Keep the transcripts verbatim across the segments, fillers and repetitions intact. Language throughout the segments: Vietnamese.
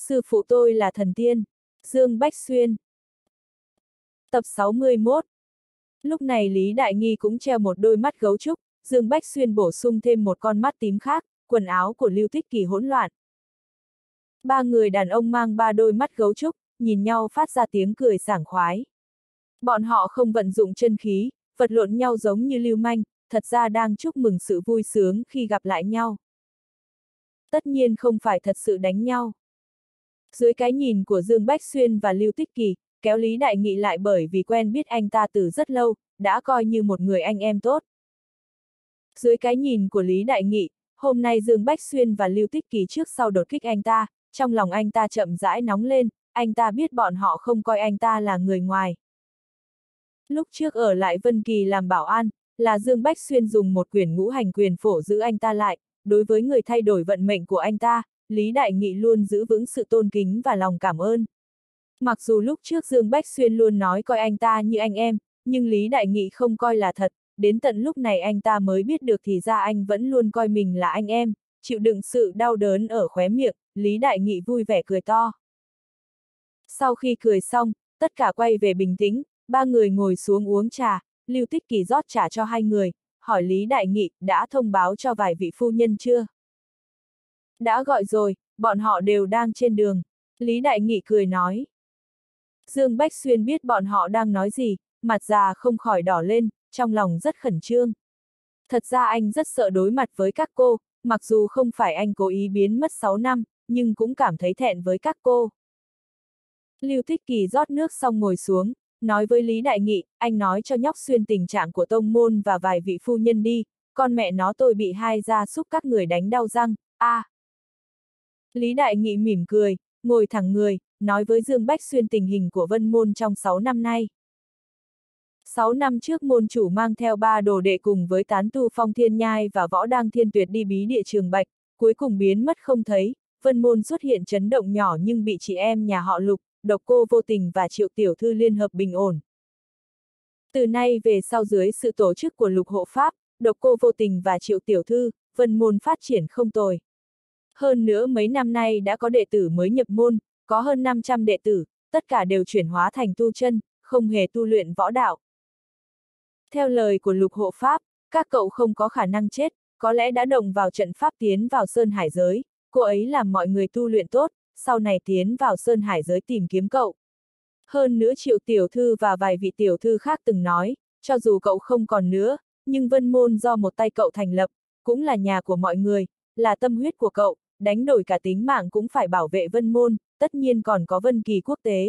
Sư phụ tôi là thần tiên. Dương Bách Xuyên. Tập sáu mươi mốt. Lúc này Lý Đại Nghi cũng treo một đôi mắt gấu trúc, Dương Bách Xuyên bổ sung thêm một con mắt tím khác, quần áo của Lưu Tích Kỳ hỗn loạn. Ba người đàn ông mang ba đôi mắt gấu trúc, nhìn nhau phát ra tiếng cười sảng khoái. Bọn họ không vận dụng chân khí, vật lộn nhau giống như lưu manh, thật ra đang chúc mừng sự vui sướng khi gặp lại nhau. Tất nhiên không phải thật sự đánh nhau. Dưới cái nhìn của Dương Bách Xuyên và Lưu Tích Kỳ, kéo Lý Đại Nghị lại bởi vì quen biết anh ta từ rất lâu, đã coi như một người anh em tốt. Dưới cái nhìn của Lý Đại Nghị, hôm nay Dương Bách Xuyên và Lưu Tích Kỳ trước sau đột kích anh ta, trong lòng anh ta chậm rãi nóng lên, anh ta biết bọn họ không coi anh ta là người ngoài. Lúc trước ở lại Vân Kỳ làm bảo an, là Dương Bách Xuyên dùng một quyển ngũ hành quyền phổ giữ anh ta lại, đối với người thay đổi vận mệnh của anh ta, Lý Đại Nghị luôn giữ vững sự tôn kính và lòng cảm ơn. Mặc dù lúc trước Dương Bách Xuyên luôn nói coi anh ta như anh em, nhưng Lý Đại Nghị không coi là thật, đến tận lúc này anh ta mới biết được thì ra anh vẫn luôn coi mình là anh em, chịu đựng sự đau đớn ở khóe miệng, Lý Đại Nghị vui vẻ cười to. Sau khi cười xong, tất cả quay về bình tĩnh, ba người ngồi xuống uống trà, Lưu Tích Kỳ rót trà cho hai người, hỏi Lý Đại Nghị đã thông báo cho vài vị phu nhân chưa? Đã gọi rồi, bọn họ đều đang trên đường, Lý Đại Nghị cười nói. Dương Bách Xuyên biết bọn họ đang nói gì, mặt già không khỏi đỏ lên, trong lòng rất khẩn trương. Thật ra anh rất sợ đối mặt với các cô, mặc dù không phải anh cố ý biến mất sáu năm, nhưng cũng cảm thấy thẹn với các cô. Lưu Tích Kỳ rót nước xong ngồi xuống, nói với Lý Đại Nghị, anh nói cho nhóc Xuyên tình trạng của tông môn và vài vị phu nhân đi, con mẹ nó tôi bị hai gia súc các người đánh đau răng, a. À. Lý Đại Nghị mỉm cười, ngồi thẳng người, nói với Dương Bách Xuyên tình hình của Vân Môn trong sáu năm nay. Sáu năm trước môn chủ mang theo ba đồ đệ cùng với tán tu Phong Thiên Nhai và Võ Đăng Thiên Tuyệt đi bí địa Trường Bạch, cuối cùng biến mất không thấy, Vân Môn xuất hiện chấn động nhỏ nhưng bị chị em nhà họ Lục, Độc Cô Vô Tình và Triệu Tiểu Thư liên hợp bình ổn. Từ nay về sau dưới sự tổ chức của Lục Hộ Pháp, Độc Cô Vô Tình và Triệu Tiểu Thư, Vân Môn phát triển không tồi. Hơn nữa mấy năm nay đã có đệ tử mới nhập môn, có hơn năm trăm đệ tử, tất cả đều chuyển hóa thành tu chân, không hề tu luyện võ đạo. Theo lời của Lục Hộ Pháp, các cậu không có khả năng chết, có lẽ đã động vào trận pháp tiến vào Sơn Hải giới, cô ấy làm mọi người tu luyện tốt, sau này tiến vào Sơn Hải giới tìm kiếm cậu. Hơn nữa Triệu Tiểu Thư và vài vị tiểu thư khác từng nói, cho dù cậu không còn nữa, nhưng Vân Môn do một tay cậu thành lập, cũng là nhà của mọi người, là tâm huyết của cậu, đánh đổi cả tính mạng cũng phải bảo vệ Vân Môn, tất nhiên còn có Vân Kỳ quốc tế.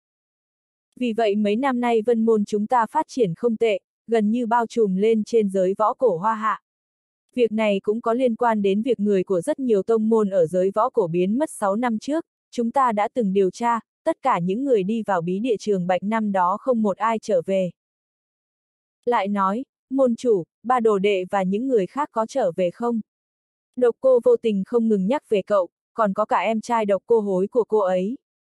Vì vậy mấy năm nay Vân Môn chúng ta phát triển không tệ, gần như bao trùm lên trên giới võ cổ Hoa Hạ. Việc này cũng có liên quan đến việc người của rất nhiều tông môn ở giới võ cổ biến mất sáu năm trước, chúng ta đã từng điều tra, tất cả những người đi vào bí địa Trường Bạch năm đó không một ai trở về. Lại nói, môn chủ, ba đồ đệ và những người khác có trở về không? Độc Cô Vô Tình không ngừng nhắc về cậu, còn có cả em trai Độc Cô Hối của cô ấy.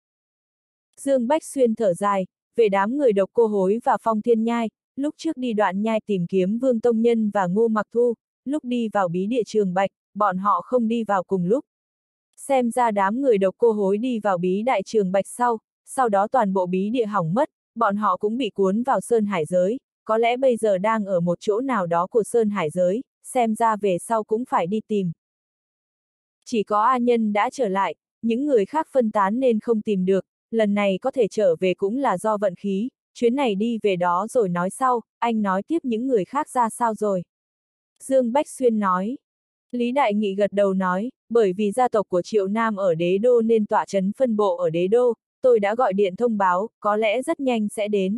Dương Bách Xuyên thở dài, về đám người Độc Cô Hối và Phong Thiên Nhai, lúc trước đi Đoạn Nhai tìm kiếm Vương Tông Nhân và Ngô Mặc Thu, lúc đi vào bí địa Trường Bạch, bọn họ không đi vào cùng lúc. Xem ra đám người Độc Cô Hối đi vào bí đại Trường Bạch sau, sau đó toàn bộ bí địa hỏng mất, bọn họ cũng bị cuốn vào Sơn Hải giới, có lẽ bây giờ đang ở một chỗ nào đó của Sơn Hải giới, xem ra về sau cũng phải đi tìm. Chỉ có A Nhân đã trở lại, những người khác phân tán nên không tìm được, lần này có thể trở về cũng là do vận khí, chuyến này đi về đó rồi nói sau, anh nói tiếp những người khác ra sao rồi. Dương Bách Xuyên nói. Lý Đại Nghị gật đầu nói, bởi vì gia tộc của Triệu Nam ở Đế Đô nên tọa trấn phân bộ ở Đế Đô, tôi đã gọi điện thông báo, có lẽ rất nhanh sẽ đến.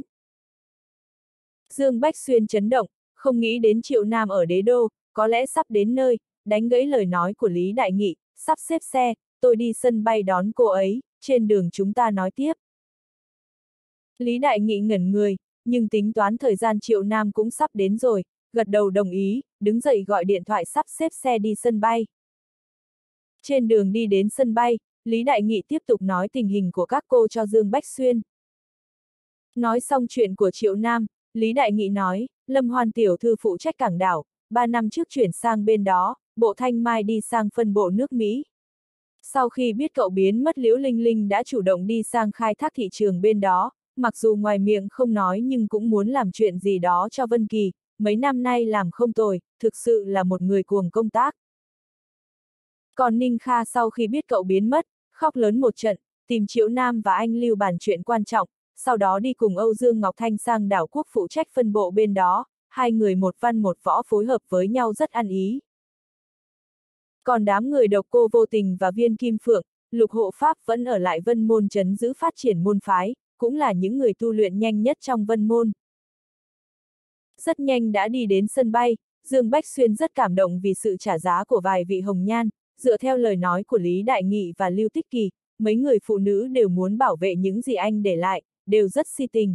Dương Bách Xuyên chấn động, không nghĩ đến Triệu Nam ở Đế Đô, có lẽ sắp đến nơi, đánh gãy lời nói của Lý Đại Nghị, sắp xếp xe, tôi đi sân bay đón cô ấy, trên đường chúng ta nói tiếp. Lý Đại Nghị ngẩn người, nhưng tính toán thời gian Triệu Nam cũng sắp đến rồi, gật đầu đồng ý, đứng dậy gọi điện thoại sắp xếp xe đi sân bay. Trên đường đi đến sân bay, Lý Đại Nghị tiếp tục nói tình hình của các cô cho Dương Bách Xuyên. Nói xong chuyện của Triệu Nam, Lý Đại Nghị nói, Lâm Hoan tiểu thư phụ trách cảng đảo, ba năm trước chuyển sang bên đó, bộ Thanh Mai đi sang phân bộ nước Mỹ. Sau khi biết cậu biến mất, Liễu Linh Linh đã chủ động đi sang khai thác thị trường bên đó, mặc dù ngoài miệng không nói nhưng cũng muốn làm chuyện gì đó cho Vân Kỳ, mấy năm nay làm không tồi, thực sự là một người cuồng công tác. Còn Ninh Kha sau khi biết cậu biến mất, khóc lớn một trận, tìm Triệu Nam và anh Lưu bàn chuyện quan trọng, sau đó đi cùng Âu Dương Ngọc Thanh sang đảo quốc phụ trách phân bộ bên đó, hai người một văn một võ phối hợp với nhau rất ăn ý. Còn đám người Độc Cô Vô Tình và Viên Kim Phượng, Lục Hộ Pháp vẫn ở lại Vân Môn trấn giữ phát triển môn phái, cũng là những người tu luyện nhanh nhất trong Vân Môn. Rất nhanh đã đi đến sân bay, Dương Bách Xuyên rất cảm động vì sự trả giá của vài vị hồng nhan, dựa theo lời nói của Lý Đại Nghị và Lưu Tích Kỳ, mấy người phụ nữ đều muốn bảo vệ những gì anh để lại, đều rất si tình.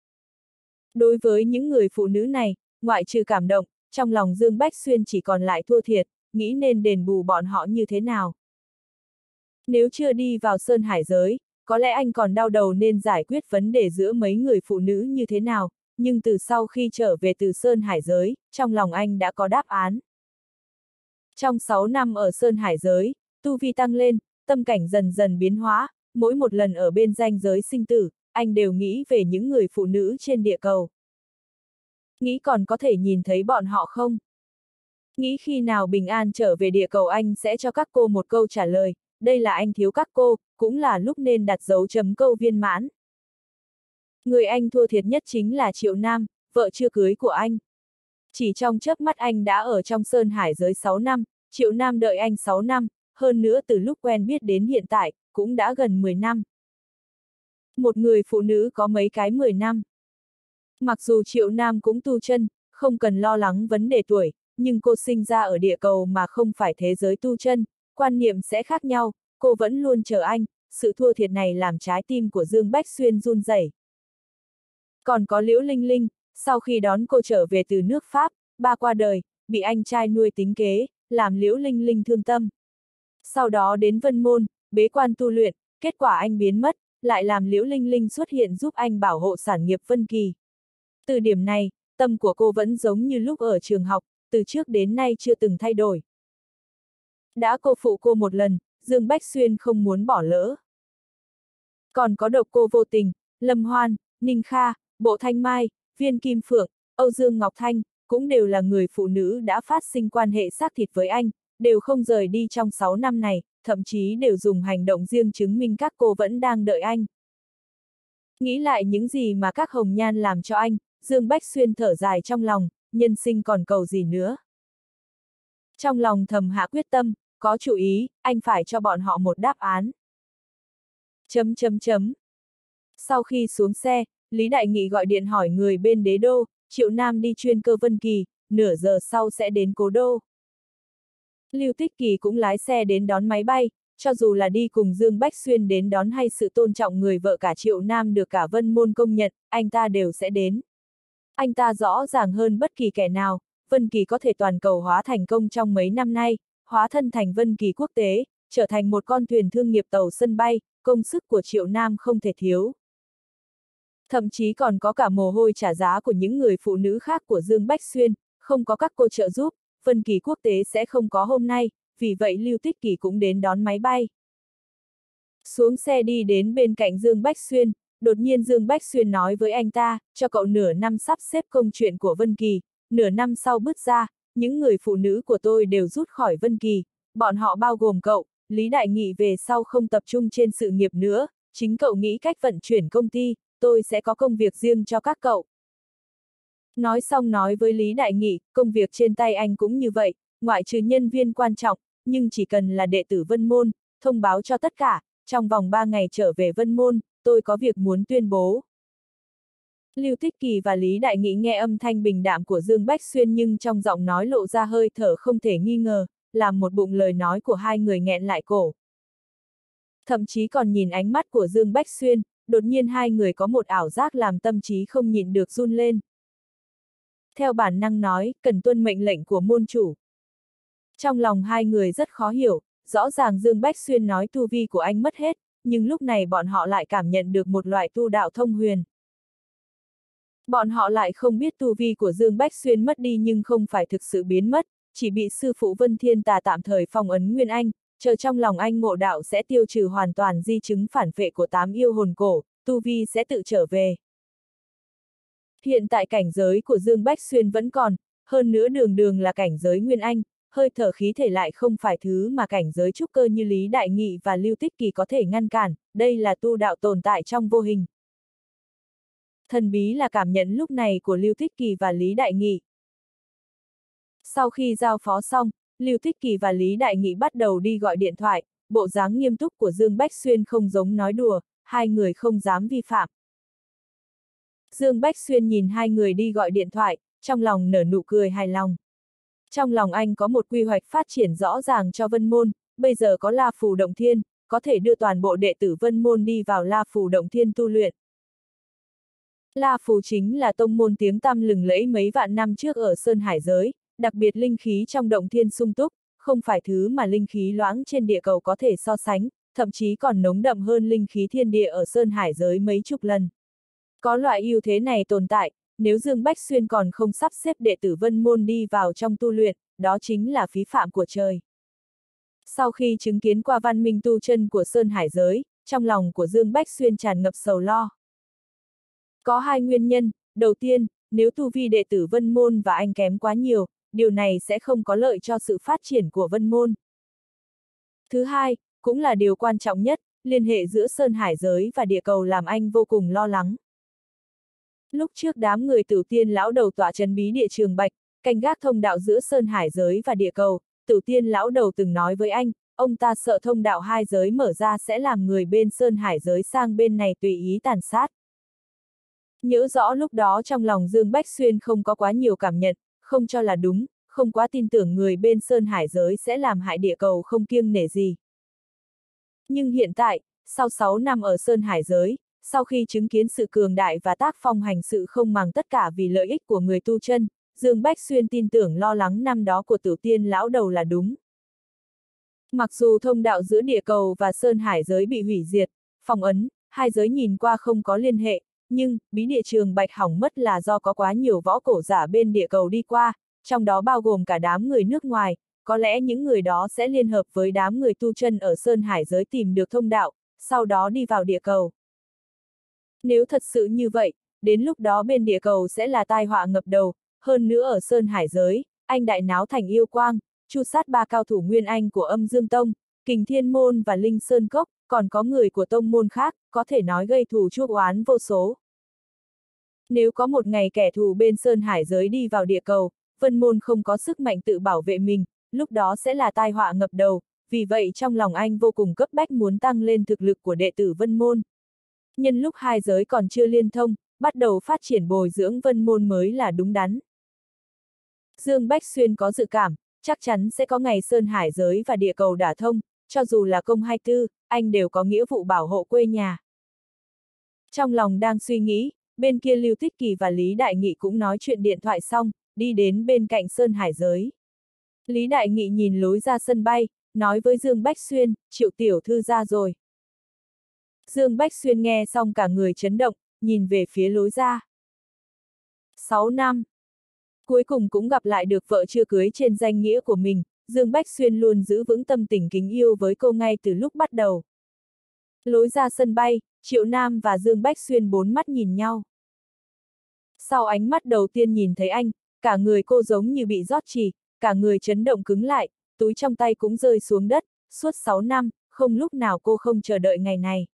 Đối với những người phụ nữ này, ngoại trừ cảm động, trong lòng Dương Bách Xuyên chỉ còn lại thua thiệt, nghĩ nên đền bù bọn họ như thế nào. Nếu chưa đi vào Sơn Hải giới, có lẽ anh còn đau đầu nên giải quyết vấn đề giữa mấy người phụ nữ như thế nào, nhưng từ sau khi trở về từ Sơn Hải giới, trong lòng anh đã có đáp án. Trong sáu năm ở Sơn Hải giới, tu vi tăng lên, tâm cảnh dần dần biến hóa, mỗi một lần ở bên ranh giới sinh tử, anh đều nghĩ về những người phụ nữ trên địa cầu. Nghĩ còn có thể nhìn thấy bọn họ không? Nghĩ khi nào bình an trở về địa cầu anh sẽ cho các cô một câu trả lời, đây là anh thiếu các cô, cũng là lúc nên đặt dấu chấm câu viên mãn. Người anh thua thiệt nhất chính là Triệu Nam, vợ chưa cưới của anh. Chỉ trong chớp mắt anh đã ở trong Sơn Hải giới sáu năm, Triệu Nam đợi anh sáu năm, hơn nữa từ lúc quen biết đến hiện tại, cũng đã gần mười năm. Một người phụ nữ có mấy cái mười năm. Mặc dù Triệu Nam cũng tu chân, không cần lo lắng vấn đề tuổi, nhưng cô sinh ra ở địa cầu mà không phải thế giới tu chân, quan niệm sẽ khác nhau, cô vẫn luôn chờ anh, sự thua thiệt này làm trái tim của Dương Bách Xuyên run rẩy. Còn có Liễu Linh Linh, sau khi đón cô trở về từ nước Pháp, ba qua đời, bị anh trai nuôi tính kế, làm Liễu Linh Linh thương tâm. Sau đó đến Vân Môn, bế quan tu luyện, kết quả anh biến mất, lại làm Liễu Linh Linh xuất hiện giúp anh bảo hộ sản nghiệp Vân Kỳ. Từ điểm này, tâm của cô vẫn giống như lúc ở trường học, từ trước đến nay chưa từng thay đổi. Đã cô phụ cô một lần, Dương Bách Xuyên không muốn bỏ lỡ. Còn có Độc Cô Vô Tình, Lâm Hoan, Ninh Kha, Bộ Thanh Mai, Viên Kim Phượng, Âu Dương Ngọc Thanh, cũng đều là người phụ nữ đã phát sinh quan hệ xác thịt với anh, đều không rời đi trong sáu năm này, thậm chí đều dùng hành động riêng chứng minh các cô vẫn đang đợi anh. Nghĩ lại những gì mà các hồng nhan làm cho anh, Dương Bách Xuyên thở dài trong lòng, nhân sinh còn cầu gì nữa. Trong lòng thầm hạ quyết tâm, có chủ ý, anh phải cho bọn họ một đáp án. Chấm chấm chấm. Sau khi xuống xe, Lý Đại Nghị gọi điện hỏi người bên đế đô, Triệu Nam đi chuyên cơ Vân Kỳ, nửa giờ sau sẽ đến cố đô. Lưu Tích Kỳ cũng lái xe đến đón máy bay, cho dù là đi cùng Dương Bách Xuyên đến đón hay sự tôn trọng người vợ cả Triệu Nam được cả Vân Môn công nhận, anh ta đều sẽ đến. Anh ta rõ ràng hơn bất kỳ kẻ nào, Vân Kỳ có thể toàn cầu hóa thành công trong mấy năm nay, hóa thân thành Vân Kỳ quốc tế, trở thành một con thuyền thương nghiệp tàu sân bay, công sức của Triệu Nam không thể thiếu. Thậm chí còn có cả mồ hôi trả giá của những người phụ nữ khác của Dương Bách Xuyên, không có các cô trợ giúp, Vân Kỳ quốc tế sẽ không có hôm nay, vì vậy Lưu Tích Kỳ cũng đến đón máy bay. Xuống xe đi đến bên cạnh Dương Bách Xuyên, đột nhiên Dương Bách Xuyên nói với anh ta, cho cậu nửa năm sắp xếp công chuyện của Vân Kỳ, nửa năm sau bước ra, những người phụ nữ của tôi đều rút khỏi Vân Kỳ, bọn họ bao gồm cậu, Lý Đại Nghị về sau không tập trung trên sự nghiệp nữa, chính cậu nghĩ cách vận chuyển công ty, tôi sẽ có công việc riêng cho các cậu. Nói xong nói với Lý Đại Nghị, công việc trên tay anh cũng như vậy, ngoại trừ nhân viên quan trọng, nhưng chỉ cần là đệ tử Vân Môn, thông báo cho tất cả, trong vòng ba ngày trở về Vân Môn, tôi có việc muốn tuyên bố. Lưu Tích Kỳ và Lý Đại Nghị nghe âm thanh bình đạm của Dương Bách Xuyên nhưng trong giọng nói lộ ra hơi thở không thể nghi ngờ, làm một bụng lời nói của hai người nghẹn lại cổ. Thậm chí còn nhìn ánh mắt của Dương Bách Xuyên, đột nhiên hai người có một ảo giác làm tâm trí không nhịn được run lên. Theo bản năng nói, cần tuân mệnh lệnh của môn chủ. Trong lòng hai người rất khó hiểu, rõ ràng Dương Bách Xuyên nói tu vi của anh mất hết, nhưng lúc này bọn họ lại cảm nhận được một loại tu đạo thông huyền. Bọn họ lại không biết tu vi của Dương Bách Xuyên mất đi nhưng không phải thực sự biến mất, chỉ bị sư phụ Vân Thiên Tà tạm thời phong ấn Nguyên Anh, chờ trong lòng anh ngộ đạo sẽ tiêu trừ hoàn toàn di chứng phản vệ của tám yêu hồn cổ, tu vi sẽ tự trở về. Hiện tại cảnh giới của Dương Bách Xuyên vẫn còn, hơn nữa đường đường là cảnh giới Nguyên Anh, hơi thở khí thể lại không phải thứ mà cảnh giới trúc cơ như Lý Đại Nghị và Lưu Tích Kỳ có thể ngăn cản, đây là tu đạo tồn tại trong vô hình. Thần bí là cảm nhận lúc này của Lưu Tích Kỳ và Lý Đại Nghị. Sau khi giao phó xong, Lưu Tích Kỳ và Lý Đại Nghị bắt đầu đi gọi điện thoại, bộ dáng nghiêm túc của Dương Bách Xuyên không giống nói đùa, hai người không dám vi phạm. Dương Bách Xuyên nhìn hai người đi gọi điện thoại, trong lòng nở nụ cười hài lòng. Trong lòng anh có một quy hoạch phát triển rõ ràng cho Vân Môn, bây giờ có La Phù Động Thiên, có thể đưa toàn bộ đệ tử Vân Môn đi vào La Phù Động Thiên tu luyện. La Phù chính là tông môn tiếng tăm lừng lẫy mấy vạn năm trước ở Sơn Hải giới, đặc biệt linh khí trong động thiên sung túc, không phải thứ mà linh khí loãng trên địa cầu có thể so sánh, thậm chí còn nồng đậm hơn linh khí thiên địa ở Sơn Hải giới mấy chục lần. Có loại ưu thế này tồn tại, nếu Dương Bách Xuyên còn không sắp xếp đệ tử Vân Môn đi vào trong tu luyện, đó chính là phí phạm của trời. Sau khi chứng kiến qua văn minh tu chân của Sơn Hải giới, trong lòng của Dương Bách Xuyên tràn ngập sầu lo. Có hai nguyên nhân, đầu tiên, nếu tu vi đệ tử Vân Môn và anh kém quá nhiều, điều này sẽ không có lợi cho sự phát triển của Vân Môn. Thứ hai, cũng là điều quan trọng nhất, liên hệ giữa Sơn Hải giới và địa cầu làm anh vô cùng lo lắng. Lúc trước đám người Tử Tiên lão đầu tọa trấn bí địa Trường Bạch, canh gác thông đạo giữa Sơn Hải giới và địa cầu, Tử Tiên lão đầu từng nói với anh, ông ta sợ thông đạo hai giới mở ra sẽ làm người bên Sơn Hải giới sang bên này tùy ý tàn sát. Nhớ rõ lúc đó trong lòng Dương Bách Xuyên không có quá nhiều cảm nhận, không cho là đúng, không quá tin tưởng người bên Sơn Hải giới sẽ làm hại địa cầu không kiêng nể gì. Nhưng hiện tại, sau sáu năm ở Sơn Hải giới, sau khi chứng kiến sự cường đại và tác phong hành sự không màng tất cả vì lợi ích của người tu chân, Dương Bách Xuyên tin tưởng lo lắng năm đó của Tử Tiên lão đầu là đúng. Mặc dù thông đạo giữa địa cầu và Sơn Hải giới bị hủy diệt, phong ấn, hai giới nhìn qua không có liên hệ, nhưng, bí địa Trường Bạch hỏng mất là do có quá nhiều võ cổ giả bên địa cầu đi qua, trong đó bao gồm cả đám người nước ngoài, có lẽ những người đó sẽ liên hợp với đám người tu chân ở Sơn Hải giới tìm được thông đạo, sau đó đi vào địa cầu. Nếu thật sự như vậy, đến lúc đó bên địa cầu sẽ là tai họa ngập đầu, hơn nữa ở Sơn Hải giới, anh đại náo thành yêu quang, chu sát ba cao thủ Nguyên Anh của Âm Dương Tông, Kình Thiên Môn và Linh Sơn Cốc, còn có người của tông môn khác, có thể nói gây thù chuốc oán vô số. Nếu có một ngày kẻ thù bên Sơn Hải giới đi vào địa cầu, Vân Môn không có sức mạnh tự bảo vệ mình, lúc đó sẽ là tai họa ngập đầu, vì vậy trong lòng anh vô cùng cấp bách muốn tăng lên thực lực của đệ tử Vân Môn. Nhân lúc hai giới còn chưa liên thông, bắt đầu phát triển bồi dưỡng Vân Môn mới là đúng đắn. Dương Bách Xuyên có dự cảm, chắc chắn sẽ có ngày Sơn Hải giới và địa cầu đả thông, cho dù là công hay tư, anh đều có nghĩa vụ bảo hộ quê nhà. Trong lòng đang suy nghĩ, bên kia Lưu Tích Kỳ và Lý Đại Nghị cũng nói chuyện điện thoại xong, đi đến bên cạnh Sơn Hải giới. Lý Đại Nghị nhìn lối ra sân bay, nói với Dương Bách Xuyên, Triệu tiểu thư ra rồi. Dương Bách Xuyên nghe xong cả người chấn động, nhìn về phía lối ra. Sáu năm. Cuối cùng cũng gặp lại được vợ chưa cưới trên danh nghĩa của mình, Dương Bách Xuyên luôn giữ vững tâm tình kính yêu với cô ngay từ lúc bắt đầu. Lối ra sân bay, Triệu Nam và Dương Bách Xuyên bốn mắt nhìn nhau. Sau ánh mắt đầu tiên nhìn thấy anh, cả người cô giống như bị rót trì, cả người chấn động cứng lại, túi trong tay cũng rơi xuống đất, suốt sáu năm, không lúc nào cô không chờ đợi ngày này.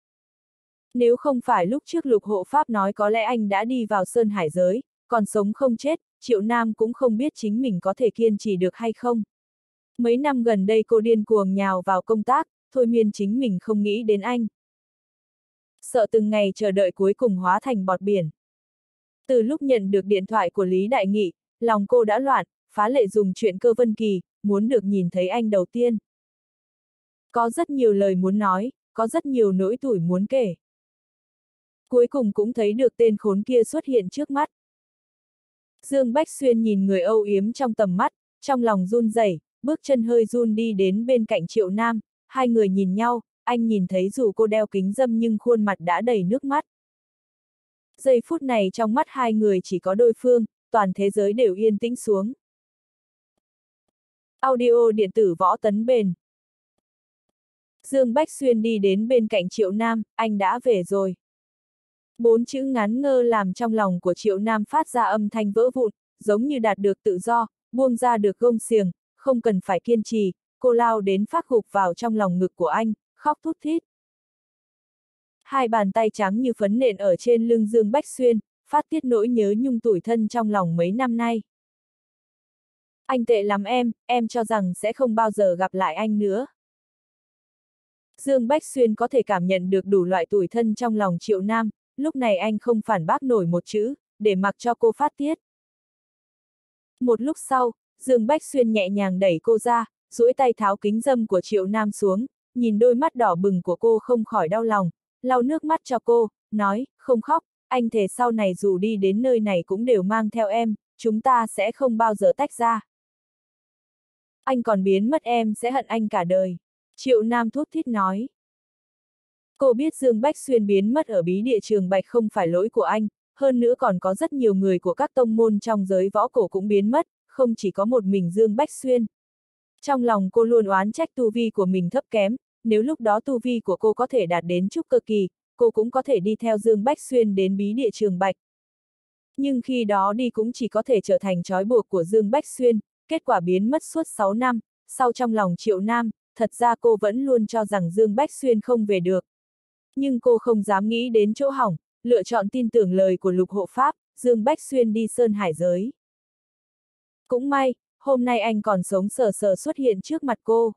Nếu không phải lúc trước Lục Hộ Pháp nói có lẽ anh đã đi vào Sơn Hải giới, còn sống không chết, Triệu Nam cũng không biết chính mình có thể kiên trì được hay không. Mấy năm gần đây cô điên cuồng nhào vào công tác, thôi miên chính mình không nghĩ đến anh. Sợ từng ngày chờ đợi cuối cùng hóa thành bọt biển. Từ lúc nhận được điện thoại của Lý Đại Nghị, lòng cô đã loạn, phá lệ dùng chuyện Cơ Vân Kỳ, muốn được nhìn thấy anh đầu tiên. Có rất nhiều lời muốn nói, có rất nhiều nỗi tủi muốn kể. Cuối cùng cũng thấy được tên khốn kia xuất hiện trước mắt. Dương Bách Xuyên nhìn người âu yếm trong tầm mắt, trong lòng run rẩy, bước chân hơi run đi đến bên cạnh Triệu Nam, hai người nhìn nhau, anh nhìn thấy dù cô đeo kính râm nhưng khuôn mặt đã đầy nước mắt. Giây phút này trong mắt hai người chỉ có đối phương, toàn thế giới đều yên tĩnh xuống. Audio điện tử Võ Tấn Bền Dương Bách Xuyên đi đến bên cạnh Triệu Nam, anh đã về rồi. Bốn chữ ngắn ngơ làm trong lòng của Triệu Nam phát ra âm thanh vỡ vụn, giống như đạt được tự do, buông ra được gông xiềng, không cần phải kiên trì, cô lao đến phát gục vào trong lòng ngực của anh, khóc thút thít. Hai bàn tay trắng như phấn nện ở trên lưng Dương Bách Xuyên, phát tiết nỗi nhớ nhung tủi thân trong lòng mấy năm nay. Anh tệ lắm em, em cho rằng sẽ không bao giờ gặp lại anh nữa. Dương Bách Xuyên có thể cảm nhận được đủ loại tủi thân trong lòng Triệu Nam, lúc này anh không phản bác nổi một chữ, để mặc cho cô phát tiết. Một lúc sau, Dương Bách Xuyên nhẹ nhàng đẩy cô ra, duỗi tay tháo kính râm của Triệu Nam xuống, nhìn đôi mắt đỏ bừng của cô không khỏi đau lòng, lau nước mắt cho cô, nói, không khóc, anh thề sau này dù đi đến nơi này cũng đều mang theo em, chúng ta sẽ không bao giờ tách ra. Anh còn biến mất em sẽ hận anh cả đời. Triệu Nam thút thít nói. Cô biết Dương Bách Xuyên biến mất ở bí địa Trường Bạch không phải lỗi của anh, hơn nữa còn có rất nhiều người của các tông môn trong giới võ cổ cũng biến mất, không chỉ có một mình Dương Bách Xuyên. Trong lòng cô luôn oán trách tu vi của mình thấp kém, nếu lúc đó tu vi của cô có thể đạt đến trúc cơ kỳ, cô cũng có thể đi theo Dương Bách Xuyên đến bí địa Trường Bạch. Nhưng khi đó đi cũng chỉ có thể trở thành trói buộc của Dương Bách Xuyên, kết quả biến mất suốt sáu năm, sau trong lòng Triệu Nam, thật ra cô vẫn luôn cho rằng Dương Bách Xuyên không về được. Nhưng cô không dám nghĩ đến chỗ hỏng, lựa chọn tin tưởng lời của Lục Hộ Pháp, Dương Bách Xuyên đi Sơn Hải giới. Cũng may, hôm nay anh còn sống sờ sờ xuất hiện trước mặt cô.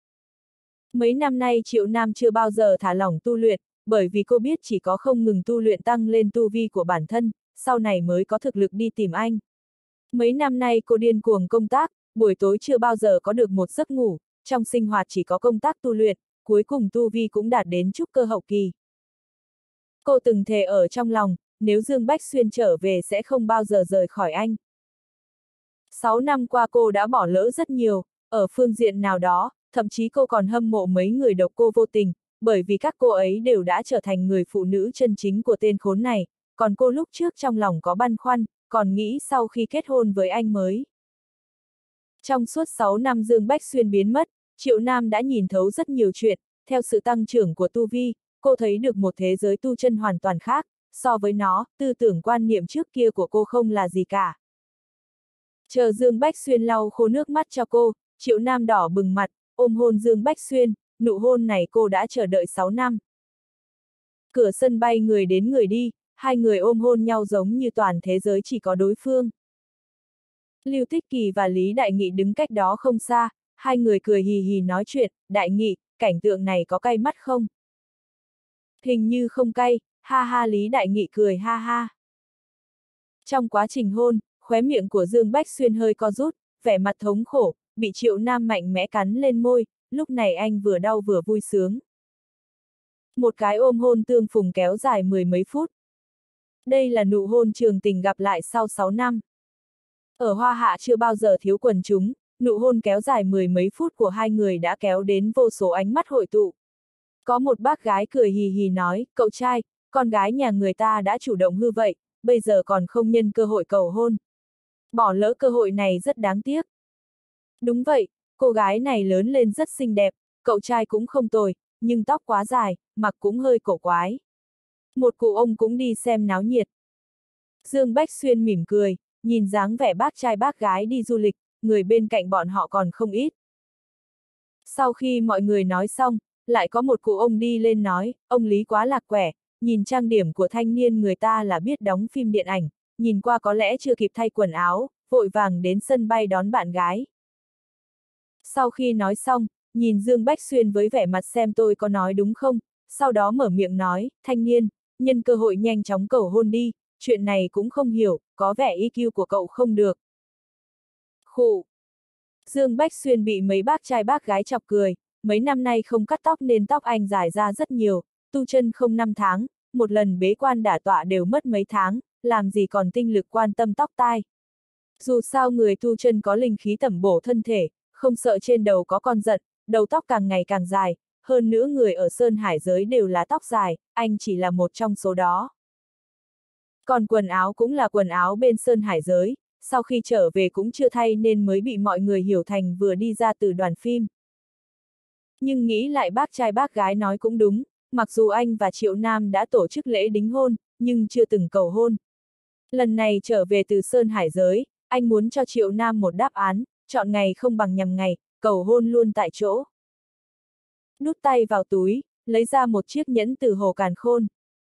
Mấy năm nay Triệu Nam chưa bao giờ thả lỏng tu luyện, bởi vì cô biết chỉ có không ngừng tu luyện tăng lên tu vi của bản thân, sau này mới có thực lực đi tìm anh. Mấy năm nay cô điên cuồng công tác, buổi tối chưa bao giờ có được một giấc ngủ, trong sinh hoạt chỉ có công tác tu luyện, cuối cùng tu vi cũng đạt đến trúc cơ hậu kỳ. Cô từng thề ở trong lòng, nếu Dương Bách Xuyên trở về sẽ không bao giờ rời khỏi anh. Sáu năm qua cô đã bỏ lỡ rất nhiều, ở phương diện nào đó, thậm chí cô còn hâm mộ mấy người độc cô vô tình, bởi vì các cô ấy đều đã trở thành người phụ nữ chân chính của tên khốn này, còn cô lúc trước trong lòng có băn khoăn, còn nghĩ sau khi kết hôn với anh mới. Trong suốt sáu năm Dương Bách Xuyên biến mất, Triệu Nam đã nhìn thấu rất nhiều chuyện, theo sự tăng trưởng của tu vi, cô thấy được một thế giới tu chân hoàn toàn khác, so với nó, tư tưởng quan niệm trước kia của cô không là gì cả. Chờ Dương Bách Xuyên lau khô nước mắt cho cô, Triệu Nam đỏ bừng mặt, ôm hôn Dương Bách Xuyên, nụ hôn này cô đã chờ đợi sáu năm. Cửa sân bay người đến người đi, hai người ôm hôn nhau giống như toàn thế giới chỉ có đối phương. Lưu Tích Kỳ và Lý Đại Nghị đứng cách đó không xa, hai người cười hì hì nói chuyện, Đại Nghị, cảnh tượng này có cay mắt không? Hình như không cay, ha ha Lý Đại Nghị cười ha ha. Trong quá trình hôn, khóe miệng của Dương Bách Xuyên hơi co rút, vẻ mặt thống khổ, bị Triệu Nam mạnh mẽ cắn lên môi, lúc này anh vừa đau vừa vui sướng. Một cái ôm hôn tương phùng kéo dài mười mấy phút. Đây là nụ hôn trường tình gặp lại sau sáu năm. Ở Hoa Hạ chưa bao giờ thiếu quần chúng, nụ hôn kéo dài mười mấy phút của hai người đã kéo đến vô số ánh mắt hội tụ. Có một bác gái cười hì hì nói, cậu trai, con gái nhà người ta đã chủ động hư vậy, bây giờ còn không nhân cơ hội cầu hôn. Bỏ lỡ cơ hội này rất đáng tiếc. Đúng vậy, cô gái này lớn lên rất xinh đẹp, cậu trai cũng không tồi, nhưng tóc quá dài, mặc cũng hơi cổ quái. Một cụ ông cũng đi xem náo nhiệt. Dương Bách Xuyên mỉm cười, nhìn dáng vẻ bác trai bác gái đi du lịch, người bên cạnh bọn họ còn không ít. Sau khi mọi người nói xong, lại có một cụ ông đi lên nói, ông Lý quá lạc quẻ, nhìn trang điểm của thanh niên người ta là biết đóng phim điện ảnh, nhìn qua có lẽ chưa kịp thay quần áo, vội vàng đến sân bay đón bạn gái. Sau khi nói xong, nhìn Dương Bách Xuyên với vẻ mặt xem tôi có nói đúng không, sau đó mở miệng nói, thanh niên, nhân cơ hội nhanh chóng cầu hôn đi, chuyện này cũng không hiểu, có vẻ i kiu của cậu không được. Khụ. Dương Bách Xuyên bị mấy bác trai bác gái chọc cười, mấy năm nay không cắt tóc nên tóc anh dài ra rất nhiều, tu chân không năm tháng, một lần bế quan đả tọa đều mất mấy tháng, làm gì còn tinh lực quan tâm tóc tai. Dù sao người tu chân có linh khí tẩm bổ thân thể, không sợ trên đầu có con giận, đầu tóc càng ngày càng dài, hơn nữa người ở Sơn Hải giới đều là tóc dài, anh chỉ là một trong số đó. Còn quần áo cũng là quần áo bên Sơn Hải giới, sau khi trở về cũng chưa thay nên mới bị mọi người hiểu thành vừa đi ra từ đoàn phim. Nhưng nghĩ lại bác trai bác gái nói cũng đúng, mặc dù anh và Triệu Nam đã tổ chức lễ đính hôn, nhưng chưa từng cầu hôn. Lần này trở về từ Sơn Hải giới, anh muốn cho Triệu Nam một đáp án, chọn ngày không bằng nhằm ngày, cầu hôn luôn tại chỗ. Đút tay vào túi, lấy ra một chiếc nhẫn từ Hồ Càn Khôn.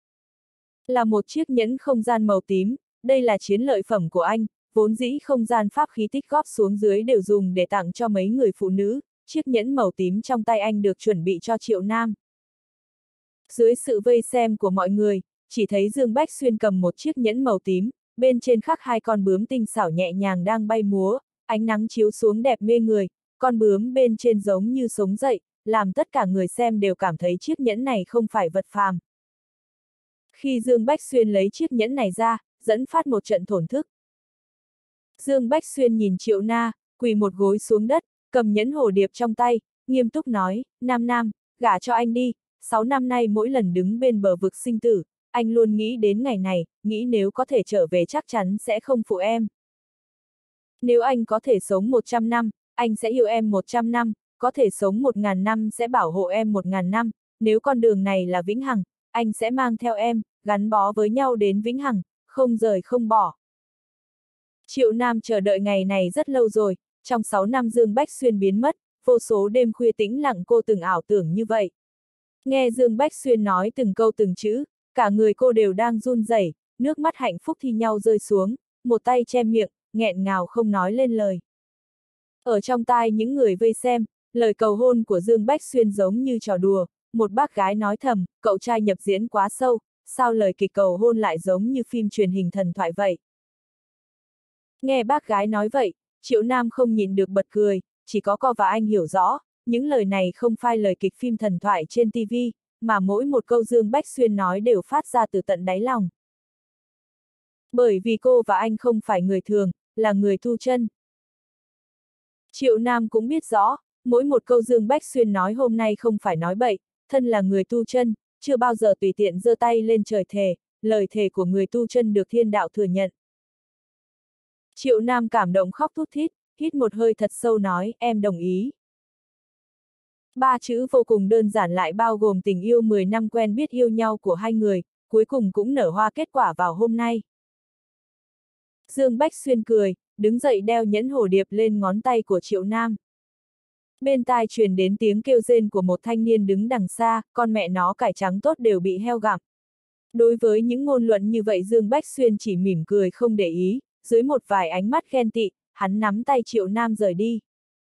Là một chiếc nhẫn không gian màu tím, đây là chiến lợi phẩm của anh, vốn dĩ không gian pháp khí tích góp xuống dưới đều dùng để tặng cho mấy người phụ nữ, chiếc nhẫn màu tím trong tay anh được chuẩn bị cho Triệu Nam. Dưới sự vây xem của mọi người, chỉ thấy Dương Bách Xuyên cầm một chiếc nhẫn màu tím, bên trên khắc hai con bướm tinh xảo nhẹ nhàng đang bay múa, ánh nắng chiếu xuống đẹp mê người, con bướm bên trên giống như sống dậy, làm tất cả người xem đều cảm thấy chiếc nhẫn này không phải vật phàm. Khi Dương Bách Xuyên lấy chiếc nhẫn này ra, dẫn phát một trận thổn thức. Dương Bách Xuyên nhìn Triệu Na, quỳ một gối xuống đất, cầm nhẫn hồ điệp trong tay, nghiêm túc nói, Nam Nam, gả cho anh đi, sáu năm nay mỗi lần đứng bên bờ vực sinh tử, anh luôn nghĩ đến ngày này, nghĩ nếu có thể trở về chắc chắn sẽ không phụ em. Nếu anh có thể sống một trăm năm, anh sẽ yêu em một trăm năm, có thể sống một ngàn năm sẽ bảo hộ em một ngàn năm, nếu con đường này là vĩnh hằng, anh sẽ mang theo em, gắn bó với nhau đến vĩnh hằng, không rời không bỏ. Triệu Nam chờ đợi ngày này rất lâu rồi, trong sáu năm Dương Bách Xuyên biến mất, vô số đêm khuya tĩnh lặng cô từng ảo tưởng như vậy. Nghe Dương Bách Xuyên nói từng câu từng chữ, cả người cô đều đang run rẩy, nước mắt hạnh phúc thi nhau rơi xuống, một tay che miệng, nghẹn ngào không nói lên lời. Ở trong tai những người vây xem, lời cầu hôn của Dương Bách Xuyên giống như trò đùa, một bác gái nói thầm, cậu trai nhập diễn quá sâu, sao lời kịch cầu hôn lại giống như phim truyền hình thần thoại vậy. Nghe bác gái nói vậy, Triệu Nam không nhìn được bật cười, chỉ có cô và anh hiểu rõ, những lời này không phải lời kịch phim thần thoại trên ti vi, mà mỗi một câu Dương Bách Xuyên nói đều phát ra từ tận đáy lòng. Bởi vì cô và anh không phải người thường, là người tu chân. Triệu Nam cũng biết rõ, mỗi một câu Dương Bách Xuyên nói hôm nay không phải nói bậy, thân là người tu chân, chưa bao giờ tùy tiện giơ tay lên trời thề, lời thề của người tu chân được thiên đạo thừa nhận. Triệu Nam cảm động khóc thút thít, hít một hơi thật sâu nói, em đồng ý. Ba chữ vô cùng đơn giản lại bao gồm tình yêu mười năm quen biết yêu nhau của hai người, cuối cùng cũng nở hoa kết quả vào hôm nay. Dương Bách Xuyên cười, đứng dậy đeo nhẫn hồ điệp lên ngón tay của Triệu Nam. Bên tai truyền đến tiếng kêu rên của một thanh niên đứng đằng xa, con mẹ nó cải trắng tốt đều bị heo gặm. Đối với những ngôn luận như vậy Dương Bách Xuyên chỉ mỉm cười không để ý, dưới một vài ánh mắt ghen tị, hắn nắm tay Triệu Nam rời đi.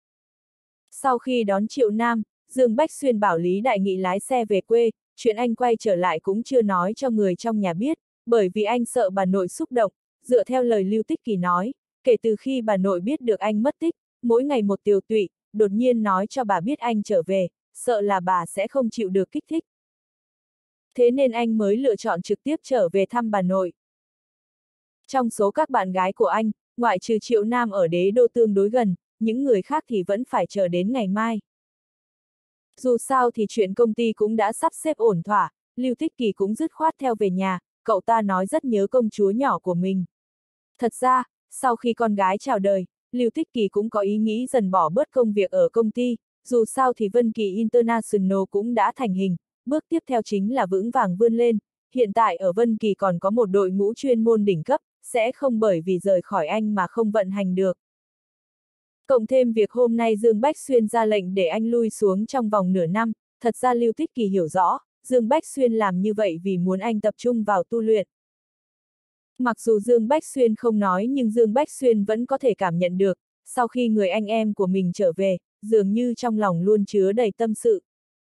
Sau khi đón Triệu Nam, Dương Bách Xuyên bảo Lý Đại Nghị lái xe về quê, chuyện anh quay trở lại cũng chưa nói cho người trong nhà biết, bởi vì anh sợ bà nội xúc động, dựa theo lời Lưu Tích Kỳ nói, kể từ khi bà nội biết được anh mất tích, mỗi ngày một tiều tụy, đột nhiên nói cho bà biết anh trở về, sợ là bà sẽ không chịu được kích thích. Thế nên anh mới lựa chọn trực tiếp trở về thăm bà nội. Trong số các bạn gái của anh, ngoại trừ Triệu Nam ở đế đô tương đối gần, những người khác thì vẫn phải chờ đến ngày mai. Dù sao thì chuyện công ty cũng đã sắp xếp ổn thỏa, Lưu Tích Kỳ cũng dứt khoát theo về nhà, cậu ta nói rất nhớ công chúa nhỏ của mình. Thật ra, sau khi con gái chào đời, Lưu Tích Kỳ cũng có ý nghĩ dần bỏ bớt công việc ở công ty, dù sao thì Vân Kỳ International cũng đã thành hình, bước tiếp theo chính là vững vàng vươn lên, hiện tại ở Vân Kỳ còn có một đội ngũ chuyên môn đỉnh cấp, sẽ không bởi vì rời khỏi anh mà không vận hành được. Cộng thêm việc hôm nay Dương Bách Xuyên ra lệnh để anh lui xuống trong vòng nửa năm, thật ra Lưu Tích Kỳ hiểu rõ, Dương Bách Xuyên làm như vậy vì muốn anh tập trung vào tu luyện. Mặc dù Dương Bách Xuyên không nói nhưng Dương Bách Xuyên vẫn có thể cảm nhận được, sau khi người anh em của mình trở về, dường như trong lòng luôn chứa đầy tâm sự.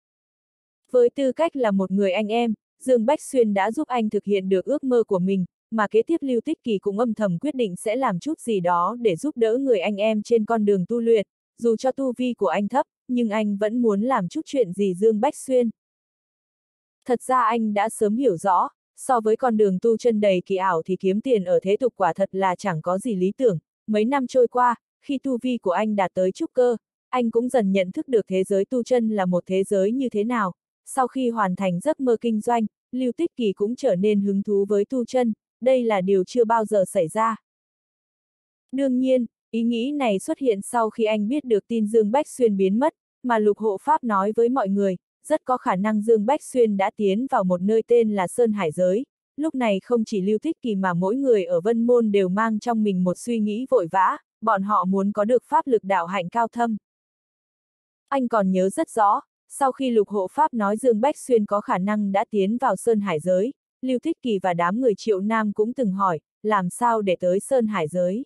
Với tư cách là một người anh em, Dương Bách Xuyên đã giúp anh thực hiện được ước mơ của mình, mà kế tiếp Lưu Tích Kỳ cũng âm thầm quyết định sẽ làm chút gì đó để giúp đỡ người anh em trên con đường tu luyện, dù cho tu vi của anh thấp, nhưng anh vẫn muốn làm chút chuyện gì Dương Bách Xuyên. Thật ra anh đã sớm hiểu rõ, so với con đường tu chân đầy kỳ ảo thì kiếm tiền ở thế tục quả thật là chẳng có gì lý tưởng. Mấy năm trôi qua, khi tu vi của anh đạt tới trúc cơ, anh cũng dần nhận thức được thế giới tu chân là một thế giới như thế nào. Sau khi hoàn thành giấc mơ kinh doanh, Lưu Tích Kỳ cũng trở nên hứng thú với tu chân, đây là điều chưa bao giờ xảy ra. Đương nhiên, ý nghĩ này xuất hiện sau khi anh biết được tin Dương Bách Xuyên biến mất, mà Lục Hộ Pháp nói với mọi người, rất có khả năng Dương Bách Xuyên đã tiến vào một nơi tên là Sơn Hải Giới. Lúc này không chỉ Lưu Thích Kỳ mà mỗi người ở Vân Môn đều mang trong mình một suy nghĩ vội vã, bọn họ muốn có được pháp lực đạo hạnh cao thâm. Anh còn nhớ rất rõ, sau khi Lục Hộ Pháp nói Dương Bách Xuyên có khả năng đã tiến vào Sơn Hải Giới, Lưu Thích Kỳ và đám người Triệu Nam cũng từng hỏi, làm sao để tới Sơn Hải Giới.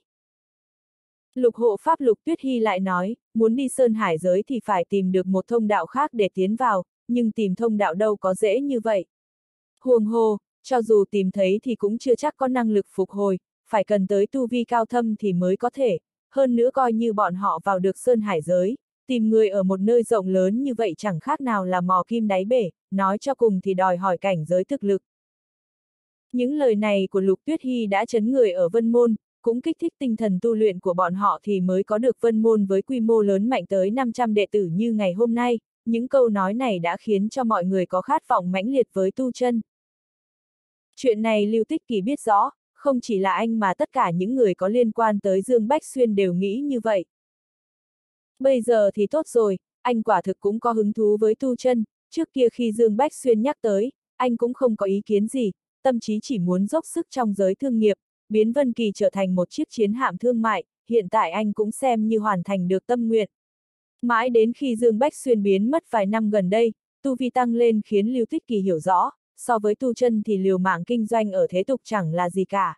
Lục Hộ Pháp Lục Tuyết Hy lại nói, muốn đi Sơn Hải Giới thì phải tìm được một thông đạo khác để tiến vào, nhưng tìm thông đạo đâu có dễ như vậy. Huống hồ, cho dù tìm thấy thì cũng chưa chắc có năng lực phục hồi, phải cần tới tu vi cao thâm thì mới có thể, hơn nữa coi như bọn họ vào được Sơn Hải Giới, tìm người ở một nơi rộng lớn như vậy chẳng khác nào là mò kim đáy bể, nói cho cùng thì đòi hỏi cảnh giới thực lực. Những lời này của Lục Tuyết Hy đã chấn người ở Vân Môn, cũng kích thích tinh thần tu luyện của bọn họ thì mới có được Vân Môn với quy mô lớn mạnh tới năm trăm đệ tử như ngày hôm nay, những câu nói này đã khiến cho mọi người có khát vọng mãnh liệt với tu chân. Chuyện này Lưu Tích Kỳ biết rõ, không chỉ là anh mà tất cả những người có liên quan tới Dương Bách Xuyên đều nghĩ như vậy. Bây giờ thì tốt rồi, anh quả thực cũng có hứng thú với tu chân, trước kia khi Dương Bách Xuyên nhắc tới, anh cũng không có ý kiến gì, tâm trí chỉ muốn dốc sức trong giới thương nghiệp, biến Vân Kỳ trở thành một chiếc chiến hạm thương mại, hiện tại anh cũng xem như hoàn thành được tâm nguyện. Mãi đến khi Dương Bách Xuyên biến mất vài năm gần đây, tu vi tăng lên khiến Lưu Tích Kỳ hiểu rõ, so với tu chân thì liều mạng kinh doanh ở thế tục chẳng là gì cả.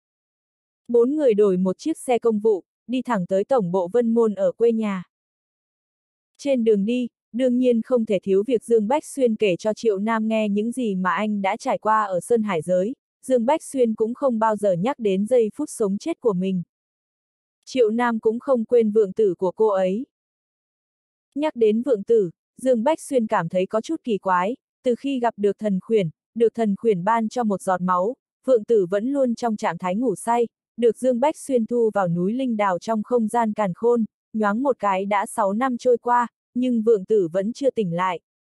Bốn người đổi một chiếc xe công vụ, đi thẳng tới tổng bộ Vân Môn ở quê nhà. Trên đường đi, đương nhiên không thể thiếu việc Dương Bách Xuyên kể cho Triệu Nam nghe những gì mà anh đã trải qua ở Sơn Hải Giới, Dương Bách Xuyên cũng không bao giờ nhắc đến giây phút sống chết của mình. Triệu Nam cũng không quên vượng tử của cô ấy. Nhắc đến vượng tử, Dương Bách Xuyên cảm thấy có chút kỳ quái, từ khi gặp được thần khuyển, được thần khuyển ban cho một giọt máu, vượng tử vẫn luôn trong trạng thái ngủ say, được Dương Bách Xuyên thu vào núi Linh Đào trong không gian càn khôn, nhoáng một cái đã sáu năm trôi qua, nhưng vượng tử vẫn chưa tỉnh lại.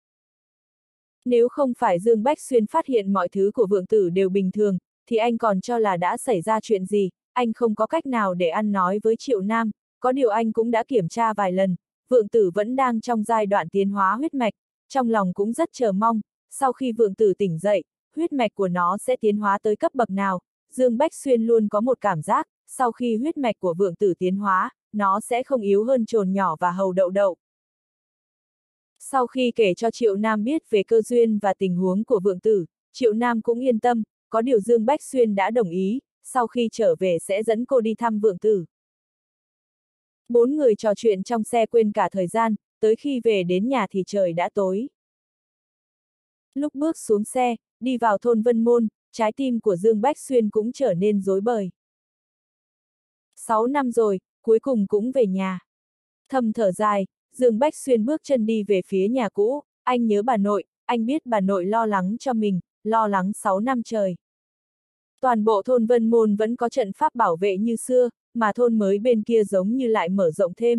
Nếu không phải Dương Bách Xuyên phát hiện mọi thứ của vượng tử đều bình thường, thì anh còn cho là đã xảy ra chuyện gì, anh không có cách nào để ăn nói với Triệu Nam, có điều anh cũng đã kiểm tra vài lần, vượng tử vẫn đang trong giai đoạn tiến hóa huyết mạch, trong lòng cũng rất chờ mong, sau khi vượng tử tỉnh dậy, huyết mạch của nó sẽ tiến hóa tới cấp bậc nào, Dương Bách Xuyên luôn có một cảm giác, sau khi huyết mạch của vượng tử tiến hóa, nó sẽ không yếu hơn trồn nhỏ và hầu đậu đậu. Sau khi kể cho Triệu Nam biết về cơ duyên và tình huống của vượng tử, Triệu Nam cũng yên tâm, có điều Dương Bách Xuyên đã đồng ý, sau khi trở về sẽ dẫn cô đi thăm vượng tử. Bốn người trò chuyện trong xe quên cả thời gian, tới khi về đến nhà thì trời đã tối. Lúc bước xuống xe, đi vào thôn Vân Môn, trái tim của Dương Bách Xuyên cũng trở nên rối bời. Sáu năm rồi, cuối cùng cũng về nhà. Thầm thở dài, Dương Bách Xuyên bước chân đi về phía nhà cũ, anh nhớ bà nội, anh biết bà nội lo lắng cho mình, lo lắng sáu năm trời. Toàn bộ thôn Vân Môn vẫn có trận pháp bảo vệ như xưa, mà thôn mới bên kia giống như lại mở rộng thêm.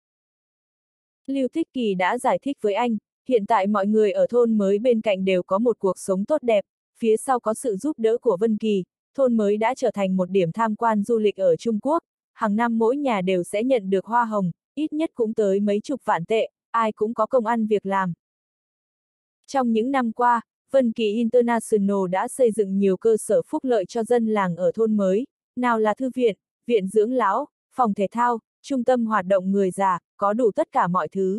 Lưu Thích Kỳ đã giải thích với anh, hiện tại mọi người ở thôn mới bên cạnh đều có một cuộc sống tốt đẹp, phía sau có sự giúp đỡ của Vân Kỳ, thôn mới đã trở thành một điểm tham quan du lịch ở Trung Quốc, hàng năm mỗi nhà đều sẽ nhận được hoa hồng, ít nhất cũng tới mấy chục vạn tệ, ai cũng có công ăn việc làm. Trong những năm qua, Vân Kỳ International đã xây dựng nhiều cơ sở phúc lợi cho dân làng ở thôn mới, nào là thư viện, viện dưỡng lão, phòng thể thao, trung tâm hoạt động người già, có đủ tất cả mọi thứ.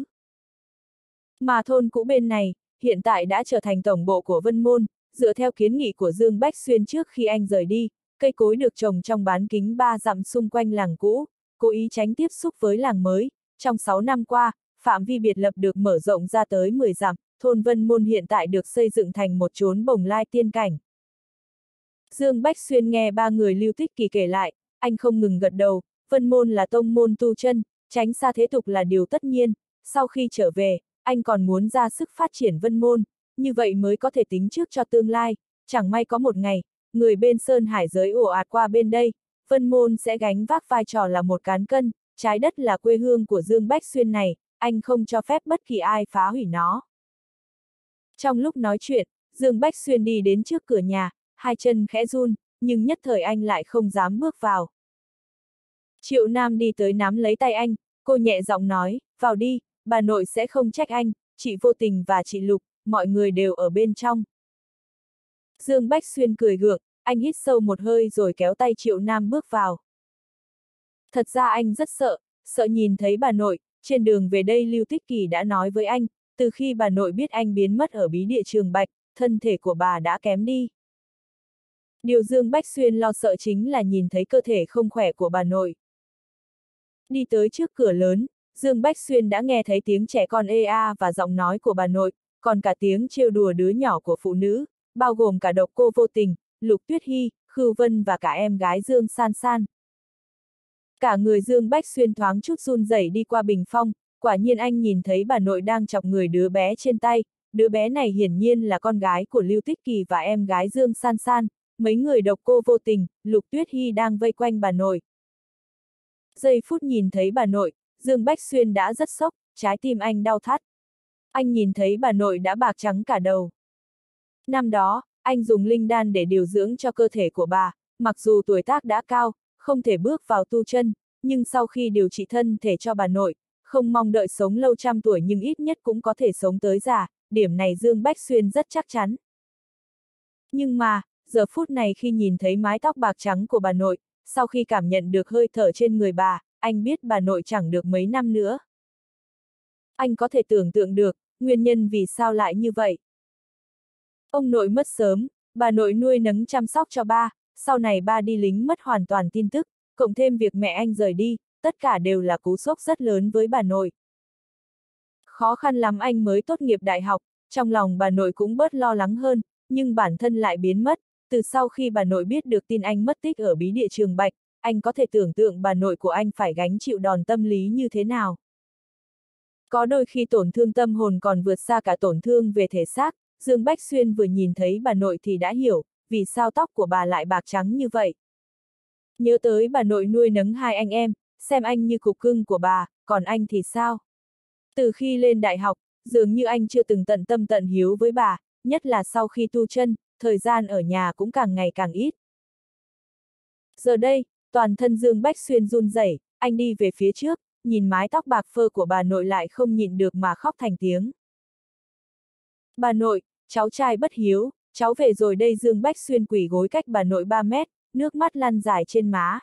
Mà thôn cũ bên này, hiện tại đã trở thành tổng bộ của Vân Môn, dựa theo kiến nghị của Dương Bách Xuyên trước khi anh rời đi, cây cối được trồng trong bán kính ba dặm xung quanh làng cũ, cố ý tránh tiếp xúc với làng mới. Trong sáu năm qua, phạm vi biệt lập được mở rộng ra tới mười dặm, thôn Vân Môn hiện tại được xây dựng thành một chốn bồng lai tiên cảnh. Dương Bách Xuyên nghe ba người Lưu Tích Kỳ kể lại, anh không ngừng gật đầu, Vân Môn là tông môn tu chân, tránh xa thế tục là điều tất nhiên, sau khi trở về, anh còn muốn ra sức phát triển Vân Môn, như vậy mới có thể tính trước cho tương lai, chẳng may có một ngày, người bên Sơn Hải giới ồ ạt qua bên đây, Vân Môn sẽ gánh vác vai trò là một cán cân, trái đất là quê hương của Dương Bách Xuyên này, anh không cho phép bất kỳ ai phá hủy nó. Trong lúc nói chuyện, Dương Bách Xuyên đi đến trước cửa nhà, hai chân khẽ run, nhưng nhất thời anh lại không dám bước vào. Triệu Nam đi tới nắm lấy tay anh, cô nhẹ giọng nói, vào đi, bà nội sẽ không trách anh, chị Vô Tình và chị Lục, mọi người đều ở bên trong. Dương Bách Xuyên cười gượng, anh hít sâu một hơi rồi kéo tay Triệu Nam bước vào. Thật ra anh rất sợ, sợ nhìn thấy bà nội, trên đường về đây Lưu Tích Kỳ đã nói với anh, từ khi bà nội biết anh biến mất ở bí địa Trường Bạch, thân thể của bà đã kém đi. Điều Dương Bách Xuyên lo sợ chính là nhìn thấy cơ thể không khỏe của bà nội. Đi tới trước cửa lớn, Dương Bách Xuyên đã nghe thấy tiếng trẻ con ê a và giọng nói của bà nội, còn cả tiếng trêu đùa đứa nhỏ của phụ nữ, bao gồm cả Độc Cô Vô Tình, Lục Tuyết Hy, Khưu Vân và cả em gái Dương San San. Cả người Dương Bách Xuyên thoáng chút run rẩy đi qua bình phong, quả nhiên anh nhìn thấy bà nội đang chọc người đứa bé trên tay, đứa bé này hiển nhiên là con gái của Lưu Tích Kỳ và em gái Dương San San, mấy người Độc Cô Vô Tình, Lục Tuyết Hy đang vây quanh bà nội. Giây phút nhìn thấy bà nội, Dương Bách Xuyên đã rất sốc, trái tim anh đau thắt. Anh nhìn thấy bà nội đã bạc trắng cả đầu. Năm đó, anh dùng linh đan để điều dưỡng cho cơ thể của bà, mặc dù tuổi tác đã cao, không thể bước vào tu chân, nhưng sau khi điều trị thân thể cho bà nội, không mong đợi sống lâu trăm tuổi nhưng ít nhất cũng có thể sống tới già, điểm này Dương Bách Xuyên rất chắc chắn. Nhưng mà, giờ phút này khi nhìn thấy mái tóc bạc trắng của bà nội, sau khi cảm nhận được hơi thở trên người bà, anh biết bà nội chẳng được mấy năm nữa. Anh có thể tưởng tượng được, nguyên nhân vì sao lại như vậy. Ông nội mất sớm, bà nội nuôi nấng chăm sóc cho ba, sau này ba đi lính mất hoàn toàn tin tức, cộng thêm việc mẹ anh rời đi, tất cả đều là cú sốc rất lớn với bà nội. Khó khăn lắm anh mới tốt nghiệp đại học, trong lòng bà nội cũng bớt lo lắng hơn, nhưng bản thân lại biến mất, từ sau khi bà nội biết được tin anh mất tích ở bí địa Trường Bạch, anh có thể tưởng tượng bà nội của anh phải gánh chịu đòn tâm lý như thế nào. Có đôi khi tổn thương tâm hồn còn vượt xa cả tổn thương về thể xác, Dương Bách Xuyên vừa nhìn thấy bà nội thì đã hiểu, vì sao tóc của bà lại bạc trắng như vậy. Nhớ tới bà nội nuôi nấng hai anh em, xem anh như cục cưng của bà, còn anh thì sao? Từ khi lên đại học, dường như anh chưa từng tận tâm tận hiếu với bà, nhất là sau khi tu chân, thời gian ở nhà cũng càng ngày càng ít. Giờ đây, toàn thân Dương Bách Xuyên run rẩy, anh đi về phía trước, nhìn mái tóc bạc phơ của bà nội lại không nhịn được mà khóc thành tiếng. Bà nội, cháu trai bất hiếu, cháu về rồi đây. Dương Bách Xuyên quỳ gối cách bà nội ba mét, nước mắt lăn dài trên má.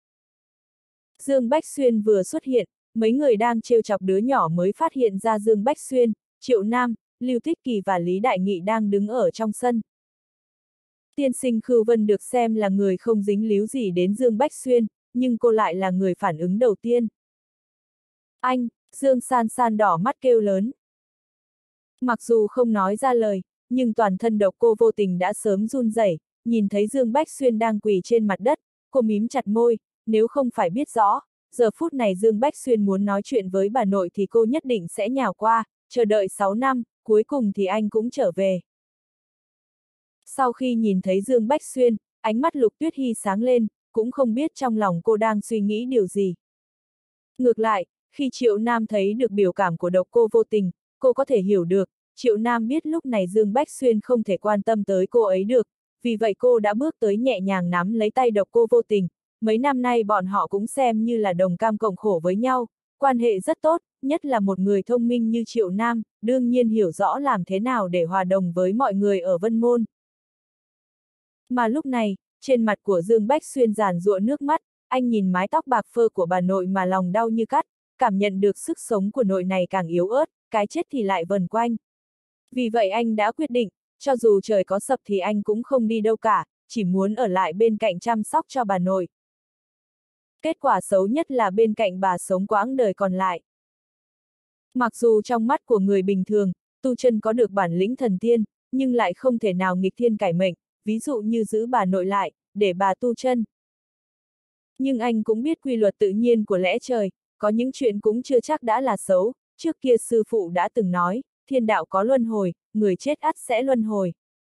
Dương Bách Xuyên vừa xuất hiện, mấy người đang trêu chọc đứa nhỏ mới phát hiện ra Dương Bách Xuyên, Triệu Nam, Lưu Tích Kỳ và Lý Đại Nghị đang đứng ở trong sân. Tiên sinh Khưu Vân được xem là người không dính líu gì đến Dương Bách Xuyên, nhưng cô lại là người phản ứng đầu tiên. Anh, Dương San San đỏ mắt kêu lớn. Mặc dù không nói ra lời, nhưng toàn thân Độc Cô Vô Tình đã sớm run rẩy, nhìn thấy Dương Bách Xuyên đang quỳ trên mặt đất, cô mím chặt môi, nếu không phải biết rõ, giờ phút này Dương Bách Xuyên muốn nói chuyện với bà nội thì cô nhất định sẽ nhào qua, chờ đợi sáu năm, cuối cùng thì anh cũng trở về. Sau khi nhìn thấy Dương Bách Xuyên, ánh mắt Lục Tuyết Hy sáng lên, cũng không biết trong lòng cô đang suy nghĩ điều gì. Ngược lại, khi Triệu Nam thấy được biểu cảm của Độc Cô Vô Tình, cô có thể hiểu được, Triệu Nam biết lúc này Dương Bách Xuyên không thể quan tâm tới cô ấy được, vì vậy cô đã bước tới nhẹ nhàng nắm lấy tay Độc Cô Vô Tình, mấy năm nay bọn họ cũng xem như là đồng cam cộng khổ với nhau, quan hệ rất tốt, nhất là một người thông minh như Triệu Nam, đương nhiên hiểu rõ làm thế nào để hòa đồng với mọi người ở Vân Môn. Mà lúc này, trên mặt của Dương Bách Xuyên giàn giụa nước mắt, anh nhìn mái tóc bạc phơ của bà nội mà lòng đau như cắt, cảm nhận được sức sống của nội này càng yếu ớt, cái chết thì lại vần quanh. Vì vậy anh đã quyết định, cho dù trời có sập thì anh cũng không đi đâu cả, chỉ muốn ở lại bên cạnh chăm sóc cho bà nội. Kết quả xấu nhất là bên cạnh bà sống quãng đời còn lại. Mặc dù trong mắt của người bình thường, tu chân có được bản lĩnh thần tiên, nhưng lại không thể nào nghịch thiên cải mệnh, ví dụ như giữ bà nội lại, để bà tu chân. Nhưng anh cũng biết quy luật tự nhiên của lẽ trời, có những chuyện cũng chưa chắc đã là xấu, trước kia sư phụ đã từng nói, thiên đạo có luân hồi, người chết ắt sẽ luân hồi.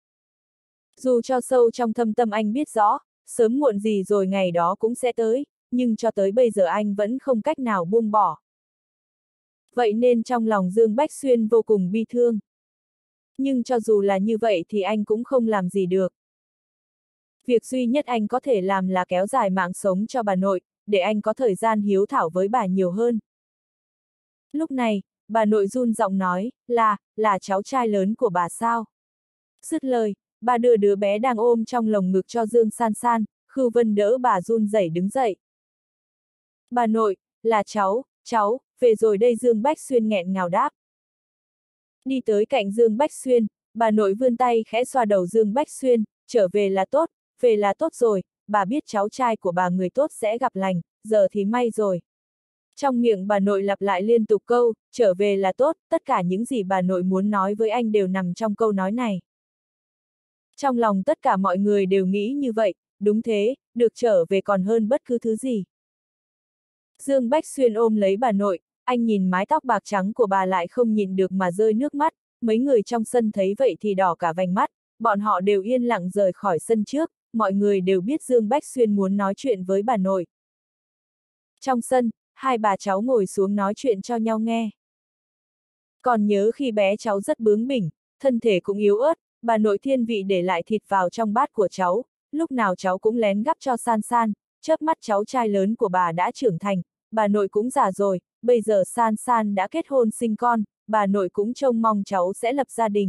Dù cho sâu trong thâm tâm anh biết rõ, sớm muộn gì rồi ngày đó cũng sẽ tới, nhưng cho tới bây giờ anh vẫn không cách nào buông bỏ. Vậy nên trong lòng Dương Bách Xuyên vô cùng bi thương. Nhưng cho dù là như vậy thì anh cũng không làm gì được. Việc duy nhất anh có thể làm là kéo dài mạng sống cho bà nội, để anh có thời gian hiếu thảo với bà nhiều hơn. Lúc này, bà nội run giọng nói, là, là cháu trai lớn của bà sao? Dứt lời, bà đưa đứa bé đang ôm trong lồng ngực cho Dương San San, Khưu Vân đỡ bà run rẩy đứng dậy. Bà nội, là cháu, cháu, về rồi đây, Dương Bách Xuyên nghẹn ngào đáp. Đi tới cạnh Dương Bách Xuyên, bà nội vươn tay khẽ xoa đầu Dương Bách Xuyên, trở về là tốt, về là tốt rồi, bà biết cháu trai của bà người tốt sẽ gặp lành, giờ thì may rồi. Trong miệng bà nội lặp lại liên tục câu, trở về là tốt, tất cả những gì bà nội muốn nói với anh đều nằm trong câu nói này. Trong lòng tất cả mọi người đều nghĩ như vậy, đúng thế, được trở về còn hơn bất cứ thứ gì. Dương Bách Xuyên ôm lấy bà nội, anh nhìn mái tóc bạc trắng của bà lại không nhìn được mà rơi nước mắt, mấy người trong sân thấy vậy thì đỏ cả vành mắt, bọn họ đều yên lặng rời khỏi sân trước, mọi người đều biết Dương Bách Xuyên muốn nói chuyện với bà nội. Trong sân, hai bà cháu ngồi xuống nói chuyện cho nhau nghe. Còn nhớ khi bé cháu rất bướng bỉnh, thân thể cũng yếu ớt, bà nội thiên vị để lại thịt vào trong bát của cháu, lúc nào cháu cũng lén gắp cho San San, chớp mắt cháu trai lớn của bà đã trưởng thành, bà nội cũng già rồi, bây giờ San San đã kết hôn sinh con, bà nội cũng trông mong cháu sẽ lập gia đình.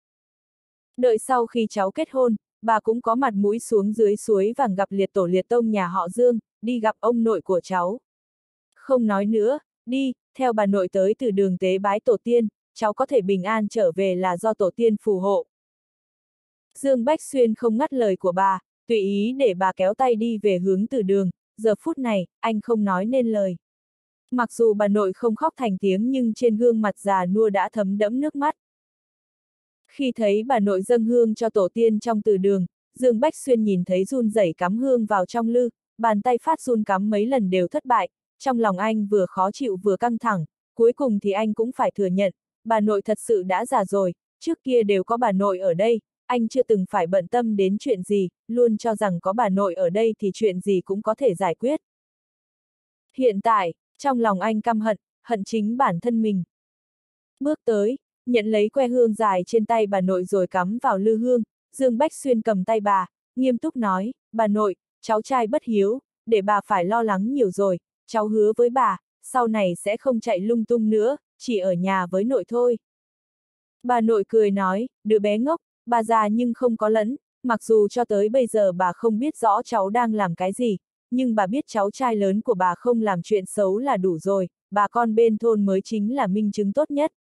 Đợi sau khi cháu kết hôn, bà cũng có mặt mũi xuống dưới suối vàng gặp liệt tổ liệt tông nhà họ Dương, đi gặp ông nội của cháu. Không nói nữa, đi, theo bà nội tới từ đường tế bái tổ tiên, cháu có thể bình an trở về là do tổ tiên phù hộ. Dương Bách Xuyên không ngắt lời của bà, tùy ý để bà kéo tay đi về hướng từ đường, giờ phút này, anh không nói nên lời. Mặc dù bà nội không khóc thành tiếng nhưng trên gương mặt già nua đã thấm đẫm nước mắt. Khi thấy bà nội dâng hương cho tổ tiên trong từ đường, Dương Bách Xuyên nhìn thấy run rẩy cắm hương vào trong lư, bàn tay phát run cắm mấy lần đều thất bại, trong lòng anh vừa khó chịu vừa căng thẳng, cuối cùng thì anh cũng phải thừa nhận, bà nội thật sự đã già rồi, trước kia đều có bà nội ở đây, anh chưa từng phải bận tâm đến chuyện gì, luôn cho rằng có bà nội ở đây thì chuyện gì cũng có thể giải quyết. Hiện tại, trong lòng anh căm hận, hận chính bản thân mình. Bước tới, nhận lấy que hương dài trên tay bà nội rồi cắm vào lư hương, Dương Bách Xuyên cầm tay bà, nghiêm túc nói, bà nội, cháu trai bất hiếu, để bà phải lo lắng nhiều rồi, cháu hứa với bà, sau này sẽ không chạy lung tung nữa, chỉ ở nhà với nội thôi. Bà nội cười nói, đứa bé ngốc, bà già nhưng không có lẫn, mặc dù cho tới bây giờ bà không biết rõ cháu đang làm cái gì, nhưng bà biết cháu trai lớn của bà không làm chuyện xấu là đủ rồi, bà con bên thôn mới chính là minh chứng tốt nhất.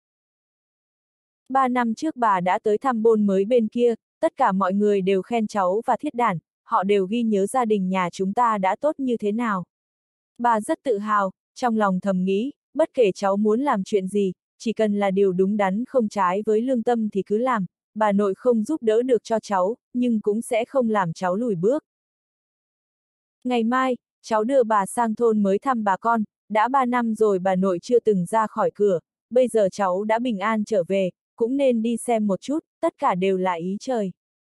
Ba năm trước bà đã tới thăm bôn mới bên kia, tất cả mọi người đều khen cháu và thiết đản, họ đều ghi nhớ gia đình nhà chúng ta đã tốt như thế nào. Bà rất tự hào, trong lòng thầm nghĩ, bất kể cháu muốn làm chuyện gì, chỉ cần là điều đúng đắn không trái với lương tâm thì cứ làm, bà nội không giúp đỡ được cho cháu, nhưng cũng sẽ không làm cháu lùi bước. Ngày mai, cháu đưa bà sang thôn mới thăm bà con, đã ba năm rồi bà nội chưa từng ra khỏi cửa, bây giờ cháu đã bình an trở về, cũng nên đi xem một chút, tất cả đều là ý trời.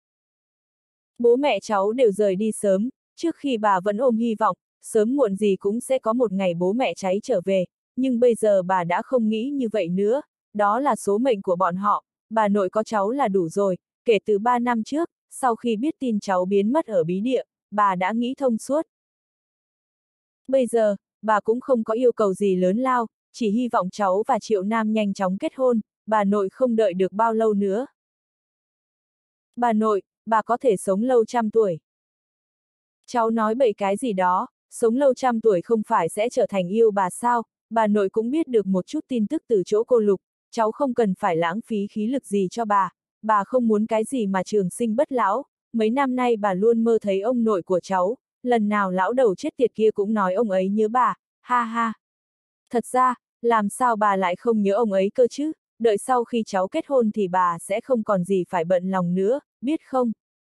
Bố mẹ cháu đều rời đi sớm, trước khi bà vẫn ôm hy vọng, sớm muộn gì cũng sẽ có một ngày bố mẹ cháy trở về, nhưng bây giờ bà đã không nghĩ như vậy nữa, đó là số mệnh của bọn họ, bà nội có cháu là đủ rồi, kể từ ba năm trước, sau khi biết tin cháu biến mất ở bí địa, bà đã nghĩ thông suốt. Bây giờ, bà cũng không có yêu cầu gì lớn lao, chỉ hy vọng cháu và Triệu Nam nhanh chóng kết hôn, bà nội không đợi được bao lâu nữa. Bà nội, bà có thể sống lâu trăm tuổi. Cháu nói bậy cái gì đó, sống lâu trăm tuổi không phải sẽ trở thành yêu bà sao, bà nội cũng biết được một chút tin tức từ chỗ cô Lục, cháu không cần phải lãng phí khí lực gì cho bà, bà không muốn cái gì mà trường sinh bất lão, mấy năm nay bà luôn mơ thấy ông nội của cháu, lần nào lão đầu chết tiệt kia cũng nói ông ấy nhớ bà, ha ha. Thật ra, làm sao bà lại không nhớ ông ấy cơ chứ, đợi sau khi cháu kết hôn thì bà sẽ không còn gì phải bận lòng nữa, biết không?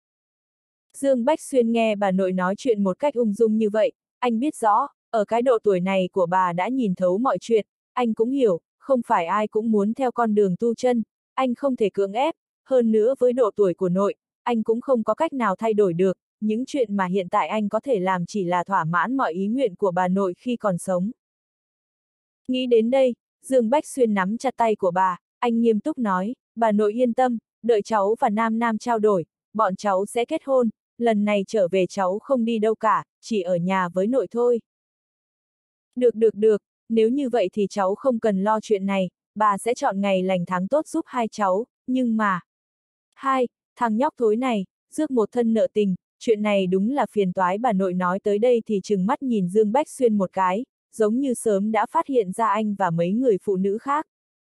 Dương Bách Xuyên nghe bà nội nói chuyện một cách ung dung như vậy, anh biết rõ, ở cái độ tuổi này của bà đã nhìn thấu mọi chuyện, anh cũng hiểu, không phải ai cũng muốn theo con đường tu chân, anh không thể cưỡng ép, hơn nữa với độ tuổi của nội, anh cũng không có cách nào thay đổi được, những chuyện mà hiện tại anh có thể làm chỉ là thỏa mãn mọi ý nguyện của bà nội khi còn sống. Nghĩ đến đây, Dương Bách Xuyên nắm chặt tay của bà, anh nghiêm túc nói, bà nội yên tâm, đợi cháu và Nam Nam trao đổi, bọn cháu sẽ kết hôn, lần này trở về cháu không đi đâu cả, chỉ ở nhà với nội thôi. Được được được, nếu như vậy thì cháu không cần lo chuyện này, bà sẽ chọn ngày lành tháng tốt giúp hai cháu, nhưng mà... Hai, thằng nhóc thối này, rước một thân nợ tình, chuyện này đúng là phiền toái. Bà nội nói tới đây thì trừng mắt nhìn Dương Bách Xuyên một cái, giống như sớm đã phát hiện ra anh và mấy người phụ nữ khác.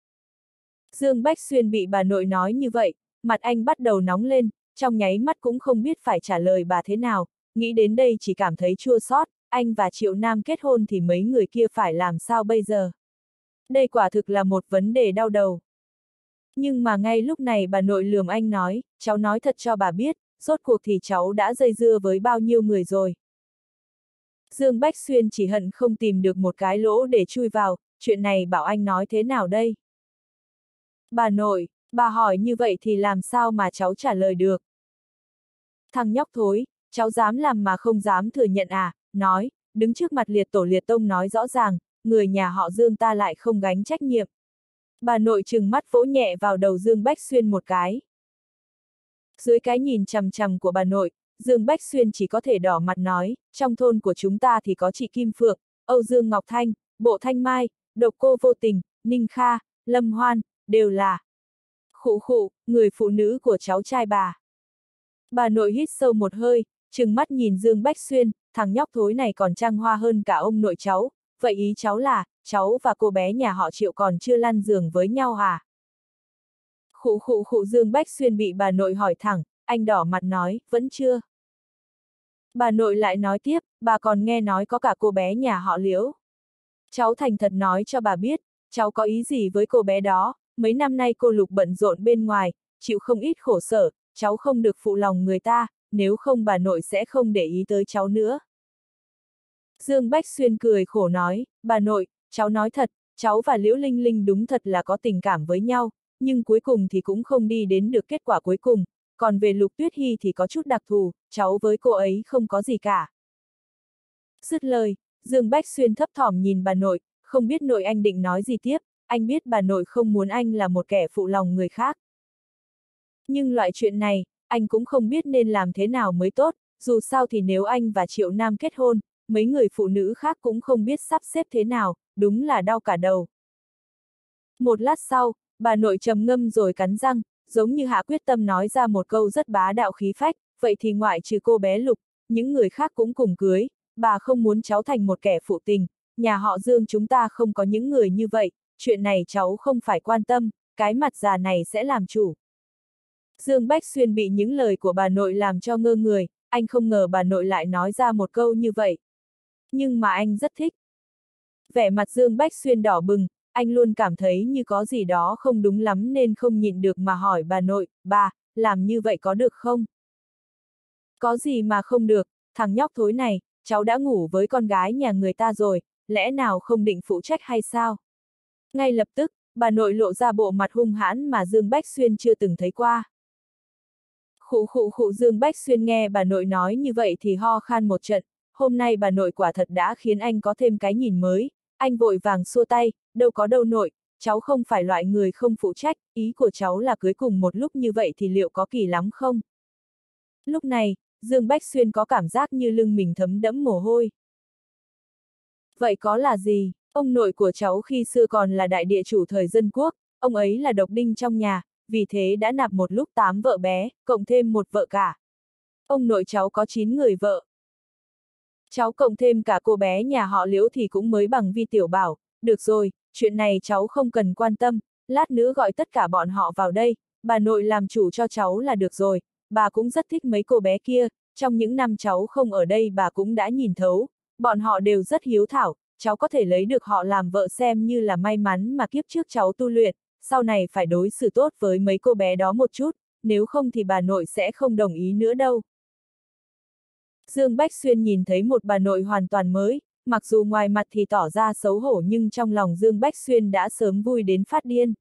Dương Bách Xuyên bị bà nội nói như vậy, mặt anh bắt đầu nóng lên, trong nháy mắt cũng không biết phải trả lời bà thế nào, nghĩ đến đây chỉ cảm thấy chua xót, anh và Triệu Nam kết hôn thì mấy người kia phải làm sao bây giờ? Đây quả thực là một vấn đề đau đầu. Nhưng mà ngay lúc này bà nội lườm anh nói, cháu nói thật cho bà biết, rốt cuộc thì cháu đã dây dưa với bao nhiêu người rồi. Dương Bách Xuyên chỉ hận không tìm được một cái lỗ để chui vào, chuyện này bảo anh nói thế nào đây? Bà nội, bà hỏi như vậy thì làm sao mà cháu trả lời được? Thằng nhóc thối, cháu dám làm mà không dám thừa nhận à, nói, đứng trước mặt liệt tổ liệt tông nói rõ ràng, người nhà họ Dương ta lại không gánh trách nhiệm. Bà nội trừng mắt vỗ nhẹ vào đầu Dương Bách Xuyên một cái. Dưới cái nhìn chằm chằm của bà nội, Dương Bách Xuyên chỉ có thể đỏ mặt nói, trong thôn của chúng ta thì có chị Kim Phượng, Âu Dương Ngọc Thanh, Bộ Thanh Mai, Độc Cô Vô Tình, Ninh Kha, Lâm Hoan, đều là khụ khụ, người phụ nữ của cháu trai bà. Bà nội hít sâu một hơi, trừng mắt nhìn Dương Bách Xuyên, thằng nhóc thối này còn trăng hoa hơn cả ông nội cháu, vậy ý cháu là, cháu và cô bé nhà họ Triệu còn chưa lăn giường với nhau hả? Khụ khụ khụ Dương Bách Xuyên bị bà nội hỏi thẳng, anh đỏ mặt nói, vẫn chưa. Bà nội lại nói tiếp, bà còn nghe nói có cả cô bé nhà họ Liễu. Cháu thành thật nói cho bà biết, cháu có ý gì với cô bé đó, mấy năm nay cô Lục bận rộn bên ngoài, chịu không ít khổ sở, cháu không được phụ lòng người ta, nếu không bà nội sẽ không để ý tới cháu nữa. Dương Bách Xuyên cười khổ nói, bà nội, cháu nói thật, cháu và Liễu Linh Linh đúng thật là có tình cảm với nhau, nhưng cuối cùng thì cũng không đi đến được kết quả cuối cùng, còn về Lục Tuyết Hy thì có chút đặc thù, cháu với cô ấy không có gì cả. Dứt lời, Dương Bách Xuyên thấp thỏm nhìn bà nội, không biết nội anh định nói gì tiếp, anh biết bà nội không muốn anh là một kẻ phụ lòng người khác. Nhưng loại chuyện này, anh cũng không biết nên làm thế nào mới tốt, dù sao thì nếu anh và Triệu Nam kết hôn, mấy người phụ nữ khác cũng không biết sắp xếp thế nào, đúng là đau cả đầu. Một lát sau, bà nội trầm ngâm rồi cắn răng, giống như hạ quyết tâm nói ra một câu rất bá đạo khí phách, vậy thì ngoại trừ cô bé Lục, những người khác cũng cùng cưới, bà không muốn cháu thành một kẻ phụ tình, nhà họ Dương chúng ta không có những người như vậy, chuyện này cháu không phải quan tâm, cái mặt già này sẽ làm chủ. Dương Bách Xuyên bị những lời của bà nội làm cho ngơ người, anh không ngờ bà nội lại nói ra một câu như vậy. Nhưng mà anh rất thích. Vẻ mặt Dương Bách Xuyên đỏ bừng, anh luôn cảm thấy như có gì đó không đúng lắm nên không nhịn được mà hỏi bà nội, bà, làm như vậy có được không? Có gì mà không được, thằng nhóc thối này, cháu đã ngủ với con gái nhà người ta rồi, lẽ nào không định phụ trách hay sao? Ngay lập tức, bà nội lộ ra bộ mặt hung hãn mà Dương Bách Xuyên chưa từng thấy qua. Khụ khụ khụ Dương Bách Xuyên nghe bà nội nói như vậy thì ho khan một trận, hôm nay bà nội quả thật đã khiến anh có thêm cái nhìn mới, anh vội vàng xua tay, đâu có đâu nội, cháu không phải loại người không phụ trách, ý của cháu là cưới cùng một lúc như vậy thì liệu có kỳ lắm không? Lúc này, Dương Bách Xuyên có cảm giác như lưng mình thấm đẫm mồ hôi. Vậy có là gì? Ông nội của cháu khi xưa còn là đại địa chủ thời dân quốc, ông ấy là độc đinh trong nhà, vì thế đã nạp một lúc tám vợ bé, cộng thêm một vợ cả. Ông nội cháu có chín người vợ. Cháu cộng thêm cả cô bé nhà họ Liễu thì cũng mới bằng Vi Tiểu Bảo, được rồi, chuyện này cháu không cần quan tâm, lát nữa gọi tất cả bọn họ vào đây, bà nội làm chủ cho cháu là được rồi, bà cũng rất thích mấy cô bé kia, trong những năm cháu không ở đây bà cũng đã nhìn thấu, bọn họ đều rất hiếu thảo, cháu có thể lấy được họ làm vợ xem như là may mắn mà kiếp trước cháu tu luyện, sau này phải đối xử tốt với mấy cô bé đó một chút, nếu không thì bà nội sẽ không đồng ý nữa đâu. Dương Bách Xuyên nhìn thấy một bà nội hoàn toàn mới, mặc dù ngoài mặt thì tỏ ra xấu hổ nhưng trong lòng Dương Bách Xuyên đã sớm vui đến phát điên.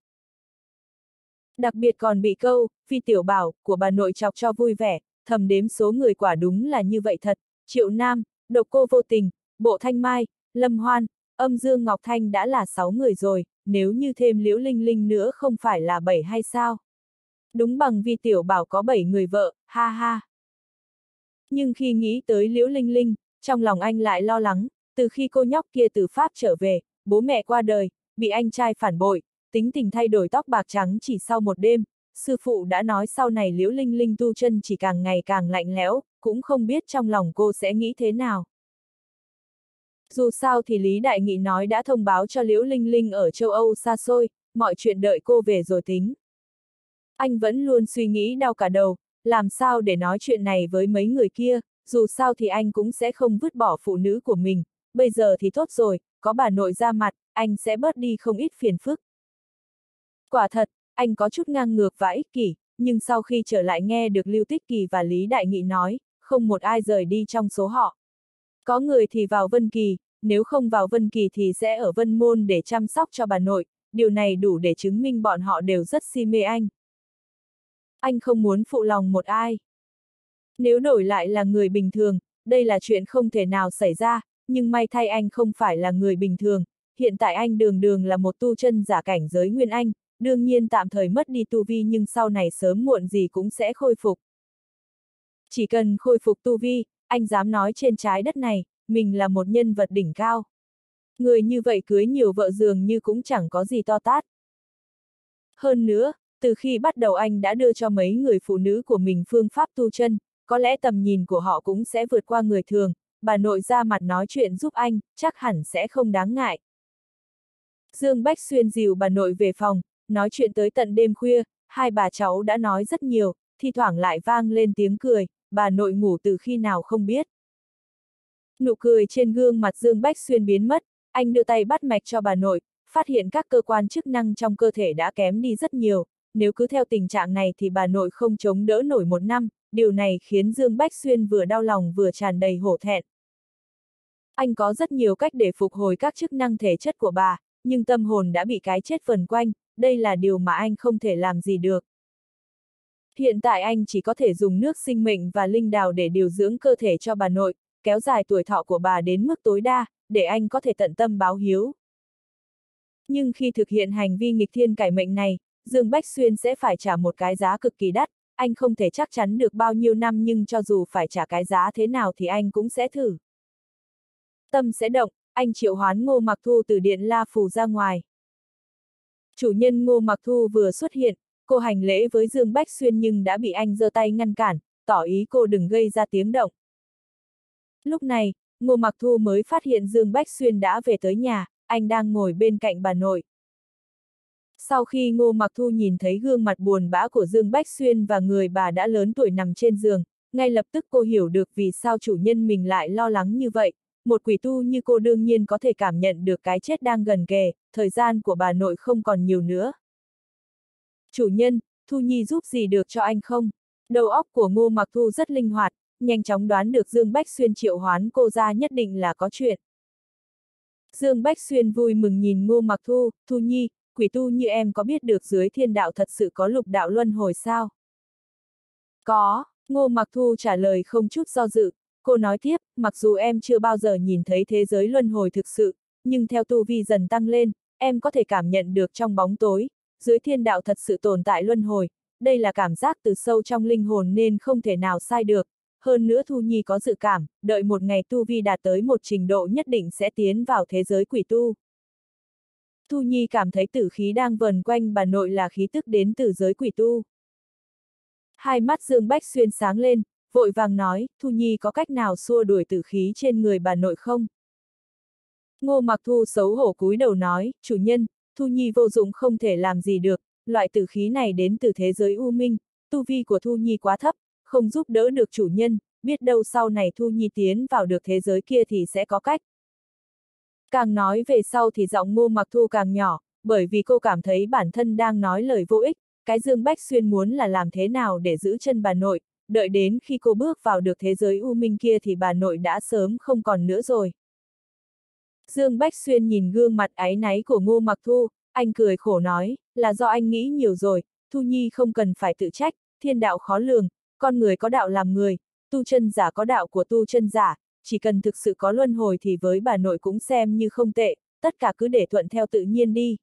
Đặc biệt còn bị câu, Phi Tiểu Bảo, của bà nội chọc cho vui vẻ, thầm đếm số người quả đúng là như vậy thật, Triệu Nam, Độc Cô Vô Tình, Bộ Thanh Mai, Lâm Hoan, Âm Dương Ngọc Thanh đã là sáu người rồi, nếu như thêm Liễu Linh Linh nữa không phải là bảy hay sao? Đúng bằng Vi Tiểu Bảo có bảy người vợ, ha ha. Nhưng khi nghĩ tới Liễu Linh Linh, trong lòng anh lại lo lắng, từ khi cô nhóc kia từ Pháp trở về, bố mẹ qua đời, bị anh trai phản bội, tính tình thay đổi tóc bạc trắng chỉ sau một đêm, sư phụ đã nói sau này Liễu Linh Linh tu chân chỉ càng ngày càng lạnh lẽo, cũng không biết trong lòng cô sẽ nghĩ thế nào. Dù sao thì Lý Đại Nghị nói đã thông báo cho Liễu Linh Linh ở châu Âu xa xôi, mọi chuyện đợi cô về rồi tính. Anh vẫn luôn suy nghĩ đau cả đầu, làm sao để nói chuyện này với mấy người kia, dù sao thì anh cũng sẽ không vứt bỏ phụ nữ của mình, bây giờ thì tốt rồi, có bà nội ra mặt, anh sẽ bớt đi không ít phiền phức. Quả thật, anh có chút ngang ngược và ích kỷ, nhưng sau khi trở lại nghe được Lưu Tích Kỳ và Lý Đại Nghị nói, không một ai rời đi trong số họ. Có người thì vào Vân Kỳ, nếu không vào Vân Kỳ thì sẽ ở Vân Môn để chăm sóc cho bà nội, điều này đủ để chứng minh bọn họ đều rất si mê anh. Anh không muốn phụ lòng một ai. Nếu đổi lại là người bình thường, đây là chuyện không thể nào xảy ra, nhưng may thay anh không phải là người bình thường, hiện tại anh đường đường là một tu chân giả cảnh giới Nguyên Anh, đương nhiên tạm thời mất đi tu vi nhưng sau này sớm muộn gì cũng sẽ khôi phục. Chỉ cần khôi phục tu vi, anh dám nói trên trái đất này, mình là một nhân vật đỉnh cao. Người như vậy cưới nhiều vợ dường như cũng chẳng có gì to tát. Hơn nữa, từ khi bắt đầu anh đã đưa cho mấy người phụ nữ của mình phương pháp tu chân, có lẽ tầm nhìn của họ cũng sẽ vượt qua người thường, bà nội ra mặt nói chuyện giúp anh, chắc hẳn sẽ không đáng ngại. Dương Bách Xuyên dìu bà nội về phòng, nói chuyện tới tận đêm khuya, hai bà cháu đã nói rất nhiều, thi thoảng lại vang lên tiếng cười, bà nội ngủ từ khi nào không biết. Nụ cười trên gương mặt Dương Bách Xuyên biến mất, anh đưa tay bắt mạch cho bà nội, phát hiện các cơ quan chức năng trong cơ thể đã kém đi rất nhiều, nếu cứ theo tình trạng này thì bà nội không chống đỡ nổi một năm, điều này khiến Dương Bách Xuyên vừa đau lòng vừa tràn đầy hổ thẹn. Anh có rất nhiều cách để phục hồi các chức năng thể chất của bà, nhưng tâm hồn đã bị cái chết vần quanh, đây là điều mà anh không thể làm gì được. Hiện tại anh chỉ có thể dùng nước sinh mệnh và linh đào để điều dưỡng cơ thể cho bà nội, kéo dài tuổi thọ của bà đến mức tối đa, để anh có thể tận tâm báo hiếu. Nhưng khi thực hiện hành vi nghịch thiên cải mệnh này, Dương Bách Xuyên sẽ phải trả một cái giá cực kỳ đắt, anh không thể chắc chắn được bao nhiêu năm nhưng cho dù phải trả cái giá thế nào thì anh cũng sẽ thử. Tâm sẽ động, anh triệu hoán Ngô Mặc Thu từ Điện La Phù ra ngoài. Chủ nhân Ngô Mặc Thu vừa xuất hiện, cô hành lễ với Dương Bách Xuyên nhưng đã bị anh giơ tay ngăn cản, tỏ ý cô đừng gây ra tiếng động. Lúc này, Ngô Mặc Thu mới phát hiện Dương Bách Xuyên đã về tới nhà, anh đang ngồi bên cạnh bà nội. Sau khi Ngô Mặc Thu nhìn thấy gương mặt buồn bã của Dương Bách Xuyên và người bà đã lớn tuổi nằm trên giường, ngay lập tức cô hiểu được vì sao chủ nhân mình lại lo lắng như vậy. Một quỷ tu như cô đương nhiên có thể cảm nhận được cái chết đang gần kề, thời gian của bà nội không còn nhiều nữa. Chủ nhân, Thu Nhi giúp gì được cho anh không? Đầu óc của Ngô Mặc Thu rất linh hoạt, nhanh chóng đoán được Dương Bách Xuyên triệu hoán cô ra nhất định là có chuyện. Dương Bách Xuyên vui mừng nhìn Ngô Mặc Thu, Thu Nhi, quỷ tu như em có biết được dưới thiên đạo thật sự có lục đạo luân hồi sao? Có, Ngô Mặc Thu trả lời không chút do dự. Cô nói tiếp, mặc dù em chưa bao giờ nhìn thấy thế giới luân hồi thực sự, nhưng theo tu vi dần tăng lên, em có thể cảm nhận được trong bóng tối, dưới thiên đạo thật sự tồn tại luân hồi, đây là cảm giác từ sâu trong linh hồn nên không thể nào sai được. Hơn nữa Thu Nhi có dự cảm, đợi một ngày tu vi đạt tới một trình độ nhất định sẽ tiến vào thế giới quỷ tu. Thu Nhi cảm thấy tử khí đang vần quanh bà nội là khí tức đến từ giới quỷ tu. Hai mắt Dương Bách Xuyên sáng lên, vội vàng nói, Thu Nhi có cách nào xua đuổi tử khí trên người bà nội không? Ngô Mặc Thu xấu hổ cúi đầu nói, chủ nhân, Thu Nhi vô dụng không thể làm gì được, loại tử khí này đến từ thế giới u minh, tu vi của Thu Nhi quá thấp, không giúp đỡ được chủ nhân, biết đâu sau này Thu Nhi tiến vào được thế giới kia thì sẽ có cách. Càng nói về sau thì giọng Ngô Mặc Thu càng nhỏ, bởi vì cô cảm thấy bản thân đang nói lời vô ích, cái Dương Bách Xuyên muốn là làm thế nào để giữ chân bà nội. Đợi đến khi cô bước vào được thế giới u minh kia thì bà nội đã sớm không còn nữa rồi. Dương Bách Xuyên nhìn gương mặt áy náy của Ngô Mặc Thu, anh cười khổ nói, là do anh nghĩ nhiều rồi, Thu Nhi không cần phải tự trách, thiên đạo khó lường, con người có đạo làm người, tu chân giả có đạo của tu chân giả, chỉ cần thực sự có luân hồi thì với bà nội cũng xem như không tệ, tất cả cứ để thuận theo tự nhiên đi.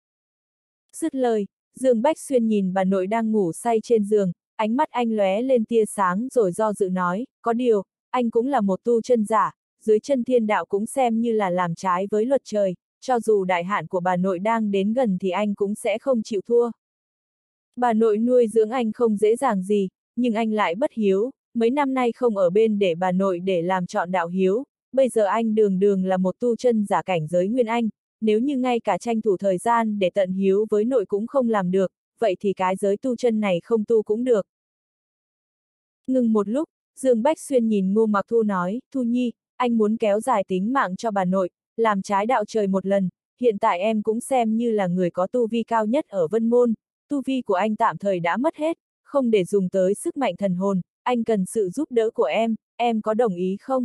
Dứt lời, Dương Bách Xuyên nhìn bà nội đang ngủ say trên giường, ánh mắt anh lóe lên tia sáng rồi do dự nói, có điều, anh cũng là một tu chân giả, dưới chân thiên đạo cũng xem như là làm trái với luật trời, cho dù đại hạn của bà nội đang đến gần thì anh cũng sẽ không chịu thua. Bà nội nuôi dưỡng anh không dễ dàng gì, nhưng anh lại bất hiếu, mấy năm nay không ở bên để bà nội để làm trọn đạo hiếu, bây giờ anh đường đường là một tu chân giả cảnh giới Nguyên Anh, nếu như ngay cả tranh thủ thời gian để tận hiếu với nội cũng không làm được, vậy thì cái giới tu chân này không tu cũng được. Ngừng một lúc, Dương Bách Xuyên nhìn Ngô Mặc Thu nói, Thu Nhi, anh muốn kéo dài tính mạng cho bà nội, làm trái đạo trời một lần, hiện tại em cũng xem như là người có tu vi cao nhất ở Vân Môn, tu vi của anh tạm thời đã mất hết, không để dùng tới sức mạnh thần hồn, anh cần sự giúp đỡ của em, em có đồng ý không?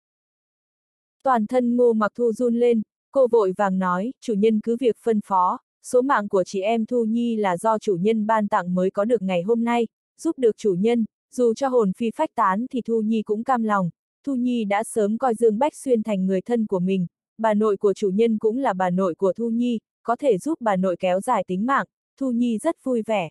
Toàn thân Ngô Mặc Thu run lên, cô vội vàng nói, chủ nhân cứ việc phân phó, số mạng của chị em Thu Nhi là do chủ nhân ban tặng mới có được ngày hôm nay, giúp được chủ nhân, dù cho hồn phi phách tán thì Thu Nhi cũng cam lòng. Thu Nhi đã sớm coi Dương Bách Xuyên thành người thân của mình, bà nội của chủ nhân cũng là bà nội của Thu Nhi, có thể giúp bà nội kéo dài tính mạng, Thu Nhi rất vui vẻ.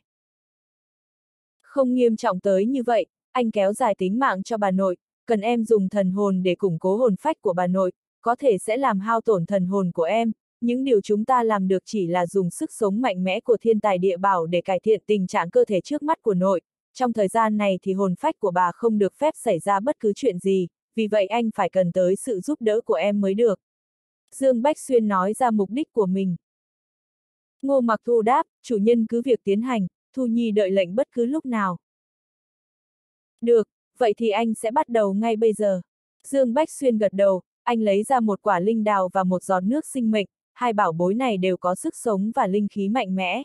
Không nghiêm trọng tới như vậy, anh kéo dài tính mạng cho bà nội, cần em dùng thần hồn để củng cố hồn phách của bà nội, có thể sẽ làm hao tổn thần hồn của em, những điều chúng ta làm được chỉ là dùng sức sống mạnh mẽ của thiên tài địa bảo để cải thiện tình trạng cơ thể trước mắt của nội, trong thời gian này thì hồn phách của bà không được phép xảy ra bất cứ chuyện gì, vì vậy anh phải cần tới sự giúp đỡ của em mới được. Dương Bách Xuyên nói ra mục đích của mình. Ngô Mặc Thu đáp, chủ nhân cứ việc tiến hành, Thu Nhi đợi lệnh bất cứ lúc nào. Được, vậy thì anh sẽ bắt đầu ngay bây giờ. Dương Bách Xuyên gật đầu, anh lấy ra một quả linh đào và một giọt nước sinh mệnh, hai bảo bối này đều có sức sống và linh khí mạnh mẽ.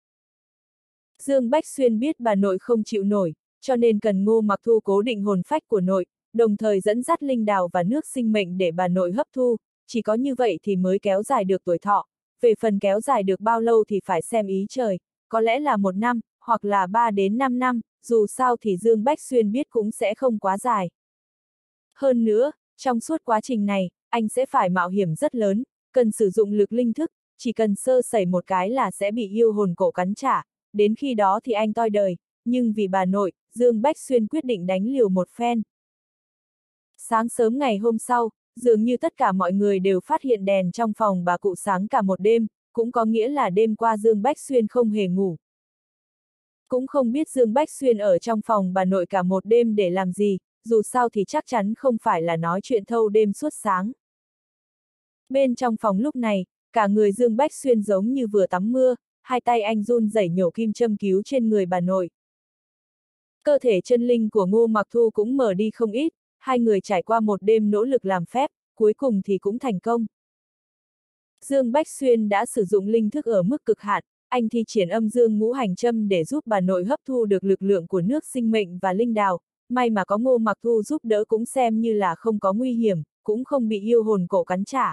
Dương Bách Xuyên biết bà nội không chịu nổi, cho nên cần Ngô Mặc Thu cố định hồn phách của nội, đồng thời dẫn dắt linh đào và nước sinh mệnh để bà nội hấp thu, chỉ có như vậy thì mới kéo dài được tuổi thọ. Về phần kéo dài được bao lâu thì phải xem ý trời, có lẽ là một năm, hoặc là ba đến năm năm, dù sao thì Dương Bách Xuyên biết cũng sẽ không quá dài. Hơn nữa, trong suốt quá trình này, anh sẽ phải mạo hiểm rất lớn, cần sử dụng lực linh thức, chỉ cần sơ sẩy một cái là sẽ bị yêu hồn cổ cắn trả, đến khi đó thì anh toi đời, nhưng vì bà nội, Dương Bách Xuyên quyết định đánh liều một phen. Sáng sớm ngày hôm sau, dường như tất cả mọi người đều phát hiện đèn trong phòng bà cụ sáng cả một đêm, cũng có nghĩa là đêm qua Dương Bách Xuyên không hề ngủ. Cũng không biết Dương Bách Xuyên ở trong phòng bà nội cả một đêm để làm gì, dù sao thì chắc chắn không phải là nói chuyện thâu đêm suốt sáng. Bên trong phòng lúc này, cả người Dương Bách Xuyên giống như vừa tắm mưa, hai tay anh run rẩy nhổ kim châm cứu trên người bà nội. Cơ thể chân linh của Ngô Mặc Thu cũng mở đi không ít, hai người trải qua một đêm nỗ lực làm phép, cuối cùng thì cũng thành công. Dương Bách Xuyên đã sử dụng linh thức ở mức cực hạn, anh thi triển âm dương ngũ hành châm để giúp bà nội hấp thu được lực lượng của nước sinh mệnh và linh đào, may mà có Ngô Mặc Thu giúp đỡ cũng xem như là không có nguy hiểm, cũng không bị yêu hồn cổ cắn trả.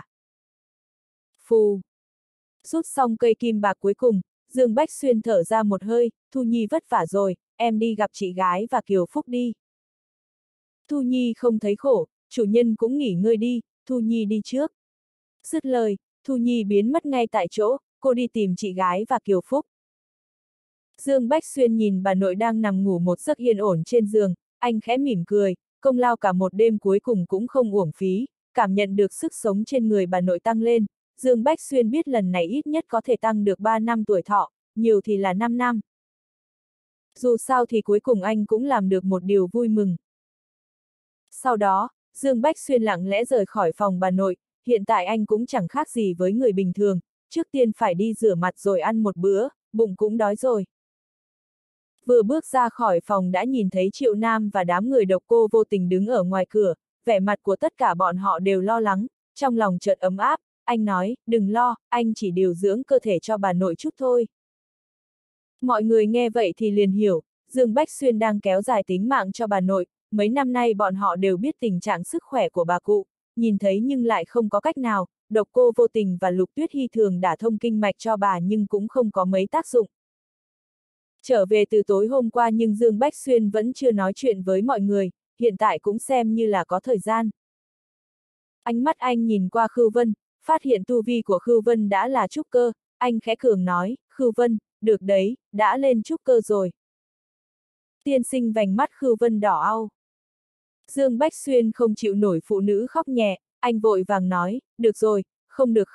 Phù! Rút xong cây kim bạc cuối cùng, Dương Bách Xuyên thở ra một hơi, Thu Nhi vất vả rồi, em đi gặp chị gái và Kiều Phúc đi. Thu Nhi không thấy khổ, chủ nhân cũng nghỉ ngơi đi, Thu Nhi đi trước. Dứt lời, Thu Nhi biến mất ngay tại chỗ, cô đi tìm chị gái và Kiều Phúc. Dương Bách Xuyên nhìn bà nội đang nằm ngủ một giấc yên ổn trên giường, anh khẽ mỉm cười, công lao cả một đêm cuối cùng cũng không uổng phí, cảm nhận được sức sống trên người bà nội tăng lên. Dương Bách Xuyên biết lần này ít nhất có thể tăng được ba năm tuổi thọ, nhiều thì là năm năm. Dù sao thì cuối cùng anh cũng làm được một điều vui mừng. Sau đó, Dương Bách Xuyên lặng lẽ rời khỏi phòng bà nội, hiện tại anh cũng chẳng khác gì với người bình thường, trước tiên phải đi rửa mặt rồi ăn một bữa, bụng cũng đói rồi. Vừa bước ra khỏi phòng đã nhìn thấy Triệu Nam và đám người độc cô vô tình đứng ở ngoài cửa, vẻ mặt của tất cả bọn họ đều lo lắng, trong lòng chợt ấm áp, anh nói, đừng lo, anh chỉ điều dưỡng cơ thể cho bà nội chút thôi. Mọi người nghe vậy thì liền hiểu, Dương Bách Xuyên đang kéo dài tính mạng cho bà nội, mấy năm nay bọn họ đều biết tình trạng sức khỏe của bà cụ, nhìn thấy nhưng lại không có cách nào, độc cô vô tình và Lục Tuyết Hy thường đả thông kinh mạch cho bà nhưng cũng không có mấy tác dụng. Trở về từ tối hôm qua nhưng Dương Bách Xuyên vẫn chưa nói chuyện với mọi người, hiện tại cũng xem như là có thời gian. Ánh mắt anh nhìn qua Khưu Vân, phát hiện tu vi của Khưu Vân đã là trúc cơ, anh khẽ cường nói, Khưu Vân, được đấy, đã lên trúc cơ rồi. Tiên sinh vành mắt Khưu Vân đỏ au. Dương Bách Xuyên không chịu nổi phụ nữ khóc nhẹ, anh vội vàng nói, được rồi, không được khóc,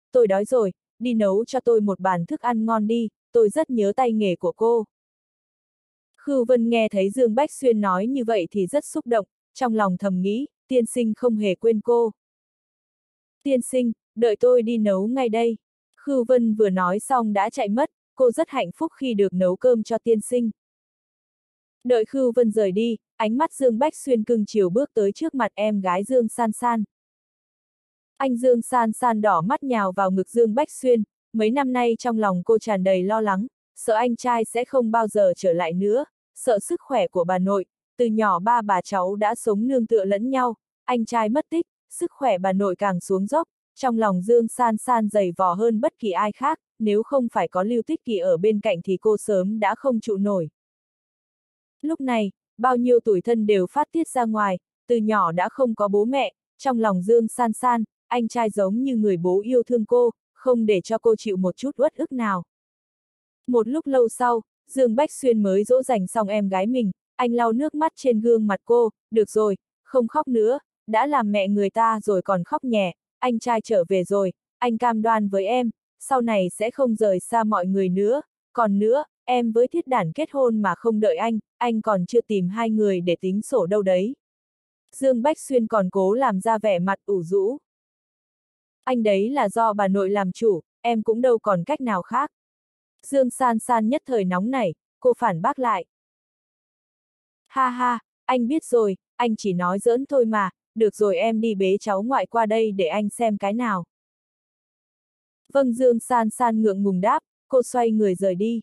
tôi đói rồi, đi nấu cho tôi một bàn thức ăn ngon đi, tôi rất nhớ tay nghề của cô. Khưu Vân nghe thấy Dương Bách Xuyên nói như vậy thì rất xúc động, trong lòng thầm nghĩ, tiên sinh không hề quên cô. Tiên sinh, đợi tôi đi nấu ngay đây. Khưu Vân vừa nói xong đã chạy mất, cô rất hạnh phúc khi được nấu cơm cho tiên sinh. Đợi Khưu Vân rời đi, ánh mắt Dương Bách Xuyên cưng chiều bước tới trước mặt em gái Dương San San. Anh Dương San San đỏ mắt nhào vào ngực Dương Bách Xuyên, mấy năm nay trong lòng cô tràn đầy lo lắng, sợ anh trai sẽ không bao giờ trở lại nữa, sợ sức khỏe của bà nội, từ nhỏ ba bà cháu đã sống nương tựa lẫn nhau, anh trai mất tích, sức khỏe bà nội càng xuống dốc, trong lòng Dương San San dày vò hơn bất kỳ ai khác, nếu không phải có Lưu Tích Kỳ ở bên cạnh thì cô sớm đã không trụ nổi. Lúc này, bao nhiêu tủi thân đều phát tiết ra ngoài, từ nhỏ đã không có bố mẹ, trong lòng Dương San San, anh trai giống như người bố yêu thương cô, không để cho cô chịu một chút uất ức nào. Một lúc lâu sau, Dương Bách Xuyên mới dỗ dành xong em gái mình, anh lau nước mắt trên gương mặt cô, được rồi, không khóc nữa, đã làm mẹ người ta rồi còn khóc nhè, anh trai trở về rồi, anh cam đoan với em, sau này sẽ không rời xa mọi người nữa, còn nữa, em với Thiết Đản kết hôn mà không đợi anh, anh còn chưa tìm hai người để tính sổ đâu đấy. Dương Bách Xuyên còn cố làm ra vẻ mặt ủ rũ. Anh đấy là do bà nội làm chủ, em cũng đâu còn cách nào khác. Dương San San nhất thời nóng nảy, cô phản bác lại. Ha ha, anh biết rồi, anh chỉ nói giỡn thôi mà, được rồi em đi bế cháu ngoại qua đây để anh xem cái nào. Vâng, Dương San San ngượng ngùng đáp, cô xoay người rời đi.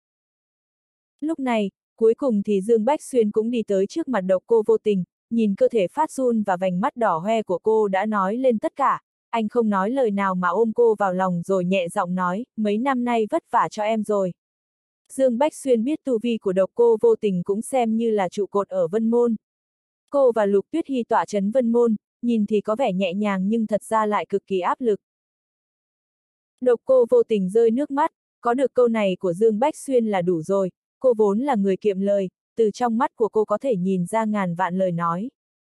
Lúc này, cuối cùng thì Dương Bách Xuyên cũng đi tới trước mặt Độc Cô Vô Tình, nhìn cơ thể phát run và vành mắt đỏ hoe của cô đã nói lên tất cả, anh không nói lời nào mà ôm cô vào lòng rồi nhẹ giọng nói, mấy năm nay vất vả cho em rồi. Dương Bách Xuyên biết tu vi của Độc Cô Vô Tình cũng xem như là trụ cột ở Vân Môn. Cô và Lục Tuyết Hy tọa trấn Vân Môn, nhìn thì có vẻ nhẹ nhàng nhưng thật ra lại cực kỳ áp lực. Độc Cô Vô Tình rơi nước mắt, có được câu này của Dương Bách Xuyên là đủ rồi, cô vốn là người kiệm lời, từ trong mắt của cô có thể nhìn ra ngàn vạn lời nói.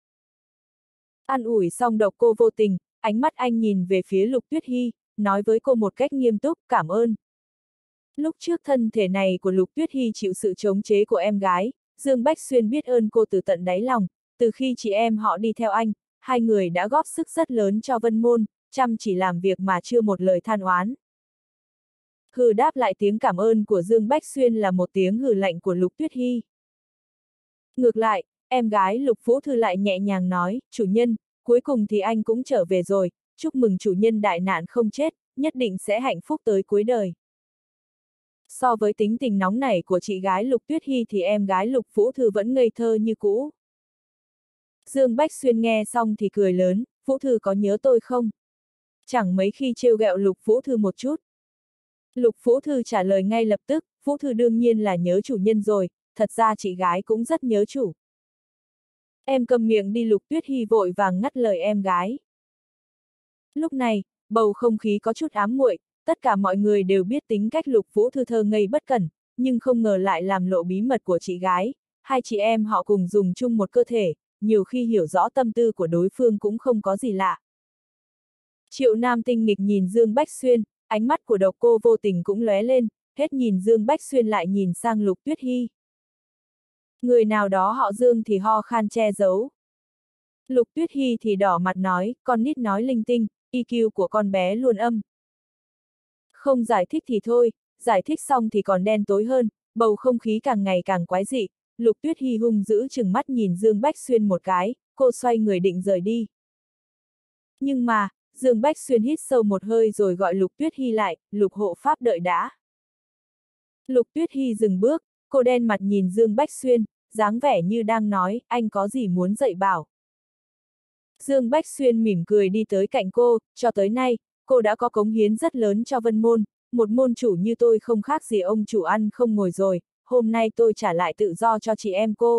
An ủi xong Độc Cô Vô Tình, ánh mắt anh nhìn về phía Lục Tuyết Hy, nói với cô một cách nghiêm túc, cảm ơn. Lúc trước thân thể này của Lục Tuyết Hy chịu sự chống chế của em gái, Dương Bách Xuyên biết ơn cô từ tận đáy lòng, từ khi chị em họ đi theo anh, hai người đã góp sức rất lớn cho Vân Môn, chăm chỉ làm việc mà chưa một lời than oán. Hừ, đáp lại tiếng cảm ơn của Dương Bách Xuyên là một tiếng hừ lạnh của Lục Tuyết Hy. Ngược lại, em gái Lục Vũ Thư lại nhẹ nhàng nói, chủ nhân, cuối cùng thì anh cũng trở về rồi, chúc mừng chủ nhân đại nạn không chết, nhất định sẽ hạnh phúc tới cuối đời. So với tính tình nóng nảy của chị gái Lục Tuyết Hy thì em gái Lục Vũ Thư vẫn ngây thơ như cũ. Dương Bách Xuyên nghe xong thì cười lớn, Vũ Thư có nhớ tôi không? Chẳng mấy khi trêu ghẹo Lục Vũ Thư một chút. Lục Vũ Thư trả lời ngay lập tức, Vũ Thư đương nhiên là nhớ chủ nhân rồi, thật ra chị gái cũng rất nhớ chủ. Em cầm miệng đi, Lục Tuyết Hy vội vàng ngắt lời em gái. Lúc này, bầu không khí có chút ám muội, tất cả mọi người đều biết tính cách Lục Vũ Thư thơ ngây bất cẩn, nhưng không ngờ lại làm lộ bí mật của chị gái, hai chị em họ cùng dùng chung một cơ thể, nhiều khi hiểu rõ tâm tư của đối phương cũng không có gì lạ. Triệu Nam tinh nghịch nhìn Dương Bách Xuyên, ánh mắt của Độc Cô Vô Tình cũng lóe lên, hết nhìn Dương Bách Xuyên lại nhìn sang Lục Tuyết Hy. Người nào đó họ Dương thì ho khan che giấu. Lục Tuyết Hy thì đỏ mặt nói, con nít nói linh tinh, i kiu của con bé luôn âm. Không giải thích thì thôi, giải thích xong thì còn đen tối hơn, bầu không khí càng ngày càng quái dị, Lục Tuyết Hy hung dữ chừng mắt nhìn Dương Bách Xuyên một cái, cô xoay người định rời đi. Nhưng mà, Dương Bách Xuyên hít sâu một hơi rồi gọi Lục Tuyết Hy lại, Lục hộ pháp đợi đã. Lục Tuyết Hy dừng bước, cô đen mặt nhìn Dương Bách Xuyên, dáng vẻ như đang nói, anh có gì muốn dạy bảo. Dương Bách Xuyên mỉm cười đi tới cạnh cô, cho tới nay, cô đã có cống hiến rất lớn cho Vân Môn, một môn chủ như tôi không khác gì ông chủ ăn không ngồi rồi, hôm nay tôi trả lại tự do cho chị em cô.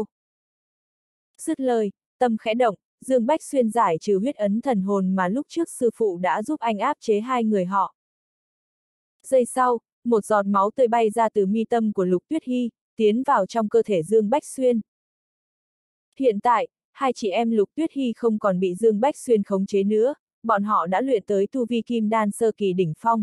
Dứt lời, tâm khẽ động, Dương Bách Xuyên giải trừ huyết ấn thần hồn mà lúc trước sư phụ đã giúp anh áp chế hai người họ. Giây sau, một giọt máu tươi bay ra từ mi tâm của Lục Tuyết Hy, tiến vào trong cơ thể Dương Bách Xuyên. Hiện tại, hai chị em Lục Tuyết Hy không còn bị Dương Bách Xuyên khống chế nữa, bọn họ đã luyện tới tu vi kim đan sơ kỳ đỉnh phong.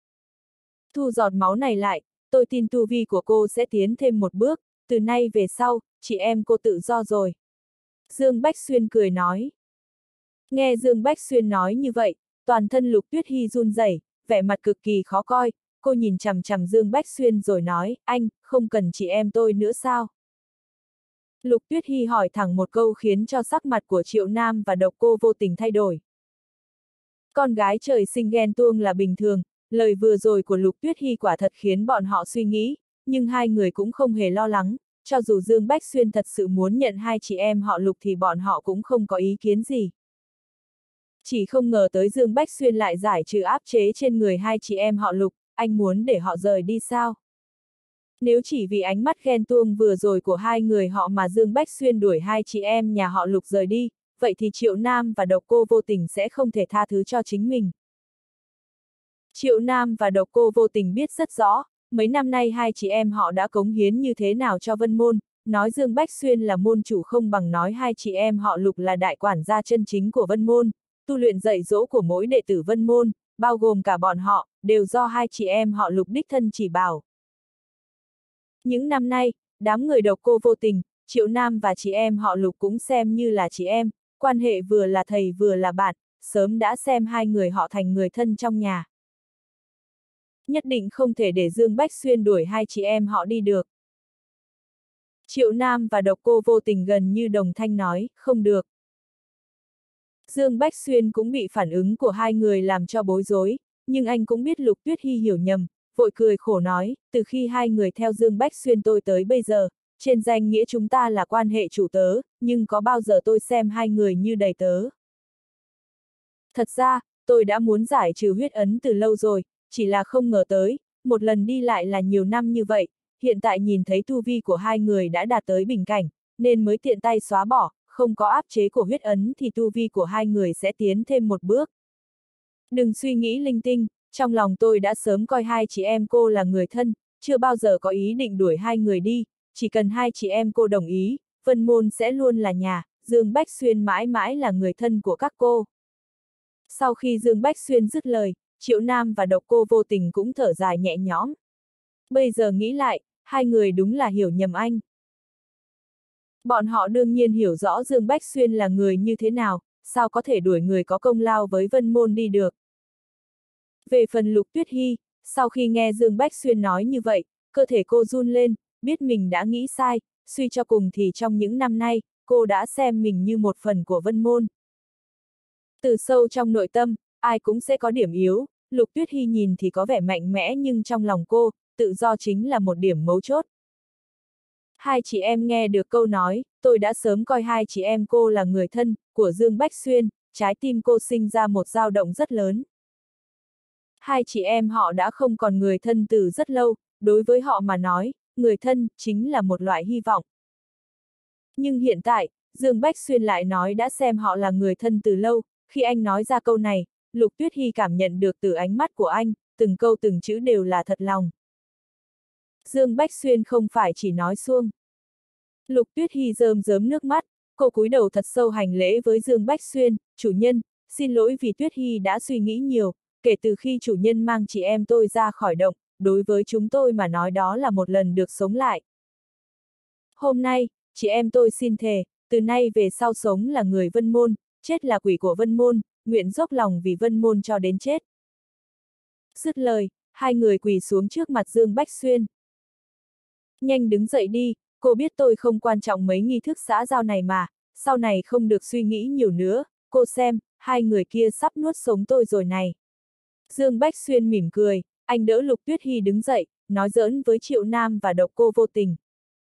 Thu giọt máu này lại, tôi tin tu vi của cô sẽ tiến thêm một bước, từ nay về sau, chị em cô tự do rồi. Dương Bách Xuyên cười nói. Nghe Dương Bách Xuyên nói như vậy, toàn thân Lục Tuyết Hy run rẩy, vẻ mặt cực kỳ khó coi, cô nhìn chằm chằm Dương Bách Xuyên rồi nói, anh, không cần chị em tôi nữa sao? Lục Tuyết Hy hỏi thẳng một câu khiến cho sắc mặt của Triệu Nam và Độc Cô vô tình thay đổi. Con gái trời sinh ghen tuông là bình thường, lời vừa rồi của Lục Tuyết Hy quả thật khiến bọn họ suy nghĩ, nhưng hai người cũng không hề lo lắng, cho dù Dương Bách Xuyên thật sự muốn nhận hai chị em họ Lục thì bọn họ cũng không có ý kiến gì. Chỉ không ngờ tới Dương Bách Xuyên lại giải trừ áp chế trên người hai chị em họ Lục, anh muốn để họ rời đi sao? Nếu chỉ vì ánh mắt ghen tuông vừa rồi của hai người họ mà Dương Bách Xuyên đuổi hai chị em nhà họ Lục rời đi, vậy thì Triệu Nam và Độc Cô vô tình sẽ không thể tha thứ cho chính mình. Triệu Nam và Độc Cô vô tình biết rất rõ, mấy năm nay hai chị em họ đã cống hiến như thế nào cho Vân Môn, nói Dương Bách Xuyên là môn chủ không bằng nói hai chị em họ Lục là đại quản gia chân chính của Vân Môn, tu luyện dạy dỗ của mỗi đệ tử Vân Môn, bao gồm cả bọn họ, đều do hai chị em họ Lục đích thân chỉ bảo. Những năm nay, đám người Độc Cô vô tình, Triệu Nam và chị em họ Lục cũng xem như là chị em, quan hệ vừa là thầy vừa là bạn, sớm đã xem hai người họ thành người thân trong nhà. Nhất định không thể để Dương Bách Xuyên đuổi hai chị em họ đi được. Triệu Nam và Độc Cô vô tình gần như đồng thanh nói, không được. Dương Bách Xuyên cũng bị phản ứng của hai người làm cho bối rối, nhưng anh cũng biết Lục Tuyết Hy hiểu nhầm, vội cười khổ nói, từ khi hai người theo Dương Bách Xuyên tôi tới bây giờ, trên danh nghĩa chúng ta là quan hệ chủ tớ, nhưng có bao giờ tôi xem hai người như đầy tớ. Thật ra, tôi đã muốn giải trừ huyết ấn từ lâu rồi, chỉ là không ngờ tới, một lần đi lại là nhiều năm như vậy, hiện tại nhìn thấy tu vi của hai người đã đạt tới bình cảnh, nên mới tiện tay xóa bỏ, không có áp chế của huyết ấn thì tu vi của hai người sẽ tiến thêm một bước. Đừng suy nghĩ linh tinh, trong lòng tôi đã sớm coi hai chị em cô là người thân, chưa bao giờ có ý định đuổi hai người đi, chỉ cần hai chị em cô đồng ý, Vân Môn sẽ luôn là nhà, Dương Bách Xuyên mãi mãi là người thân của các cô. Sau khi Dương Bách Xuyên dứt lời, Triệu Nam và Độc Cô vô tình cũng thở dài nhẹ nhõm. Bây giờ nghĩ lại, hai người đúng là hiểu nhầm anh. Bọn họ đương nhiên hiểu rõ Dương Bách Xuyên là người như thế nào, sao có thể đuổi người có công lao với Vân Môn đi được. Về phần Lục Tuyết Hy, sau khi nghe Dương Bách Xuyên nói như vậy, cơ thể cô run lên, biết mình đã nghĩ sai, suy cho cùng thì trong những năm nay, cô đã xem mình như một phần của Vân Môn. Từ sâu trong nội tâm, ai cũng sẽ có điểm yếu, Lục Tuyết Hy nhìn thì có vẻ mạnh mẽ nhưng trong lòng cô, tự do chính là một điểm mấu chốt. Hai chị em nghe được câu nói, tôi đã sớm coi hai chị em cô là người thân, của Dương Bách Xuyên, trái tim cô sinh ra một dao động rất lớn. Hai chị em họ đã không còn người thân từ rất lâu, đối với họ mà nói, người thân chính là một loại hy vọng. Nhưng hiện tại, Dương Bách Xuyên lại nói đã xem họ là người thân từ lâu, khi anh nói ra câu này, Lục Tuyết Hy cảm nhận được từ ánh mắt của anh, từng câu từng chữ đều là thật lòng. Dương Bách Xuyên không phải chỉ nói suông. Lục Tuyết Hy rơm rớm nước mắt, cô cúi đầu thật sâu hành lễ với Dương Bách Xuyên, chủ nhân, xin lỗi vì Tuyết Hy đã suy nghĩ nhiều, kể từ khi chủ nhân mang chị em tôi ra khỏi động, đối với chúng tôi mà nói đó là một lần được sống lại. Hôm nay, chị em tôi xin thề, từ nay về sau sống là người Vân Môn, chết là quỷ của Vân Môn, nguyện dốc lòng vì Vân Môn cho đến chết. Dứt lời, hai người quỳ xuống trước mặt Dương Bách Xuyên. Nhanh đứng dậy đi, cô biết tôi không quan trọng mấy nghi thức xã giao này mà, sau này không được suy nghĩ nhiều nữa, cô xem, hai người kia sắp nuốt sống tôi rồi này. Dương Bách Xuyên mỉm cười, anh đỡ Lục Tuyết Hy đứng dậy, nói giỡn với Triệu Nam và Độc Cô vô tình.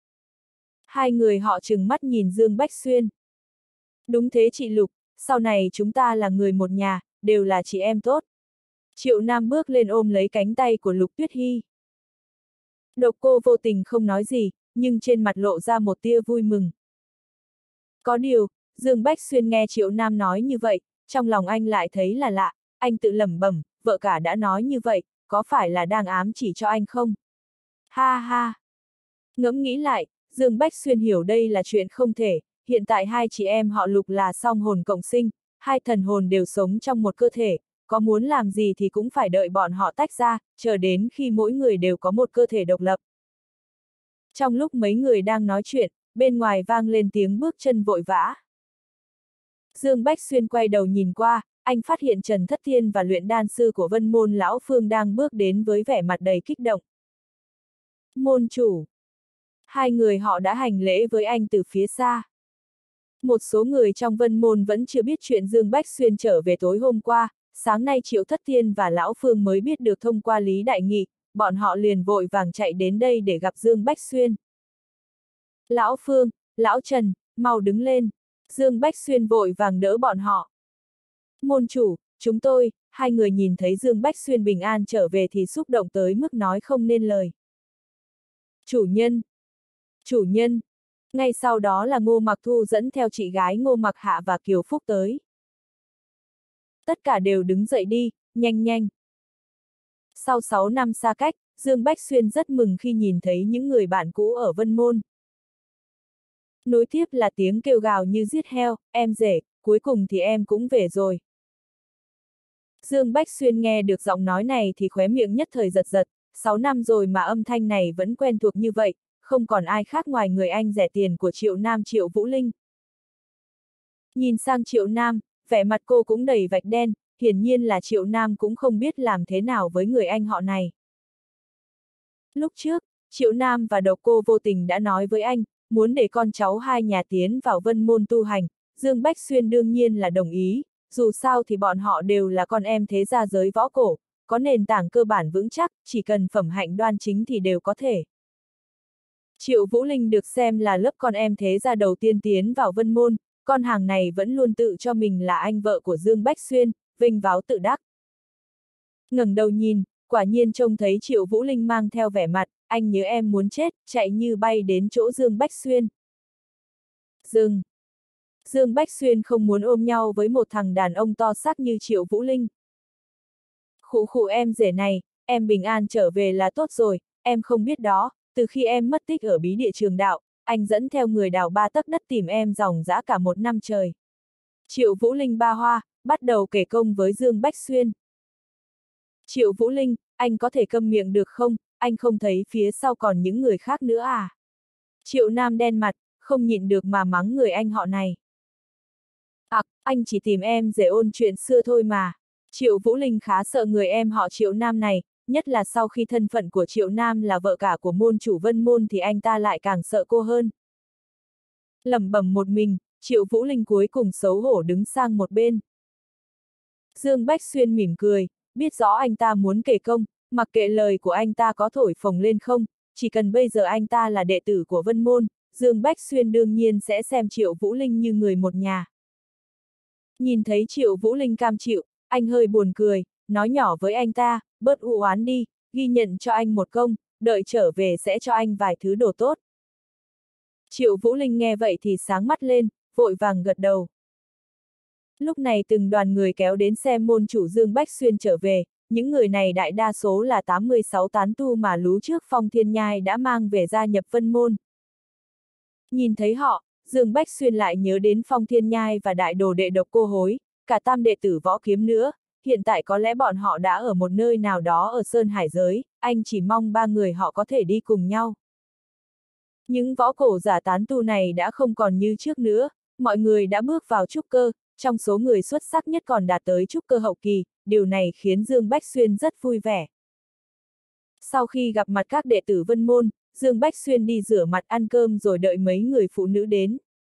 Hai người họ trừng mắt nhìn Dương Bách Xuyên. Đúng thế chị Lục, sau này chúng ta là người một nhà, đều là chị em tốt. Triệu Nam bước lên ôm lấy cánh tay của Lục Tuyết Hy. Độc Cô vô tình không nói gì, nhưng trên mặt lộ ra một tia vui mừng. Có điều, Dương Bách Xuyên nghe Triệu Nam nói như vậy, trong lòng anh lại thấy là lạ, anh tự lẩm bẩm, vợ cả đã nói như vậy, có phải là đang ám chỉ cho anh không? Ha ha! Ngẫm nghĩ lại, Dương Bách Xuyên hiểu đây là chuyện không thể, hiện tại hai chị em họ Lục là song hồn cộng sinh, hai thần hồn đều sống trong một cơ thể, có muốn làm gì thì cũng phải đợi bọn họ tách ra, chờ đến khi mỗi người đều có một cơ thể độc lập. Trong lúc mấy người đang nói chuyện, bên ngoài vang lên tiếng bước chân vội vã. Dương Bách Xuyên quay đầu nhìn qua, anh phát hiện Trần Thất Thiên và luyện đan sư của Vân Môn Lão Phương đang bước đến với vẻ mặt đầy kích động. Môn chủ! Hai người họ đã hành lễ với anh từ phía xa. Một số người trong Vân Môn vẫn chưa biết chuyện Dương Bách Xuyên trở về tối hôm qua, sáng nay Triệu Thất Thiên và Lão Phương mới biết được thông qua Lý Đại Nghị, bọn họ liền vội vàng chạy đến đây để gặp Dương Bách Xuyên. Lão Phương, Lão Trần, mau đứng lên. Dương Bách Xuyên vội vàng đỡ bọn họ. Môn chủ, chúng tôi, hai người nhìn thấy Dương Bách Xuyên bình an trở về thì xúc động tới mức nói không nên lời. Chủ nhân! Chủ nhân! Ngay sau đó là Ngô Mặc Thu dẫn theo chị gái Ngô Mặc Hạ và Kiều Phúc tới. Tất cả đều đứng dậy đi, nhanh nhanh. Sau sáu năm xa cách, Dương Bách Xuyên rất mừng khi nhìn thấy những người bạn cũ ở Vân Môn. Nối tiếp là tiếng kêu gào như giết heo, em rể, cuối cùng thì em cũng về rồi. Dương Bách Xuyên nghe được giọng nói này thì khóe miệng nhất thời giật giật, sáu năm rồi mà âm thanh này vẫn quen thuộc như vậy, không còn ai khác ngoài người anh rẻ tiền của Triệu Nam Triệu Vũ Linh. Nhìn sang Triệu Nam, vẻ mặt cô cũng đầy vạch đen, hiển nhiên là Triệu Nam cũng không biết làm thế nào với người anh họ này. Lúc trước, Triệu Nam và Độc Cô vô tình đã nói với anh, muốn để con cháu hai nhà tiến vào Vân Môn tu hành, Dương Bách Xuyên đương nhiên là đồng ý, dù sao thì bọn họ đều là con em thế gia giới võ cổ, có nền tảng cơ bản vững chắc, chỉ cần phẩm hạnh đoan chính thì đều có thể. Triệu Vũ Linh được xem là lớp con em thế gia đầu tiên tiến vào Vân Môn, con hàng này vẫn luôn tự cho mình là anh vợ của Dương Bách Xuyên, vinh váo tự đắc. Ngẩng đầu nhìn, quả nhiên trông thấy Triệu Vũ Linh mang theo vẻ mặt, anh nhớ em muốn chết, chạy như bay đến chỗ Dương Bách Xuyên. Dừng! Dương Bách Xuyên không muốn ôm nhau với một thằng đàn ông to xác như Triệu Vũ Linh. Khụ khụ em rể này, em bình an trở về là tốt rồi, em không biết đó, từ khi em mất tích ở bí địa trường đạo, anh dẫn theo người đào ba tấc đất tìm em dòng dã cả một năm trời. Triệu Vũ Linh ba hoa, bắt đầu kể công với Dương Bách Xuyên. Triệu Vũ Linh, anh có thể câm miệng được không, anh không thấy phía sau còn những người khác nữa à? Triệu Nam đen mặt, không nhịn được mà mắng người anh họ này. À, anh chỉ tìm em để ôn chuyện xưa thôi mà. Triệu Vũ Linh khá sợ người em họ Triệu Nam này, nhất là sau khi thân phận của Triệu Nam là vợ cả của môn chủ Vân Môn thì anh ta lại càng sợ cô hơn. Lẩm bẩm một mình, Triệu Vũ Linh cuối cùng xấu hổ đứng sang một bên. Dương Bách Xuyên mỉm cười, biết rõ anh ta muốn kể công, mặc kệ lời của anh ta có thổi phồng lên không, chỉ cần bây giờ anh ta là đệ tử của Vân Môn, Dương Bách Xuyên đương nhiên sẽ xem Triệu Vũ Linh như người một nhà. Nhìn thấy Triệu Vũ Linh cam chịu, anh hơi buồn cười, nói nhỏ với anh ta, bớt u oán đi, ghi nhận cho anh một công, đợi trở về sẽ cho anh vài thứ đồ tốt. Triệu Vũ Linh nghe vậy thì sáng mắt lên, vội vàng gật đầu. Lúc này từng đoàn người kéo đến xem môn chủ Dương Bách Xuyên trở về, những người này đại đa số là tám mươi sáu tán tu mà lú trước Phong Thiên Nhai đã mang về gia nhập Vân Môn. Nhìn thấy họ, Dương Bách Xuyên lại nhớ đến Phong Thiên Nhai và đại đồ đệ Độc Cô Hối, cả tam đệ tử võ kiếm nữa, hiện tại có lẽ bọn họ đã ở một nơi nào đó ở Sơn Hải giới, anh chỉ mong ba người họ có thể đi cùng nhau. Những võ cổ giả tán tu này đã không còn như trước nữa, mọi người đã bước vào trúc cơ, trong số người xuất sắc nhất còn đạt tới trúc cơ hậu kỳ, điều này khiến Dương Bách Xuyên rất vui vẻ. Sau khi gặp mặt các đệ tử Vân Môn, Dương Bách Xuyên đi rửa mặt ăn cơm rồi đợi mấy người phụ nữ đến.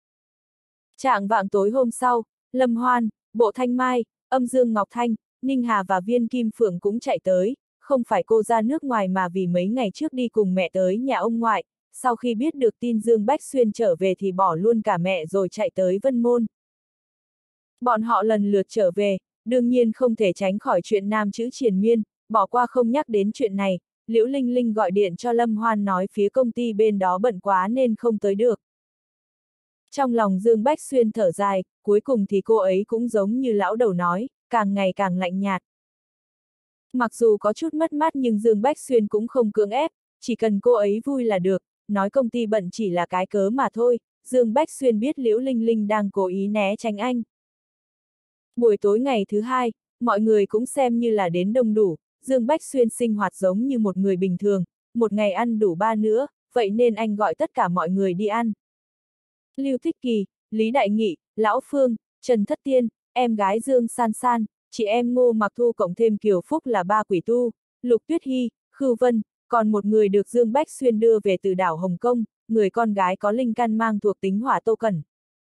Trạng vạng tối hôm sau, Lâm Hoan, Bộ Thanh Mai, Âm Dương Ngọc Thanh, Ninh Hà và Viên Kim Phượng cũng chạy tới, không phải cô ra nước ngoài mà vì mấy ngày trước đi cùng mẹ tới nhà ông ngoại, sau khi biết được tin Dương Bách Xuyên trở về thì bỏ luôn cả mẹ rồi chạy tới Vân Môn. Bọn họ lần lượt trở về, đương nhiên không thể tránh khỏi chuyện nam chữ triền miên, bỏ qua không nhắc đến chuyện này, Liễu Linh Linh gọi điện cho Lâm Hoan nói phía công ty bên đó bận quá nên không tới được. Trong lòng Dương Bách Xuyên thở dài, cuối cùng thì cô ấy cũng giống như lão đầu nói, càng ngày càng lạnh nhạt. Mặc dù có chút mất mát nhưng Dương Bách Xuyên cũng không cưỡng ép, chỉ cần cô ấy vui là được, nói công ty bận chỉ là cái cớ mà thôi, Dương Bách Xuyên biết Liễu Linh Linh đang cố ý né tránh anh. Buổi tối ngày thứ hai, mọi người cũng xem như là đến đông đủ, Dương Bách Xuyên sinh hoạt giống như một người bình thường, một ngày ăn đủ ba nữa, vậy nên anh gọi tất cả mọi người đi ăn. Lưu Thích Kỳ, Lý Đại Nghị, Lão Phương, Trần Thất Tiên, em gái Dương San San, chị em Ngô Mặc Thu cộng thêm Kiều Phúc là ba quỷ tu, Lục Tuyết Hy, Khưu Vân, còn một người được Dương Bách Xuyên đưa về từ đảo Hồng Kông, người con gái có linh căn mang thuộc tính hỏa Tô Cẩn.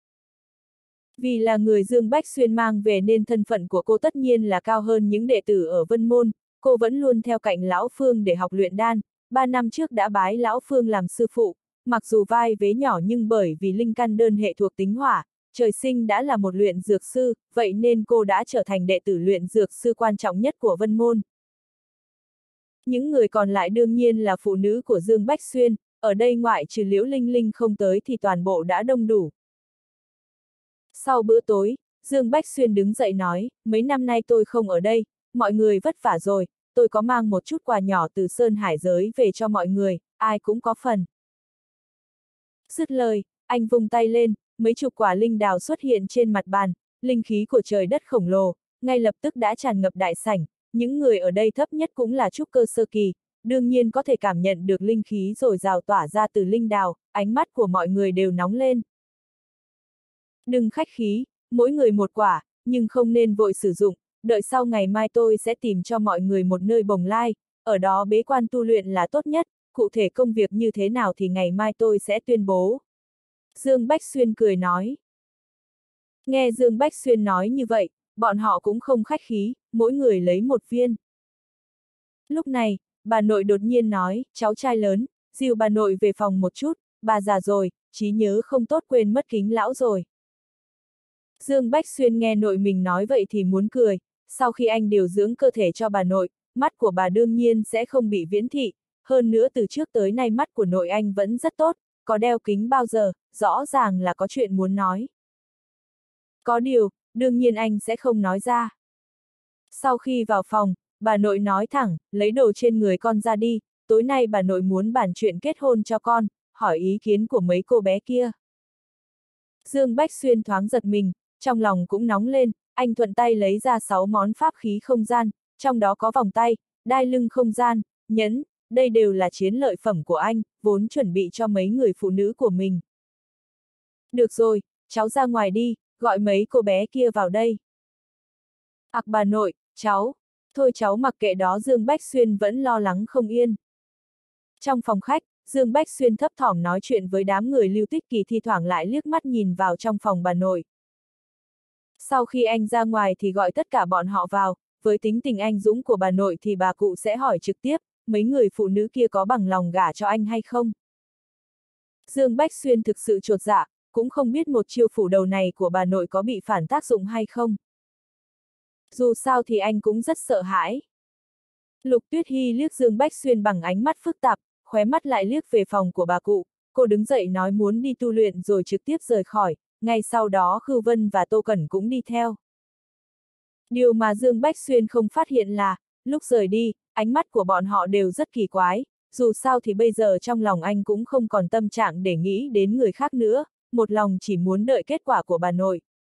Vì là người Dương Bách Xuyên mang về nên thân phận của cô tất nhiên là cao hơn những đệ tử ở Vân Môn, cô vẫn luôn theo cạnh Lão Phương để học luyện đan, ba năm trước đã bái Lão Phương làm sư phụ, mặc dù vai vế nhỏ nhưng bởi vì linh căn đơn hệ thuộc tính hỏa, trời sinh đã là một luyện dược sư, vậy nên cô đã trở thành đệ tử luyện dược sư quan trọng nhất của Vân Môn. Những người còn lại đương nhiên là phụ nữ của Dương Bách Xuyên, ở đây ngoại trừ Liễu Linh Linh không tới thì toàn bộ đã đông đủ. Sau bữa tối, Dương Bách Xuyên đứng dậy nói, mấy năm nay tôi không ở đây, mọi người vất vả rồi, tôi có mang một chút quà nhỏ từ Sơn Hải giới về cho mọi người, ai cũng có phần. Dứt lời, anh vung tay lên, mấy chục quả linh đào xuất hiện trên mặt bàn, linh khí của trời đất khổng lồ, ngay lập tức đã tràn ngập đại sảnh, những người ở đây thấp nhất cũng là trúc cơ sơ kỳ, đương nhiên có thể cảm nhận được linh khí dồi dào tỏa ra từ linh đào, ánh mắt của mọi người đều nóng lên. Đừng khách khí, mỗi người một quả, nhưng không nên vội sử dụng, đợi sau ngày mai tôi sẽ tìm cho mọi người một nơi bồng lai, ở đó bế quan tu luyện là tốt nhất, cụ thể công việc như thế nào thì ngày mai tôi sẽ tuyên bố. Dương Bách Xuyên cười nói. Nghe Dương Bách Xuyên nói như vậy, bọn họ cũng không khách khí, mỗi người lấy một viên. Lúc này, bà nội đột nhiên nói, cháu trai lớn, dìu bà nội về phòng một chút, bà già rồi, trí nhớ không tốt quên mất kính lão rồi. Dương Bách Xuyên nghe nội mình nói vậy thì muốn cười, sau khi anh điều dưỡng cơ thể cho bà nội, mắt của bà đương nhiên sẽ không bị viễn thị, hơn nữa từ trước tới nay mắt của nội anh vẫn rất tốt, có đeo kính bao giờ, rõ ràng là có chuyện muốn nói. Có điều, đương nhiên anh sẽ không nói ra. Sau khi vào phòng, bà nội nói thẳng, lấy đồ trên người con ra đi, tối nay bà nội muốn bàn chuyện kết hôn cho con, hỏi ý kiến của mấy cô bé kia. Dương Bách Xuyên thoáng giật mình, trong lòng cũng nóng lên, anh thuận tay lấy ra sáu món pháp khí không gian, trong đó có vòng tay, đai lưng không gian, nhẫn, đây đều là chiến lợi phẩm của anh, vốn chuẩn bị cho mấy người phụ nữ của mình. Được rồi, cháu ra ngoài đi, gọi mấy cô bé kia vào đây. Ặc bà nội, cháu, thôi cháu mặc kệ đó. Dương Bách Xuyên vẫn lo lắng không yên. Trong phòng khách, Dương Bách Xuyên thấp thỏm nói chuyện với đám người Lưu Tích Kỳ, thi thoảng lại liếc mắt nhìn vào trong phòng bà nội. Sau khi anh ra ngoài thì gọi tất cả bọn họ vào, với tính tình anh dũng của bà nội thì bà cụ sẽ hỏi trực tiếp, mấy người phụ nữ kia có bằng lòng gả cho anh hay không. Dương Bách Xuyên thực sự chột dạ, cũng không biết một chiêu phủ đầu này của bà nội có bị phản tác dụng hay không. Dù sao thì anh cũng rất sợ hãi. Lục Tuyết Hy liếc Dương Bách Xuyên bằng ánh mắt phức tạp, khóe mắt lại liếc về phòng của bà cụ, cô đứng dậy nói muốn đi tu luyện rồi trực tiếp rời khỏi, ngay sau đó Khưu Vân và Tô Cẩn cũng đi theo. Điều mà Dương Bách Xuyên không phát hiện là, lúc rời đi, ánh mắt của bọn họ đều rất kỳ quái, dù sao thì bây giờ trong lòng anh cũng không còn tâm trạng để nghĩ đến người khác nữa, một lòng chỉ muốn đợi kết quả của bà nội.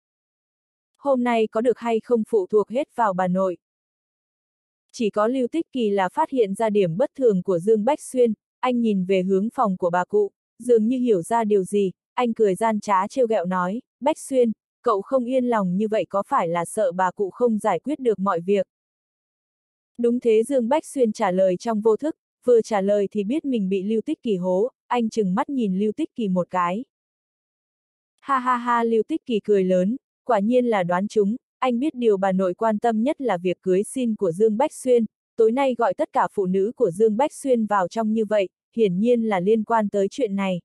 Hôm nay có được hay không phụ thuộc hết vào bà nội. Chỉ có Lưu Tích Kỳ là phát hiện ra điểm bất thường của Dương Bách Xuyên, anh nhìn về hướng phòng của bà cụ, dường như hiểu ra điều gì, anh cười gian trá trêu ghẹo nói, Bách Xuyên, cậu không yên lòng như vậy có phải là sợ bà cụ không giải quyết được mọi việc? Đúng thế, Dương Bách Xuyên trả lời trong vô thức, vừa trả lời thì biết mình bị Lưu Tích Kỳ hố, anh trừng mắt nhìn Lưu Tích Kỳ một cái. Ha ha ha, Lưu Tích Kỳ cười lớn, quả nhiên là đoán trúng, anh biết điều bà nội quan tâm nhất là việc cưới xin của Dương Bách Xuyên, tối nay gọi tất cả phụ nữ của Dương Bách Xuyên vào trong như vậy, hiển nhiên là liên quan tới chuyện này.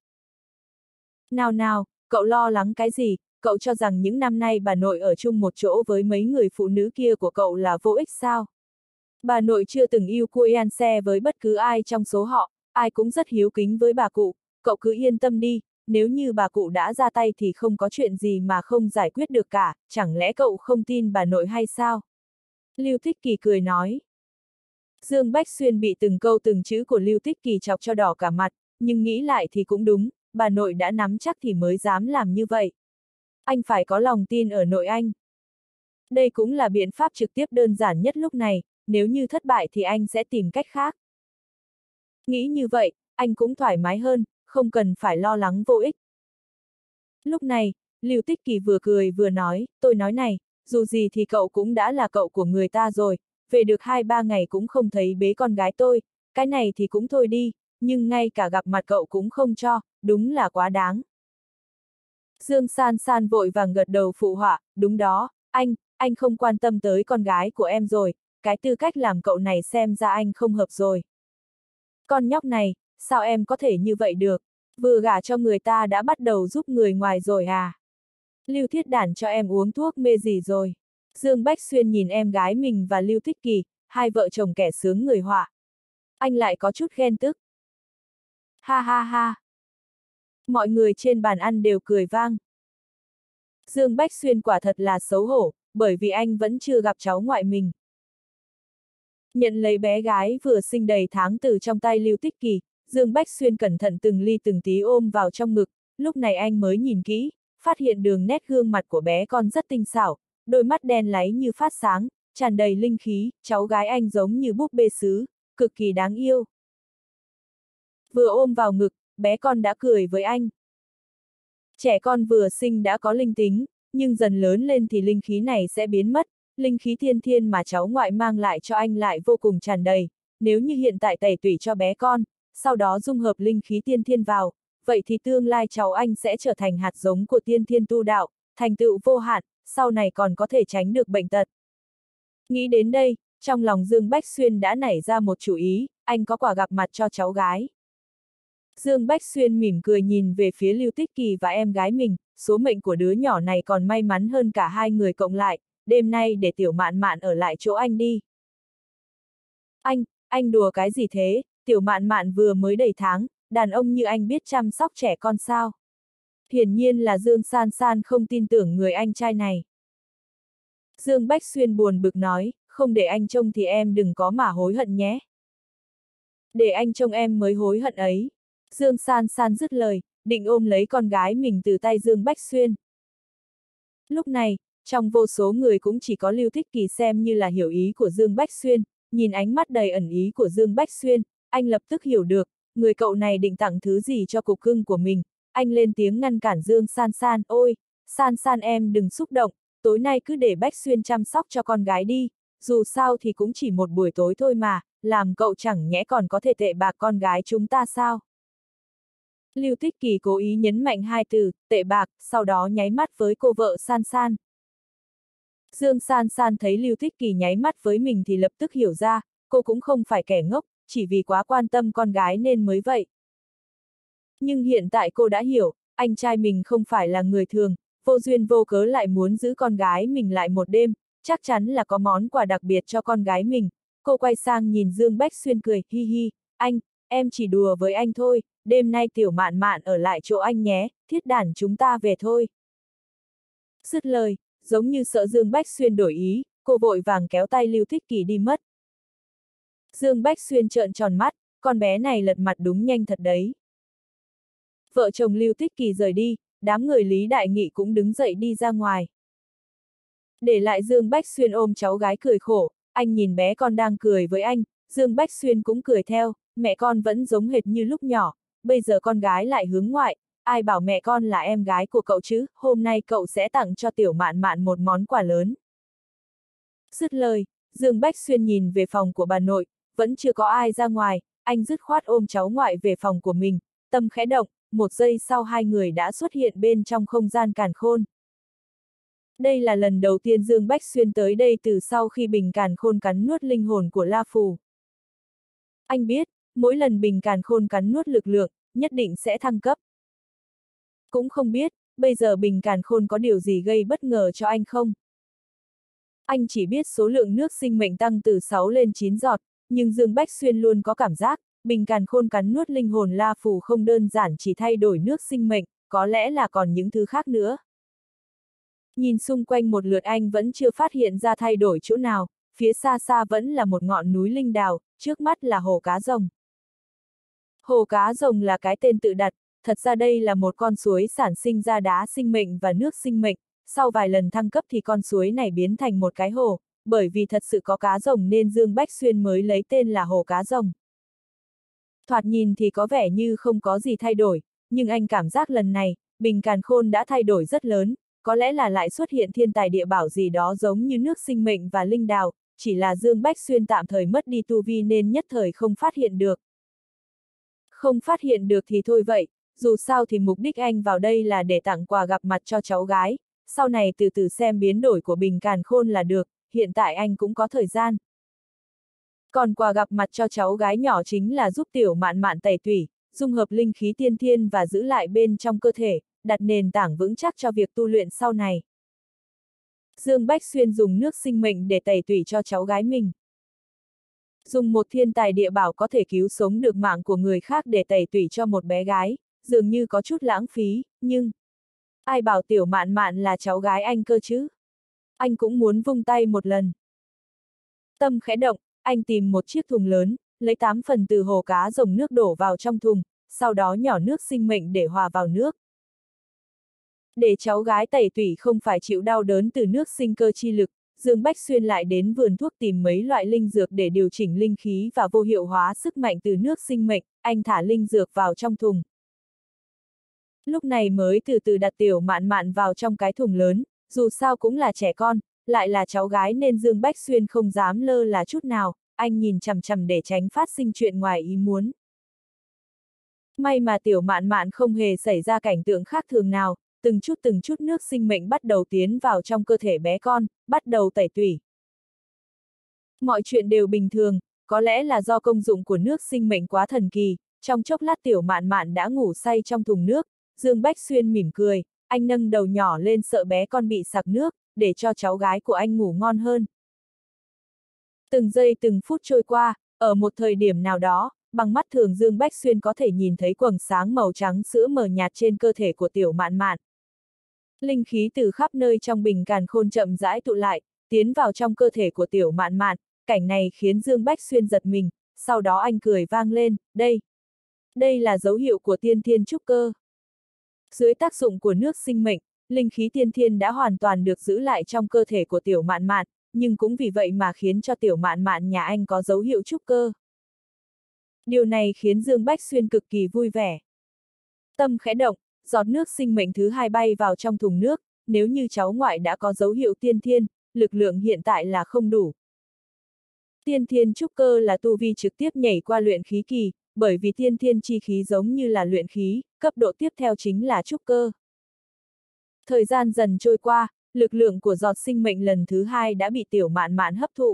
Nào nào, cậu lo lắng cái gì, cậu cho rằng những năm nay bà nội ở chung một chỗ với mấy người phụ nữ kia của cậu là vô ích sao? Bà nội chưa từng yêu cui ăn xe với bất cứ ai trong số họ, ai cũng rất hiếu kính với bà cụ, cậu cứ yên tâm đi, nếu như bà cụ đã ra tay thì không có chuyện gì mà không giải quyết được cả, chẳng lẽ cậu không tin bà nội hay sao? Lưu Tích Kỳ cười nói. Dương Bách Xuyên bị từng câu từng chữ của Lưu Tích Kỳ chọc cho đỏ cả mặt, nhưng nghĩ lại thì cũng đúng, bà nội đã nắm chắc thì mới dám làm như vậy. Anh phải có lòng tin ở nội anh. Đây cũng là biện pháp trực tiếp đơn giản nhất lúc này, nếu như thất bại thì anh sẽ tìm cách khác. Nghĩ như vậy, anh cũng thoải mái hơn, không cần phải lo lắng vô ích. Lúc này, Lưu Tích Kỳ vừa cười vừa nói, tôi nói này, dù gì thì cậu cũng đã là cậu của người ta rồi, về được hai ba ngày cũng không thấy bế con gái tôi, cái này thì cũng thôi đi, nhưng ngay cả gặp mặt cậu cũng không cho, đúng là quá đáng. Dương San San vội vàng gật đầu phụ họa, đúng đó, anh, anh không quan tâm tới con gái của em rồi, cái tư cách làm cậu này xem ra anh không hợp rồi. Con nhóc này, sao em có thể như vậy được, vừa gả cho người ta đã bắt đầu giúp người ngoài rồi à? Lưu Thiết Đản cho em uống thuốc mê gì rồi? Dương Bách Xuyên nhìn em gái mình và Lưu Tích Kỳ, hai vợ chồng kẻ sướng người họa. Anh lại có chút ghen tức. Ha ha ha. Mọi người trên bàn ăn đều cười vang. Dương Bách Xuyên quả thật là xấu hổ, bởi vì anh vẫn chưa gặp cháu ngoại mình. Nhận lấy bé gái vừa sinh đầy tháng từ trong tay Lưu Tích Kỳ, Dương Bách Xuyên cẩn thận từng ly từng tí ôm vào trong ngực, lúc này anh mới nhìn kỹ, phát hiện đường nét gương mặt của bé con rất tinh xảo, đôi mắt đen láy như phát sáng, tràn đầy linh khí, cháu gái anh giống như búp bê sứ, cực kỳ đáng yêu. Vừa ôm vào ngực, bé con đã cười với anh. Trẻ con vừa sinh đã có linh tính, nhưng dần lớn lên thì linh khí này sẽ biến mất, linh khí thiên thiên mà cháu ngoại mang lại cho anh lại vô cùng tràn đầy, nếu như hiện tại tẩy tủy cho bé con, sau đó dung hợp linh khí tiên thiên vào, vậy thì tương lai cháu anh sẽ trở thành hạt giống của tiên thiên tu đạo, thành tựu vô hạn, sau này còn có thể tránh được bệnh tật. Nghĩ đến đây, trong lòng Dương Bách Xuyên đã nảy ra một chủ ý, anh có quà gặp mặt cho cháu gái. Dương Bách Xuyên mỉm cười nhìn về phía Lưu Tích Kỳ và em gái mình, số mệnh của đứa nhỏ này còn may mắn hơn cả hai người cộng lại, đêm nay để Tiểu Mạn Mạn ở lại chỗ anh đi. Anh, anh đùa cái gì thế, Tiểu Mạn Mạn vừa mới đầy tháng, đàn ông như anh biết chăm sóc trẻ con sao? Hiển nhiên là Dương San San không tin tưởng người anh trai này. Dương Bách Xuyên buồn bực nói, không để anh trông thì em đừng có mà hối hận nhé. Để anh trông em mới hối hận ấy. Dương San San dứt lời, định ôm lấy con gái mình từ tay Dương Bách Xuyên. Lúc này, trong vô số người cũng chỉ có Lưu Tích Kỳ xem như là hiểu ý của Dương Bách Xuyên, nhìn ánh mắt đầy ẩn ý của Dương Bách Xuyên, anh lập tức hiểu được, người cậu này định tặng thứ gì cho cục cưng của mình, anh lên tiếng ngăn cản Dương San San, ôi, San San em đừng xúc động, tối nay cứ để Bách Xuyên chăm sóc cho con gái đi, dù sao thì cũng chỉ một buổi tối thôi mà, làm cậu chẳng nhẽ còn có thể tệ bạc con gái chúng ta sao? Lưu Tích Kỳ cố ý nhấn mạnh hai từ, tệ bạc, sau đó nháy mắt với cô vợ San San. Dương San San thấy Lưu Tích Kỳ nháy mắt với mình thì lập tức hiểu ra, cô cũng không phải kẻ ngốc, chỉ vì quá quan tâm con gái nên mới vậy. Nhưng hiện tại cô đã hiểu, anh trai mình không phải là người thường, vô duyên vô cớ lại muốn giữ con gái mình lại một đêm, chắc chắn là có món quà đặc biệt cho con gái mình. Cô quay sang nhìn Dương Bách Xuyên cười, hi hi, anh, em chỉ đùa với anh thôi, đêm nay Tiểu Mạn Mạn ở lại chỗ anh nhé, Thiết Đản chúng ta về thôi. Dứt lời, giống như sợ Dương Bách Xuyên đổi ý, cô vội vàng kéo tay Lưu Tích Kỳ đi mất. Dương Bách Xuyên trợn tròn mắt, con bé này lật mặt đúng nhanh thật đấy. Vợ chồng Lưu Tích Kỳ rời đi, đám người Lý Đại Nghị cũng đứng dậy đi ra ngoài. Để lại Dương Bách Xuyên ôm cháu gái cười khổ, anh nhìn bé con đang cười với anh, Dương Bách Xuyên cũng cười theo, mẹ con vẫn giống hệt như lúc nhỏ, bây giờ con gái lại hướng ngoại, ai bảo mẹ con là em gái của cậu chứ, hôm nay cậu sẽ tặng cho Tiểu Mạn Mạn một món quà lớn. Dứt lời, Dương Bách Xuyên nhìn về phòng của bà nội, vẫn chưa có ai ra ngoài, anh dứt khoát ôm cháu ngoại về phòng của mình, tâm khẽ động, một giây sau hai người đã xuất hiện bên trong không gian càn khôn. Đây là lần đầu tiên Dương Bách Xuyên tới đây từ sau khi bình càn khôn cắn nuốt linh hồn của La Phù. Anh biết, mỗi lần bình càn khôn cắn nuốt lực lượng, nhất định sẽ thăng cấp. Cũng không biết, bây giờ bình càn khôn có điều gì gây bất ngờ cho anh không? Anh chỉ biết số lượng nước sinh mệnh tăng từ sáu lên chín giọt, nhưng Dương Bách Xuyên luôn có cảm giác, bình càn khôn cắn nuốt linh hồn La Phù không đơn giản chỉ thay đổi nước sinh mệnh, có lẽ là còn những thứ khác nữa. Nhìn xung quanh một lượt anh vẫn chưa phát hiện ra thay đổi chỗ nào, phía xa xa vẫn là một ngọn núi linh đào, trước mắt là hồ cá rồng. Hồ cá rồng là cái tên tự đặt, thật ra đây là một con suối sản sinh ra đá sinh mệnh và nước sinh mệnh, sau vài lần thăng cấp thì con suối này biến thành một cái hồ, bởi vì thật sự có cá rồng nên Dương Bách Xuyên mới lấy tên là hồ cá rồng. Thoạt nhìn thì có vẻ như không có gì thay đổi, nhưng anh cảm giác lần này, Bình Càn Khôn đã thay đổi rất lớn, có lẽ là lại xuất hiện thiên tài địa bảo gì đó giống như nước sinh mệnh và linh đào, chỉ là Dương Bách Xuyên tạm thời mất đi tu vi nên nhất thời không phát hiện được. Không phát hiện được thì thôi vậy, dù sao thì mục đích anh vào đây là để tặng quà gặp mặt cho cháu gái, sau này từ từ xem biến đổi của Bình Càn Khôn là được, hiện tại anh cũng có thời gian. Còn quà gặp mặt cho cháu gái nhỏ chính là giúp Tiểu Mạn Mạn tẩy tủy, dung hợp linh khí tiên thiên và giữ lại bên trong cơ thể, đặt nền tảng vững chắc cho việc tu luyện sau này. Dương Bách Xuyên dùng nước sinh mệnh để tẩy tủy cho cháu gái mình. Dùng một thiên tài địa bảo có thể cứu sống được mạng của người khác để tẩy tủy cho một bé gái, dường như có chút lãng phí, nhưng... ai bảo Tiểu Mạn Mạn là cháu gái anh cơ chứ? Anh cũng muốn vung tay một lần. Tâm khẽ động, anh tìm một chiếc thùng lớn, lấy tám phần từ hồ cá rồng nước đổ vào trong thùng, sau đó nhỏ nước sinh mệnh để hòa vào nước. Để cháu gái tẩy tủy không phải chịu đau đớn từ nước sinh cơ chi lực, Dương Bách Xuyên lại đến vườn thuốc tìm mấy loại linh dược để điều chỉnh linh khí và vô hiệu hóa sức mạnh từ nước sinh mệnh, anh thả linh dược vào trong thùng. Lúc này mới từ từ đặt Tiểu Mạn Mạn vào trong cái thùng lớn, dù sao cũng là trẻ con, lại là cháu gái nên Dương Bách Xuyên không dám lơ là chút nào, anh nhìn chằm chằm để tránh phát sinh chuyện ngoài ý muốn. May mà Tiểu Mạn Mạn không hề xảy ra cảnh tượng khác thường nào, từng chút từng chút nước sinh mệnh bắt đầu tiến vào trong cơ thể bé con, bắt đầu tẩy tủy. Mọi chuyện đều bình thường, có lẽ là do công dụng của nước sinh mệnh quá thần kỳ, trong chốc lát Tiểu Mạn Mạn đã ngủ say trong thùng nước, Dương Bách Xuyên mỉm cười, anh nâng đầu nhỏ lên sợ bé con bị sặc nước, để cho cháu gái của anh ngủ ngon hơn. Từng giây từng phút trôi qua, ở một thời điểm nào đó, bằng mắt thường Dương Bách Xuyên có thể nhìn thấy quầng sáng màu trắng sữa mờ nhạt trên cơ thể của Tiểu Mạn Mạn. Linh khí từ khắp nơi trong Bình Càn Khôn chậm rãi tụ lại, tiến vào trong cơ thể của Tiểu Mạn Mạn, cảnh này khiến Dương Bách Xuyên giật mình, sau đó anh cười vang lên, đây, đây là dấu hiệu của tiên thiên trúc cơ. Dưới tác dụng của nước sinh mệnh, linh khí tiên thiên đã hoàn toàn được giữ lại trong cơ thể của Tiểu Mạn Mạn, nhưng cũng vì vậy mà khiến cho Tiểu Mạn Mạn nhà anh có dấu hiệu trúc cơ. Điều này khiến Dương Bách Xuyên cực kỳ vui vẻ. Tâm khẽ động, giọt nước sinh mệnh thứ hai bay vào trong thùng nước, nếu như cháu ngoại đã có dấu hiệu tiên thiên, lực lượng hiện tại là không đủ. Tiên thiên trúc cơ là tu vi trực tiếp nhảy qua luyện khí kỳ, bởi vì tiên thiên chi khí giống như là luyện khí, cấp độ tiếp theo chính là trúc cơ. Thời gian dần trôi qua, lực lượng của giọt sinh mệnh lần thứ hai đã bị Tiểu Mạn Mạn hấp thụ.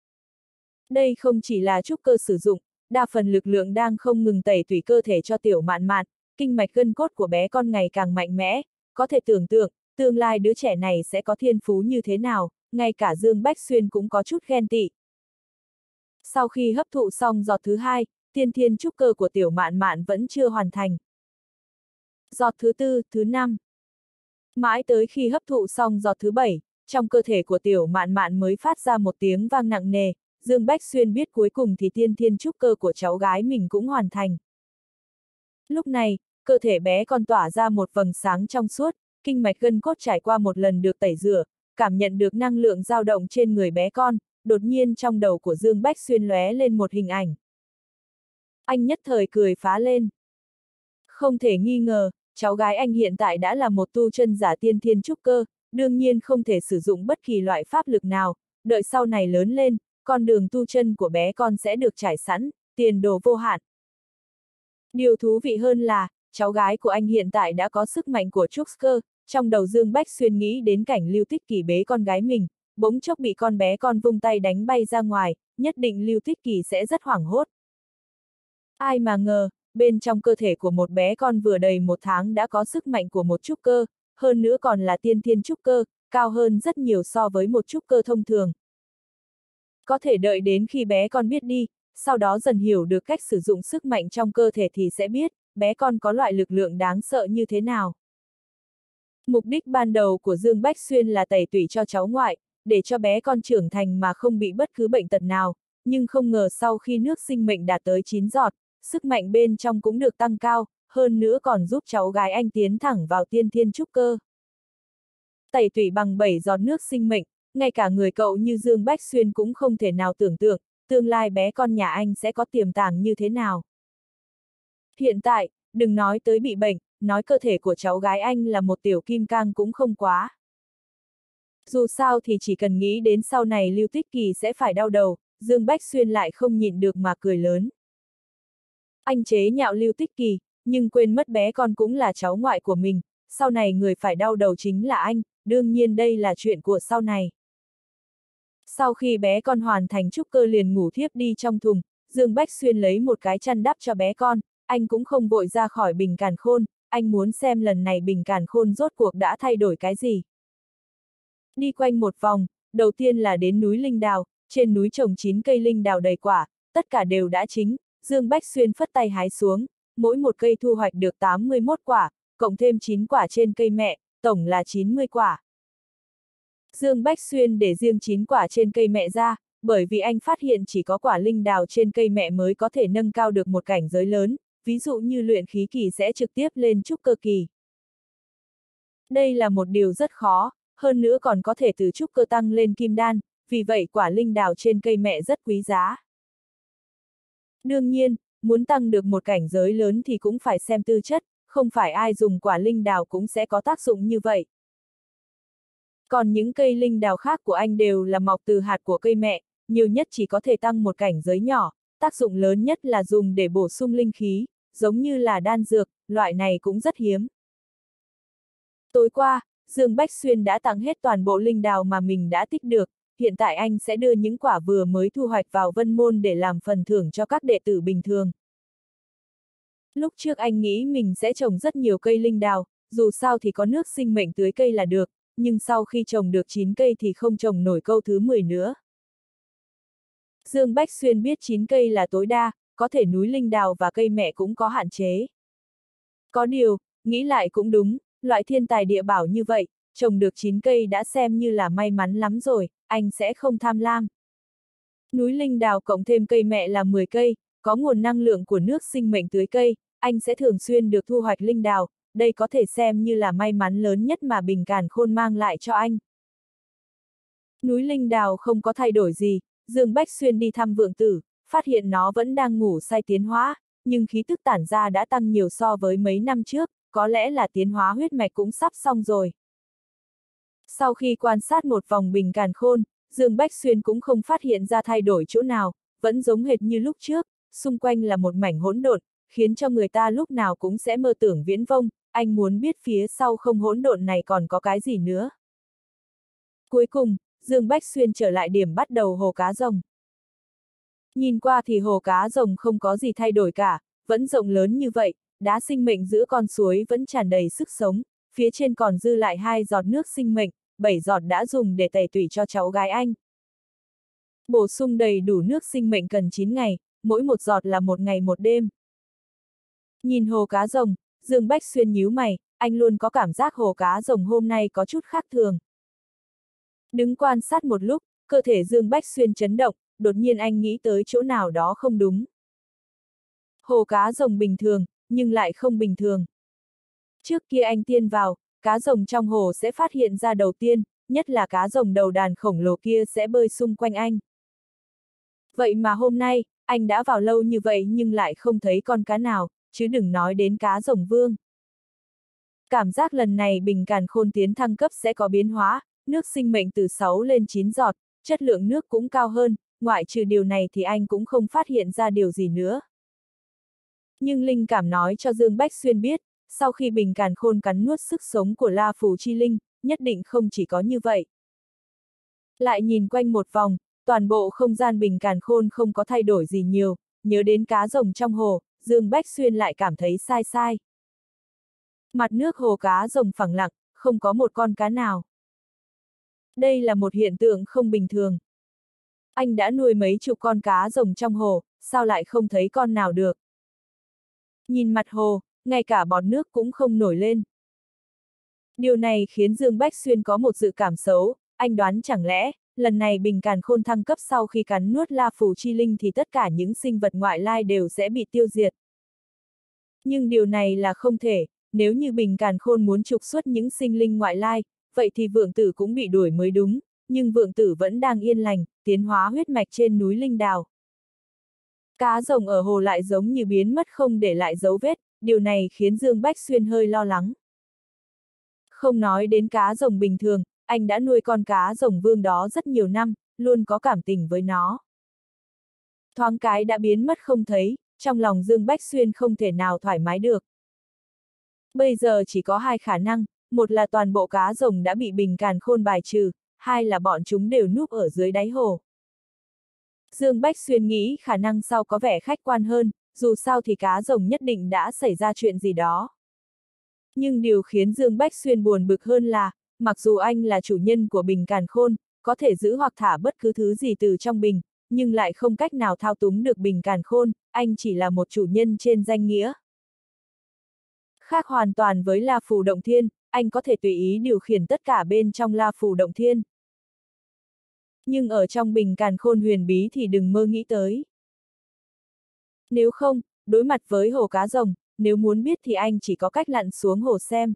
Đây không chỉ là trúc cơ sử dụng, đa phần lực lượng đang không ngừng tẩy tủy cơ thể cho Tiểu Mạn Mạn, kinh mạch gân cốt của bé con ngày càng mạnh mẽ, có thể tưởng tượng, tương lai đứa trẻ này sẽ có thiên phú như thế nào, ngay cả Dương Bách Xuyên cũng có chút ghen tị. Sau khi hấp thụ xong giọt thứ hai, tiên thiên trúc cơ của Tiểu Mạn Mạn vẫn chưa hoàn thành. Giọt thứ tư, thứ năm. Mãi tới khi hấp thụ xong giọt thứ bảy, trong cơ thể của Tiểu Mạn Mạn mới phát ra một tiếng vang nặng nề, Dương Bách Xuyên biết cuối cùng thì tiên thiên trúc cơ của cháu gái mình cũng hoàn thành. Lúc này, cơ thể bé con tỏa ra một vầng sáng trong suốt, kinh mạch gân cốt trải qua một lần được tẩy rửa, cảm nhận được năng lượng dao động trên người bé con, đột nhiên trong đầu của Dương Bách Xuyên lóe lên một hình ảnh. Anh nhất thời cười phá lên. Không thể nghi ngờ, cháu gái anh hiện tại đã là một tu chân giả tiên thiên trúc cơ, đương nhiên không thể sử dụng bất kỳ loại pháp lực nào, đợi sau này lớn lên, con đường tu chân của bé con sẽ được trải sẵn, tiền đồ vô hạn. Điều thú vị hơn là, cháu gái của anh hiện tại đã có sức mạnh của trúc cơ, trong đầu Dương Bách Xuyên nghĩ đến cảnh Lưu Tích Kỳ bế con gái mình, bỗng chốc bị con bé con vung tay đánh bay ra ngoài, nhất định Lưu Tích Kỳ sẽ rất hoảng hốt. Ai mà ngờ, bên trong cơ thể của một bé con vừa đầy một tháng đã có sức mạnh của một trúc cơ, hơn nữa còn là tiên thiên trúc cơ, cao hơn rất nhiều so với một trúc cơ thông thường. Có thể đợi đến khi bé con biết đi, sau đó dần hiểu được cách sử dụng sức mạnh trong cơ thể thì sẽ biết, bé con có loại lực lượng đáng sợ như thế nào. Mục đích ban đầu của Dương Bách Xuyên là tẩy tủy cho cháu ngoại, để cho bé con trưởng thành mà không bị bất cứ bệnh tật nào, nhưng không ngờ sau khi nước sinh mệnh đạt tới chín giọt, sức mạnh bên trong cũng được tăng cao, hơn nữa còn giúp cháu gái anh tiến thẳng vào tiên thiên trúc cơ. Tẩy tủy bằng bảy giọt nước sinh mệnh, ngay cả người cậu như Dương Bách Xuyên cũng không thể nào tưởng tượng, tương lai bé con nhà anh sẽ có tiềm tàng như thế nào. Hiện tại, đừng nói tới bị bệnh, nói cơ thể của cháu gái anh là một tiểu kim cang cũng không quá. Dù sao thì chỉ cần nghĩ đến sau này Lưu Tích Kỳ sẽ phải đau đầu, Dương Bách Xuyên lại không nhịn được mà cười lớn. Anh chế nhạo Lưu Tích Kỳ, nhưng quên mất bé con cũng là cháu ngoại của mình, sau này người phải đau đầu chính là anh, đương nhiên đây là chuyện của sau này. Sau khi bé con hoàn thành trúc cơ liền ngủ thiếp đi trong thùng, Dương Bách Xuyên lấy một cái chăn đắp cho bé con, anh cũng không vội ra khỏi bình càn khôn, anh muốn xem lần này bình càn khôn rốt cuộc đã thay đổi cái gì. Đi quanh một vòng, đầu tiên là đến núi Linh Đào, trên núi trồng chín cây linh đào đầy quả, tất cả đều đã chín, Dương Bách Xuyên phất tay hái xuống, mỗi một cây thu hoạch được tám mươi mốt quả, cộng thêm chín quả trên cây mẹ, tổng là chín mươi quả. Dương Bách Xuyên để riêng chín quả trên cây mẹ ra, bởi vì anh phát hiện chỉ có quả linh đào trên cây mẹ mới có thể nâng cao được một cảnh giới lớn, ví dụ như luyện khí kỳ sẽ trực tiếp lên trúc cơ kỳ. Đây là một điều rất khó, hơn nữa còn có thể từ trúc cơ tăng lên kim đan, vì vậy quả linh đào trên cây mẹ rất quý giá. Đương nhiên, muốn tăng được một cảnh giới lớn thì cũng phải xem tư chất, không phải ai dùng quả linh đào cũng sẽ có tác dụng như vậy. Còn những cây linh đào khác của anh đều là mọc từ hạt của cây mẹ, nhiều nhất chỉ có thể tăng một cảnh giới nhỏ, tác dụng lớn nhất là dùng để bổ sung linh khí, giống như là đan dược, loại này cũng rất hiếm. Tối qua, Dương Bách Xuyên đã tặng hết toàn bộ linh đào mà mình đã tích được, hiện tại anh sẽ đưa những quả vừa mới thu hoạch vào Vân Môn để làm phần thưởng cho các đệ tử bình thường. Lúc trước anh nghĩ mình sẽ trồng rất nhiều cây linh đào, dù sao thì có nước sinh mệnh tưới cây là được, nhưng sau khi trồng được chín cây thì không trồng nổi câu thứ mười nữa. Dương Bách Xuyên biết chín cây là tối đa, có thể núi linh đào và cây mẹ cũng có hạn chế. Có điều, nghĩ lại cũng đúng, loại thiên tài địa bảo như vậy, trồng được chín cây đã xem như là may mắn lắm rồi, anh sẽ không tham lam. Núi linh đào cộng thêm cây mẹ là mười cây, có nguồn năng lượng của nước sinh mệnh tưới cây, anh sẽ thường xuyên được thu hoạch linh đào, đây có thể xem như là may mắn lớn nhất mà bình càn khôn mang lại cho anh. Núi linh đào không có thay đổi gì, Dương Bách Xuyên đi thăm Vượng Tử, phát hiện nó vẫn đang ngủ say tiến hóa, nhưng khí tức tản ra đã tăng nhiều so với mấy năm trước, có lẽ là tiến hóa huyết mạch cũng sắp xong rồi. Sau khi quan sát một vòng bình càn khôn, Dương Bách Xuyên cũng không phát hiện ra thay đổi chỗ nào, vẫn giống hệt như lúc trước, xung quanh là một mảnh hỗn độn, khiến cho người ta lúc nào cũng sẽ mơ tưởng viễn vông, anh muốn biết phía sau không hỗn độn này còn có cái gì nữa. Cuối cùng, Dương Bách Xuyên trở lại điểm bắt đầu hồ cá rồng. Nhìn qua thì hồ cá rồng không có gì thay đổi cả, vẫn rộng lớn như vậy, đá sinh mệnh giữa con suối vẫn tràn đầy sức sống, phía trên còn dư lại hai giọt nước sinh mệnh, bảy giọt đã dùng để tẩy tủy cho cháu gái anh. Bổ sung đầy đủ nước sinh mệnh cần chín ngày, mỗi một giọt là một ngày một đêm. Nhìn hồ cá rồng, Dương Bách Xuyên nhíu mày, anh luôn có cảm giác hồ cá rồng hôm nay có chút khác thường. Đứng quan sát một lúc, cơ thể Dương Bách Xuyên chấn động, đột nhiên anh nghĩ tới chỗ nào đó không đúng. Hồ cá rồng bình thường, nhưng lại không bình thường. Trước kia anh tiên vào, cá rồng trong hồ sẽ phát hiện ra đầu tiên, nhất là cá rồng đầu đàn khổng lồ kia sẽ bơi xung quanh anh. Vậy mà hôm nay, anh đã vào lâu như vậy nhưng lại không thấy con cá nào, chứ đừng nói đến cá rồng vương. Cảm giác lần này bình càn khôn tiến thăng cấp sẽ có biến hóa, nước sinh mệnh từ sáu lên chín giọt, chất lượng nước cũng cao hơn, ngoại trừ điều này thì anh cũng không phát hiện ra điều gì nữa. Nhưng linh cảm nói cho Dương Bách Xuyên biết, sau khi bình càn khôn cắn nuốt sức sống của La Phù Chi Linh, nhất định không chỉ có như vậy. Lại nhìn quanh một vòng, toàn bộ không gian bình càn khôn không có thay đổi gì nhiều, nhớ đến cá rồng trong hồ, Dương Bách Xuyên lại cảm thấy sai sai. Mặt nước hồ cá rồng phẳng lặng, không có một con cá nào. Đây là một hiện tượng không bình thường. Anh đã nuôi mấy chục con cá rồng trong hồ, sao lại không thấy con nào được? Nhìn mặt hồ, ngay cả bọt nước cũng không nổi lên. Điều này khiến Dương Bách Xuyên có một dự cảm xấu, anh đoán chẳng lẽ, lần này bình càn khôn thăng cấp sau khi cắn nuốt La Phù Chi Linh thì tất cả những sinh vật ngoại lai đều sẽ bị tiêu diệt. Nhưng điều này là không thể, nếu như bình càn khôn muốn trục xuất những sinh linh ngoại lai, vậy thì Vượng Tử cũng bị đuổi mới đúng, nhưng Vượng Tử vẫn đang yên lành, tiến hóa huyết mạch trên núi Linh Đào. Cá rồng ở hồ lại giống như biến mất không để lại dấu vết, điều này khiến Dương Bách Xuyên hơi lo lắng. Không nói đến cá rồng bình thường, anh đã nuôi con cá rồng vương đó rất nhiều năm, luôn có cảm tình với nó. Thoáng cái đã biến mất không thấy, trong lòng Dương Bách Xuyên không thể nào thoải mái được. Bây giờ chỉ có hai khả năng, một là toàn bộ cá rồng đã bị Bình Càn Khôn bài trừ, hai là bọn chúng đều núp ở dưới đáy hồ. Dương Bách Xuyên nghĩ khả năng sau có vẻ khách quan hơn, dù sao thì cá rồng nhất định đã xảy ra chuyện gì đó. Nhưng điều khiến Dương Bách Xuyên buồn bực hơn là, mặc dù anh là chủ nhân của Bình Càn Khôn, có thể giữ hoặc thả bất cứ thứ gì từ trong bình, nhưng lại không cách nào thao túng được Bình Càn Khôn, anh chỉ là một chủ nhân trên danh nghĩa. Khác hoàn toàn với La Phù Động Thiên, anh có thể tùy ý điều khiển tất cả bên trong La Phù Động Thiên. Nhưng ở trong Bình Càn Khôn huyền bí thì đừng mơ nghĩ tới. Nếu không, đối mặt với hồ cá rồng, nếu muốn biết thì anh chỉ có cách lặn xuống hồ xem.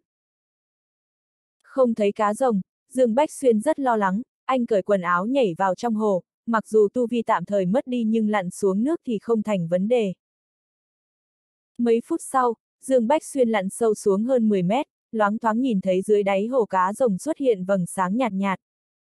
Không thấy cá rồng, Dương Bách Xuyên rất lo lắng, anh cởi quần áo nhảy vào trong hồ, mặc dù tu vi tạm thời mất đi nhưng lặn xuống nước thì không thành vấn đề. Mấy phút sau, Dương Bách Xuyên lặn sâu xuống hơn mười mét, loáng thoáng nhìn thấy dưới đáy hồ cá rồng xuất hiện vầng sáng nhạt nhạt.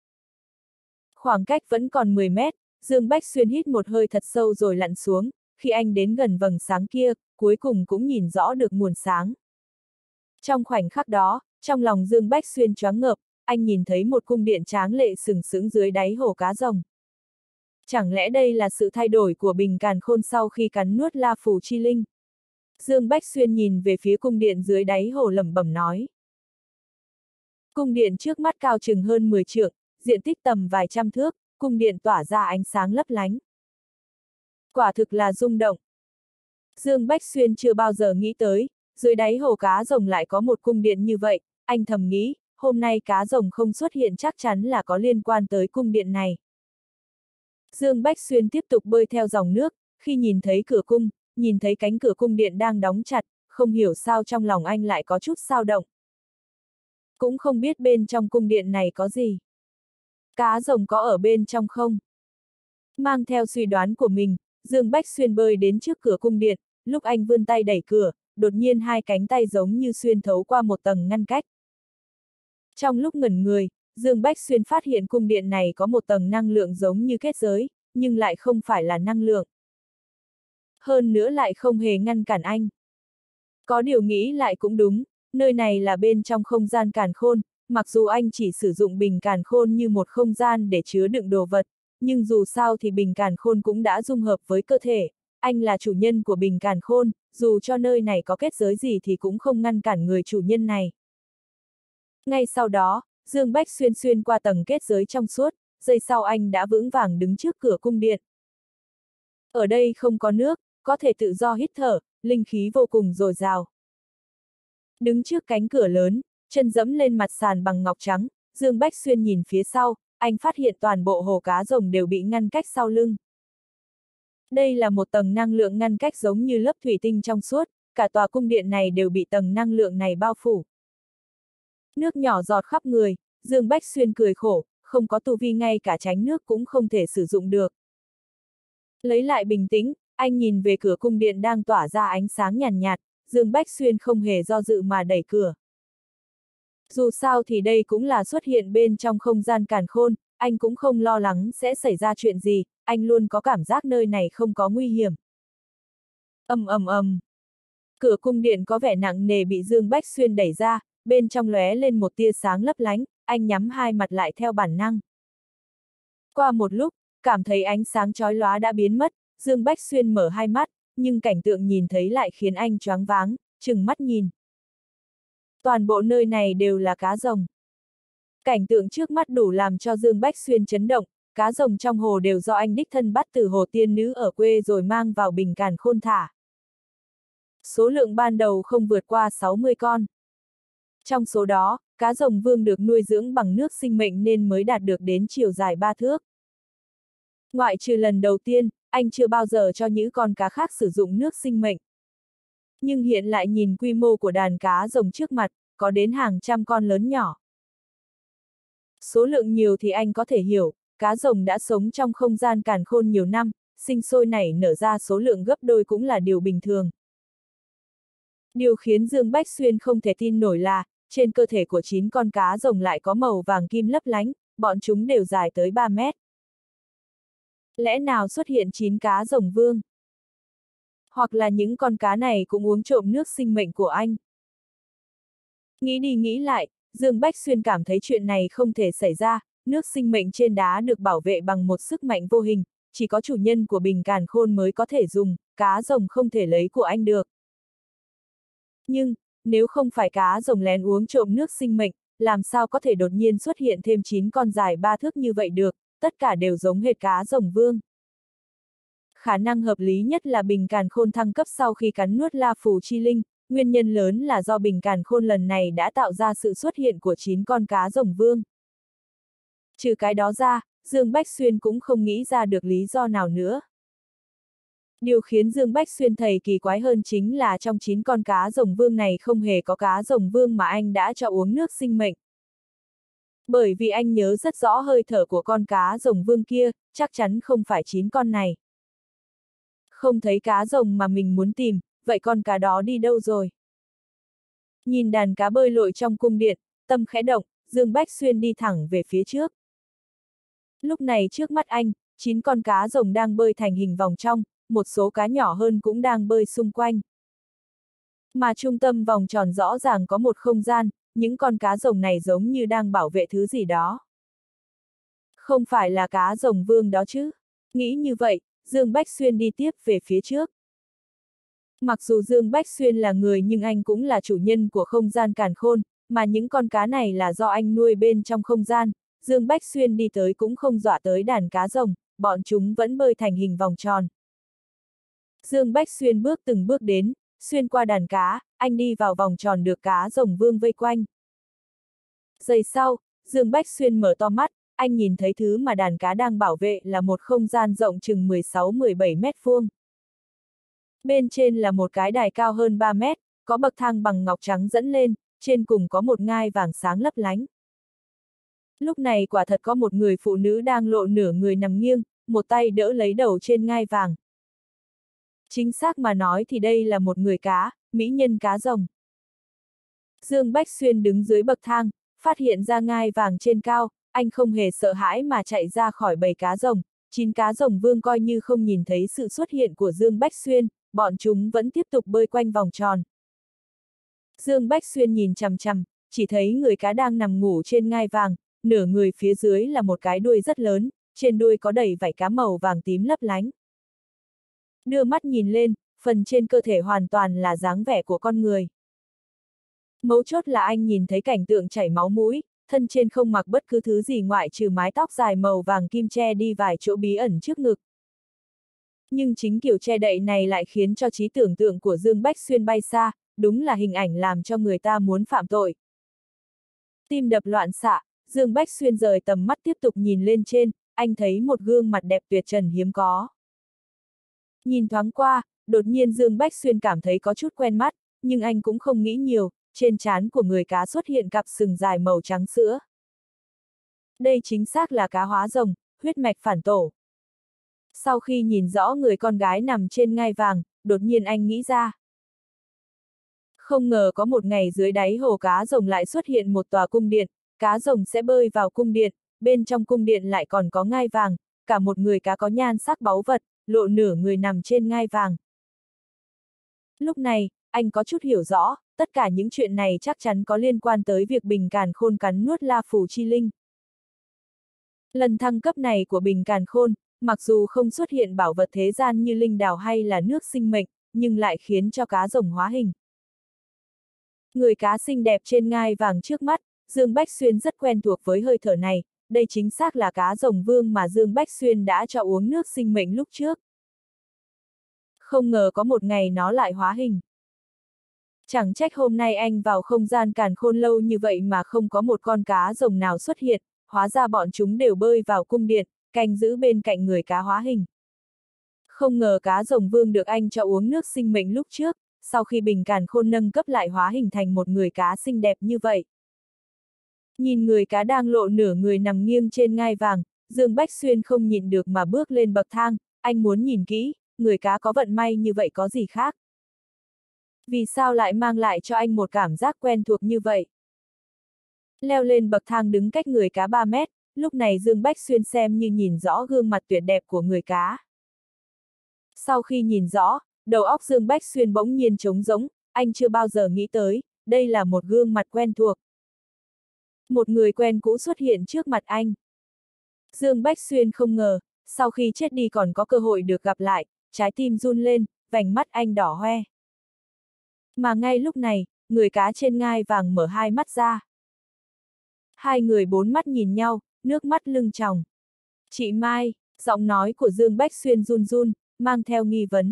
Khoảng cách vẫn còn mười mét, Dương Bách Xuyên hít một hơi thật sâu rồi lặn xuống, khi anh đến gần vầng sáng kia, cuối cùng cũng nhìn rõ được nguồn sáng. Trong khoảnh khắc đó, trong lòng Dương Bách Xuyên choáng ngợp, anh nhìn thấy một cung điện tráng lệ sừng sững dưới đáy hồ cá rồng. Chẳng lẽ đây là sự thay đổi của Bình Càn Khôn sau khi cắn nuốt La Phù Chi Linh? Dương Bách Xuyên nhìn về phía cung điện dưới đáy hồ lẩm bẩm nói. Cung điện trước mắt cao chừng hơn mười trượng, diện tích tầm vài trăm thước, cung điện tỏa ra ánh sáng lấp lánh. Quả thực là rung động. Dương Bách Xuyên chưa bao giờ nghĩ tới, dưới đáy hồ cá rồng lại có một cung điện như vậy, anh thầm nghĩ, hôm nay cá rồng không xuất hiện chắc chắn là có liên quan tới cung điện này. Dương Bách Xuyên tiếp tục bơi theo dòng nước, khi nhìn thấy cửa cung, nhìn thấy cánh cửa cung điện đang đóng chặt, không hiểu sao trong lòng anh lại có chút xao động. Cũng không biết bên trong cung điện này có gì. Cá rồng có ở bên trong không? Mang theo suy đoán của mình, Dương Bách Xuyên bơi đến trước cửa cung điện, lúc anh vươn tay đẩy cửa, đột nhiên hai cánh tay giống như xuyên thấu qua một tầng ngăn cách. Trong lúc ngẩn người, Dương Bách Xuyên phát hiện cung điện này có một tầng năng lượng giống như kết giới, nhưng lại không phải là năng lượng. Hơn nữa lại không hề ngăn cản anh. Có điều nghĩ lại cũng đúng, nơi này là bên trong không gian càn khôn, mặc dù anh chỉ sử dụng bình càn khôn như một không gian để chứa đựng đồ vật, nhưng dù sao thì bình càn khôn cũng đã dung hợp với cơ thể, anh là chủ nhân của bình càn khôn, dù cho nơi này có kết giới gì thì cũng không ngăn cản người chủ nhân này. Ngay sau đó, Dương Bách Xuyên xuyên qua tầng kết giới trong suốt, giây sau anh đã vững vàng đứng trước cửa cung điện. Ở đây không có nước, có thể tự do hít thở, linh khí vô cùng dồi dào. Đứng trước cánh cửa lớn, chân dẫm lên mặt sàn bằng ngọc trắng, Dương Bách Xuyên nhìn phía sau, anh phát hiện toàn bộ hồ cá rồng đều bị ngăn cách sau lưng. Đây là một tầng năng lượng ngăn cách giống như lớp thủy tinh trong suốt, cả tòa cung điện này đều bị tầng năng lượng này bao phủ. Nước nhỏ giọt khắp người, Dương Bách Xuyên cười khổ, không có tu vi ngay cả tránh nước cũng không thể sử dụng được. Lấy lại bình tĩnh, anh nhìn về cửa cung điện đang tỏa ra ánh sáng nhàn nhạt, nhạt, Dương Bách Xuyên không hề do dự mà đẩy cửa. Dù sao thì đây cũng là xuất hiện bên trong không gian càn khôn, anh cũng không lo lắng sẽ xảy ra chuyện gì, anh luôn có cảm giác nơi này không có nguy hiểm. Ầm ầm ầm. Cửa cung điện có vẻ nặng nề bị Dương Bách Xuyên đẩy ra, bên trong lóe lên một tia sáng lấp lánh, anh nhắm hai mặt lại theo bản năng. Qua một lúc, cảm thấy ánh sáng chói lóa đã biến mất, Dương Bách Xuyên mở hai mắt, nhưng cảnh tượng nhìn thấy lại khiến anh choáng váng, trừng mắt nhìn. Toàn bộ nơi này đều là cá rồng. Cảnh tượng trước mắt đủ làm cho Dương Bách Xuyên chấn động, cá rồng trong hồ đều do anh đích thân bắt từ hồ tiên nữ ở quê rồi mang vào bình càn khôn thả. Số lượng ban đầu không vượt qua sáu mươi con. Trong số đó, cá rồng vương được nuôi dưỡng bằng nước sinh mệnh nên mới đạt được đến chiều dài ba thước. Ngoại trừ lần đầu tiên, anh chưa bao giờ cho những con cá khác sử dụng nước sinh mệnh. Nhưng hiện lại nhìn quy mô của đàn cá rồng trước mặt, có đến hàng trăm con lớn nhỏ. Số lượng nhiều thì anh có thể hiểu, cá rồng đã sống trong không gian càn khôn nhiều năm, sinh sôi nảy nở ra số lượng gấp đôi cũng là điều bình thường. Điều khiến Dương Bách Xuyên không thể tin nổi là, trên cơ thể của chín con cá rồng lại có màu vàng kim lấp lánh, bọn chúng đều dài tới ba mét. Lẽ nào xuất hiện chín cá rồng vương? Hoặc là những con cá này cũng uống trộm nước sinh mệnh của anh? Nghĩ đi nghĩ lại, Dương Bách Xuyên cảm thấy chuyện này không thể xảy ra, nước sinh mệnh trên đá được bảo vệ bằng một sức mạnh vô hình, chỉ có chủ nhân của bình càn khôn mới có thể dùng, cá rồng không thể lấy của anh được. Nhưng, nếu không phải cá rồng lén uống trộm nước sinh mệnh, làm sao có thể đột nhiên xuất hiện thêm chín con dài ba thước như vậy được, tất cả đều giống hệt cá rồng vương. Khả năng hợp lý nhất là bình càn khôn thăng cấp sau khi cắn nuốt La Phù Chi Linh, nguyên nhân lớn là do bình càn khôn lần này đã tạo ra sự xuất hiện của chín con cá rồng vương. Trừ cái đó ra, Dương Bách Xuyên cũng không nghĩ ra được lý do nào nữa. Điều khiến Dương Bách Xuyên thầy kỳ quái hơn chính là trong chín con cá rồng vương này không hề có cá rồng vương mà anh đã cho uống nước sinh mệnh. Bởi vì anh nhớ rất rõ hơi thở của con cá rồng vương kia, chắc chắn không phải chín con này. Không thấy cá rồng mà mình muốn tìm, vậy con cá đó đi đâu rồi? Nhìn đàn cá bơi lội trong cung điện, tâm khẽ động, Dương Bách Xuyên đi thẳng về phía trước. Lúc này trước mắt anh, chín con cá rồng đang bơi thành hình vòng trong, một số cá nhỏ hơn cũng đang bơi xung quanh. Mà trung tâm vòng tròn rõ ràng có một không gian, những con cá rồng này giống như đang bảo vệ thứ gì đó. Không phải là cá rồng vương đó chứ? Nghĩ như vậy, Dương Bách Xuyên đi tiếp về phía trước. Mặc dù Dương Bách Xuyên là người nhưng anh cũng là chủ nhân của không gian càn khôn, mà những con cá này là do anh nuôi bên trong không gian, Dương Bách Xuyên đi tới cũng không dọa tới đàn cá rồng, bọn chúng vẫn bơi thành hình vòng tròn. Dương Bách Xuyên bước từng bước đến, xuyên qua đàn cá, anh đi vào vòng tròn được cá rồng vương vây quanh. Giây sau, Dương Bách Xuyên mở to mắt, anh nhìn thấy thứ mà đàn cá đang bảo vệ là một không gian rộng chừng mười sáu mười bảy mét vuông. Bên trên là một cái đài cao hơn ba mét, có bậc thang bằng ngọc trắng dẫn lên, trên cùng có một ngai vàng sáng lấp lánh. Lúc này quả thật có một người phụ nữ đang lộ nửa người nằm nghiêng, một tay đỡ lấy đầu trên ngai vàng. Chính xác mà nói thì đây là một người cá, mỹ nhân cá rồng. Dương Bách Xuyên đứng dưới bậc thang, phát hiện ra ngai vàng trên cao, anh không hề sợ hãi mà chạy ra khỏi bầy cá rồng, chín cá rồng vương coi như không nhìn thấy sự xuất hiện của Dương Bách Xuyên, bọn chúng vẫn tiếp tục bơi quanh vòng tròn. Dương Bách Xuyên nhìn chằm chằm, chỉ thấy người cá đang nằm ngủ trên ngai vàng, nửa người phía dưới là một cái đuôi rất lớn, trên đuôi có đầy vảy cá màu vàng tím lấp lánh. Đưa mắt nhìn lên, phần trên cơ thể hoàn toàn là dáng vẻ của con người. Mấu chốt là anh nhìn thấy cảnh tượng chảy máu mũi, thân trên không mặc bất cứ thứ gì ngoại trừ mái tóc dài màu vàng kim che đi vài chỗ bí ẩn trước ngực. Nhưng chính kiểu che đậy này lại khiến cho trí tưởng tượng của Dương Bách Xuyên bay xa, đúng là hình ảnh làm cho người ta muốn phạm tội. Tim đập loạn xạ, Dương Bách Xuyên rời tầm mắt tiếp tục nhìn lên trên, anh thấy một gương mặt đẹp tuyệt trần hiếm có. Nhìn thoáng qua, đột nhiên Dương Bách Xuyên cảm thấy có chút quen mắt, nhưng anh cũng không nghĩ nhiều, trên trán của người cá xuất hiện cặp sừng dài màu trắng sữa. Đây chính xác là cá hóa rồng, huyết mạch phản tổ. Sau khi nhìn rõ người con gái nằm trên ngai vàng, đột nhiên anh nghĩ ra. Không ngờ có một ngày dưới đáy hồ cá rồng lại xuất hiện một tòa cung điện, cá rồng sẽ bơi vào cung điện, bên trong cung điện lại còn có ngai vàng, cả một người cá có nhan sắc báu vật, lộ nửa người nằm trên ngai vàng. Lúc này, anh có chút hiểu rõ, tất cả những chuyện này chắc chắn có liên quan tới việc bình càn khôn cắn nuốt La Phù Chi Linh. Lần thăng cấp này của bình càn khôn, mặc dù không xuất hiện bảo vật thế gian như linh đào hay là nước sinh mệnh, nhưng lại khiến cho cá rồng hóa hình. Người cá xinh đẹp trên ngai vàng trước mắt, Dương Bách Xuyên rất quen thuộc với hơi thở này, đây chính xác là cá rồng vương mà Dương Bách Xuyên đã cho uống nước sinh mệnh lúc trước. Không ngờ có một ngày nó lại hóa hình. Chẳng trách hôm nay anh vào không gian càn khôn lâu như vậy mà không có một con cá rồng nào xuất hiện, hóa ra bọn chúng đều bơi vào cung điện, canh giữ bên cạnh người cá hóa hình. Không ngờ cá rồng vương được anh cho uống nước sinh mệnh lúc trước, sau khi bình càn khôn nâng cấp lại hóa hình thành một người cá xinh đẹp như vậy. Nhìn người cá đang lộ nửa người nằm nghiêng trên ngai vàng, Dương Bách Xuyên không nhịn được mà bước lên bậc thang, anh muốn nhìn kỹ, người cá có vận may như vậy có gì khác? Vì sao lại mang lại cho anh một cảm giác quen thuộc như vậy? Leo lên bậc thang đứng cách người cá ba mét, lúc này Dương Bách Xuyên xem như nhìn rõ gương mặt tuyệt đẹp của người cá. Sau khi nhìn rõ, đầu óc Dương Bách Xuyên bỗng nhiên trống rỗng, anh chưa bao giờ nghĩ tới, đây là một gương mặt quen thuộc. Một người quen cũ xuất hiện trước mặt anh. Dương Bách Xuyên không ngờ, sau khi chết đi còn có cơ hội được gặp lại, trái tim run lên, vành mắt anh đỏ hoe. Mà ngay lúc này, người cá trên ngai vàng mở hai mắt ra. Hai người bốn mắt nhìn nhau, nước mắt lưng tròng. Chị Mai, giọng nói của Dương Bách Xuyên run run, mang theo nghi vấn.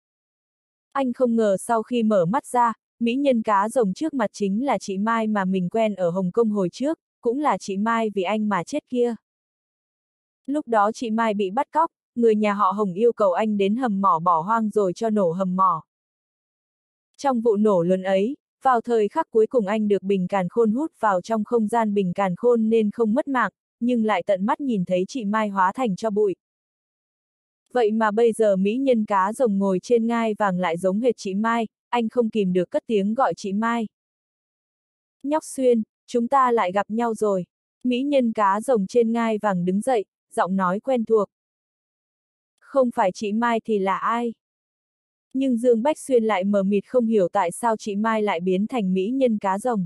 Anh không ngờ sau khi mở mắt ra, mỹ nhân cá rồng trước mặt chính là chị Mai mà mình quen ở Hồng Kông hồi trước, cũng là chị Mai vì anh mà chết kia. Lúc đó chị Mai bị bắt cóc, người nhà họ Hồng yêu cầu anh đến hầm mỏ bỏ hoang rồi cho nổ hầm mỏ. Trong vụ nổ lớn ấy, vào thời khắc cuối cùng anh được bình càn khôn hút vào trong không gian bình càn khôn nên không mất mạng, nhưng lại tận mắt nhìn thấy chị Mai hóa thành tro bụi. Vậy mà bây giờ mỹ nhân cá rồng ngồi trên ngai vàng lại giống hệt chị Mai, anh không kìm được cất tiếng gọi chị Mai. Nhóc Xuyên, chúng ta lại gặp nhau rồi. Mỹ nhân cá rồng trên ngai vàng đứng dậy, giọng nói quen thuộc. Không phải chị Mai thì là ai? Nhưng Dương Bách Xuyên lại mờ mịt không hiểu tại sao chị Mai lại biến thành mỹ nhân cá rồng.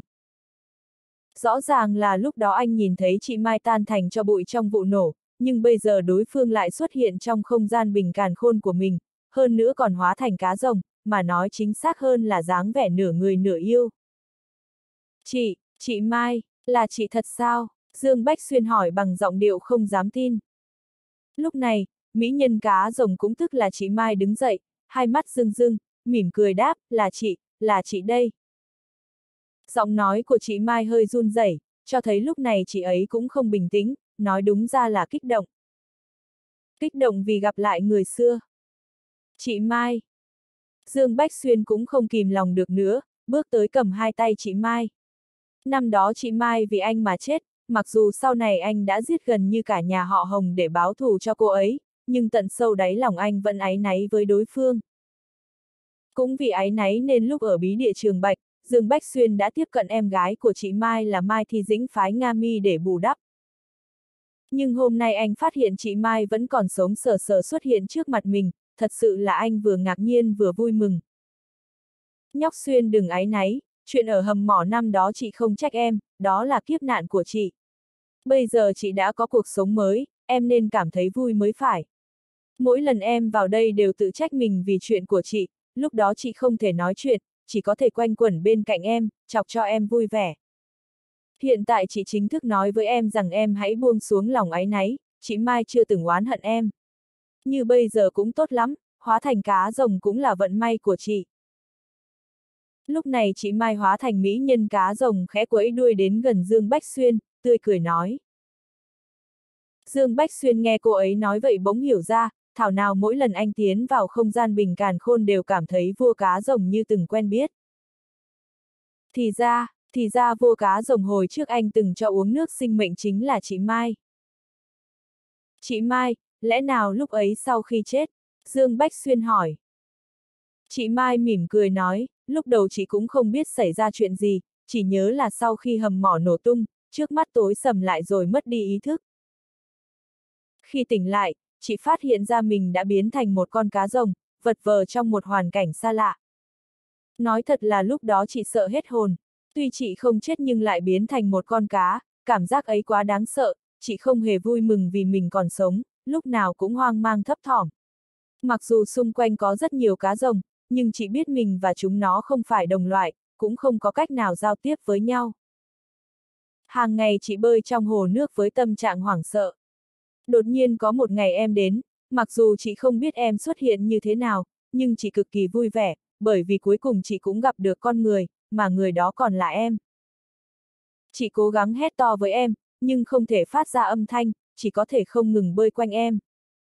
Rõ ràng là lúc đó anh nhìn thấy chị Mai tan thành tro bụi trong vụ nổ, nhưng bây giờ đối phương lại xuất hiện trong không gian bình càn khôn của mình, hơn nữa còn hóa thành cá rồng, mà nói chính xác hơn là dáng vẻ nửa người nửa yêu. Chị, chị Mai, là chị thật sao? Dương Bách Xuyên hỏi bằng giọng điệu không dám tin. Lúc này, mỹ nhân cá rồng cũng tức là chị Mai đứng dậy, hai mắt rưng rưng, mỉm cười đáp, là chị, là chị đây. Giọng nói của chị Mai hơi run rẩy, cho thấy lúc này chị ấy cũng không bình tĩnh, nói đúng ra là kích động. Kích động vì gặp lại người xưa. Chị Mai. Dương Bách Xuyên cũng không kìm lòng được nữa, bước tới cầm hai tay chị Mai. Năm đó chị Mai vì anh mà chết, mặc dù sau này anh đã giết gần như cả nhà họ Hồng để báo thù cho cô ấy, nhưng tận sâu đáy lòng anh vẫn áy náy với đối phương. Cũng vì áy náy nên lúc ở bí địa Trường Bạch, Dương Bách Xuyên đã tiếp cận em gái của chị Mai là Mai Thi Dĩnh phái Nga Mi để bù đắp. Nhưng hôm nay anh phát hiện chị Mai vẫn còn sống sờ sờ xuất hiện trước mặt mình, thật sự là anh vừa ngạc nhiên vừa vui mừng. Nhóc Xuyên đừng áy náy, chuyện ở hầm mỏ năm đó chị không trách em, đó là kiếp nạn của chị. Bây giờ chị đã có cuộc sống mới, em nên cảm thấy vui mới phải. Mỗi lần em vào đây đều tự trách mình vì chuyện của chị, lúc đó chị không thể nói chuyện, chỉ có thể quanh quẩn bên cạnh em, chọc cho em vui vẻ. Hiện tại chị chính thức nói với em rằng em hãy buông xuống lòng áy náy, chị Mai chưa từng oán hận em. Như bây giờ cũng tốt lắm, hóa thành cá rồng cũng là vận may của chị. Lúc này chị Mai hóa thành mỹ nhân cá rồng khẽ quẫy đuôi đến gần Dương Bách Xuyên, tươi cười nói. Dương Bách Xuyên nghe cô ấy nói vậy bỗng hiểu ra, thảo nào mỗi lần anh tiến vào không gian bình càn khôn đều cảm thấy vua cá rồng như từng quen biết. Thì ra, thì ra vua cá rồng hồi trước anh từng cho uống nước sinh mệnh chính là chị Mai. Chị Mai, lẽ nào lúc ấy sau khi chết? Dương Bách Xuyên hỏi. Chị Mai mỉm cười nói, lúc đầu chị cũng không biết xảy ra chuyện gì, chỉ nhớ là sau khi hầm mỏ nổ tung, trước mắt tối sầm lại rồi mất đi ý thức. Khi tỉnh lại, chị phát hiện ra mình đã biến thành một con cá rồng, vật vờ trong một hoàn cảnh xa lạ. Nói thật là lúc đó chị sợ hết hồn, tuy chị không chết nhưng lại biến thành một con cá, cảm giác ấy quá đáng sợ, chị không hề vui mừng vì mình còn sống, lúc nào cũng hoang mang thấp thỏm. Mặc dù xung quanh có rất nhiều cá rồng, nhưng chị biết mình và chúng nó không phải đồng loại, cũng không có cách nào giao tiếp với nhau. Hàng ngày chị bơi trong hồ nước với tâm trạng hoảng sợ. Đột nhiên có một ngày em đến, mặc dù chị không biết em xuất hiện như thế nào, nhưng chị cực kỳ vui vẻ, bởi vì cuối cùng chị cũng gặp được con người, mà người đó còn là em. Chị cố gắng hét to với em, nhưng không thể phát ra âm thanh, chỉ có thể không ngừng bơi quanh em.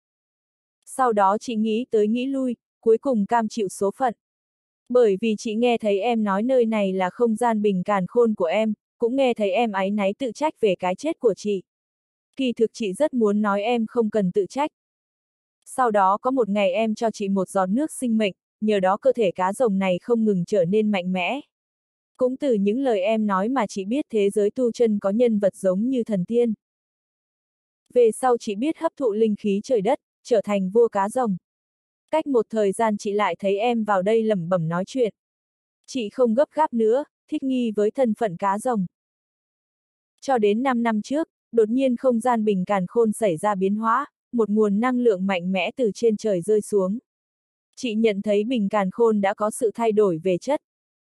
Sau đó chị nghĩ tới nghĩ lui, cuối cùng cam chịu số phận. Bởi vì chị nghe thấy em nói nơi này là không gian bình càn khôn của em, cũng nghe thấy em áy náy tự trách về cái chết của chị. Kỳ thực chị rất muốn nói em không cần tự trách. Sau đó có một ngày em cho chị một giọt nước sinh mệnh, nhờ đó cơ thể cá rồng này không ngừng trở nên mạnh mẽ. Cũng từ những lời em nói mà chị biết thế giới tu chân có nhân vật giống như thần tiên. Về sau chị biết hấp thụ linh khí trời đất, trở thành vua cá rồng. Cách một thời gian chị lại thấy em vào đây lẩm bẩm nói chuyện. Chị không gấp gáp nữa, thích nghi với thân phận cá rồng. Cho đến năm năm trước, đột nhiên không gian bình càn khôn xảy ra biến hóa, một nguồn năng lượng mạnh mẽ từ trên trời rơi xuống. Chị nhận thấy bình càn khôn đã có sự thay đổi về chất.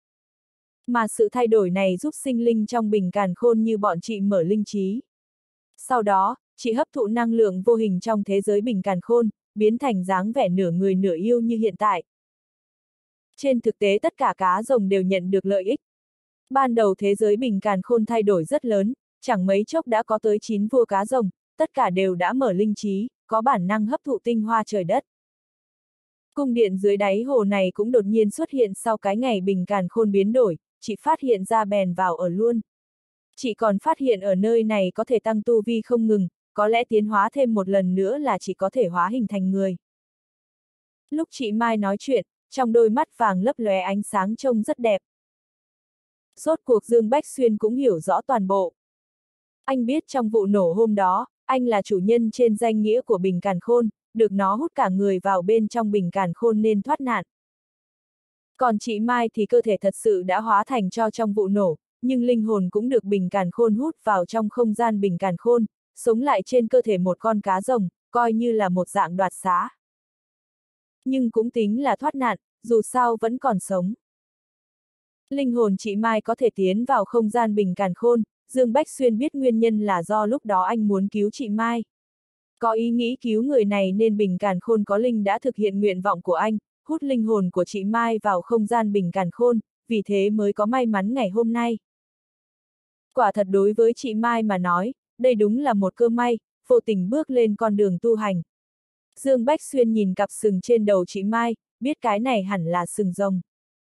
Mà sự thay đổi này giúp sinh linh trong bình càn khôn như bọn chị mở linh trí. Sau đó, chị hấp thụ năng lượng vô hình trong thế giới bình càn khôn, biến thành dáng vẻ nửa người nửa yêu như hiện tại. Trên thực tế tất cả cá rồng đều nhận được lợi ích. Ban đầu thế giới bình càn khôn thay đổi rất lớn, chẳng mấy chốc đã có tới chín vua cá rồng, tất cả đều đã mở linh trí, có bản năng hấp thụ tinh hoa trời đất. Cung điện dưới đáy hồ này cũng đột nhiên xuất hiện sau cái ngày bình càn khôn biến đổi, chị phát hiện ra bèn vào ở luôn. Chị còn phát hiện ở nơi này có thể tăng tu vi không ngừng, có lẽ tiến hóa thêm một lần nữa là chị có thể hóa hình thành người. Lúc chị Mai nói chuyện, trong đôi mắt vàng lấp lóe ánh sáng trông rất đẹp. Rốt cuộc Dương Bách Xuyên cũng hiểu rõ toàn bộ. Anh biết trong vụ nổ hôm đó, anh là chủ nhân trên danh nghĩa của bình càn khôn, được nó hút cả người vào bên trong bình càn khôn nên thoát nạn. Còn chị Mai thì cơ thể thật sự đã hóa thành tro trong vụ nổ, nhưng linh hồn cũng được bình càn khôn hút vào trong không gian bình càn khôn, sống lại trên cơ thể một con cá rồng, coi như là một dạng đoạt xá. Nhưng cũng tính là thoát nạn, dù sao vẫn còn sống. Linh hồn chị Mai có thể tiến vào không gian bình càn khôn, Dương Bách Xuyên biết nguyên nhân là do lúc đó anh muốn cứu chị Mai. Có ý nghĩ cứu người này nên bình càn khôn có linh đã thực hiện nguyện vọng của anh, hút linh hồn của chị Mai vào không gian bình càn khôn, vì thế mới có may mắn ngày hôm nay. Quả thật đối với chị Mai mà nói, đây đúng là một cơ may, vô tình bước lên con đường tu hành. Dương Bách Xuyên nhìn cặp sừng trên đầu chị Mai, biết cái này hẳn là sừng rồng.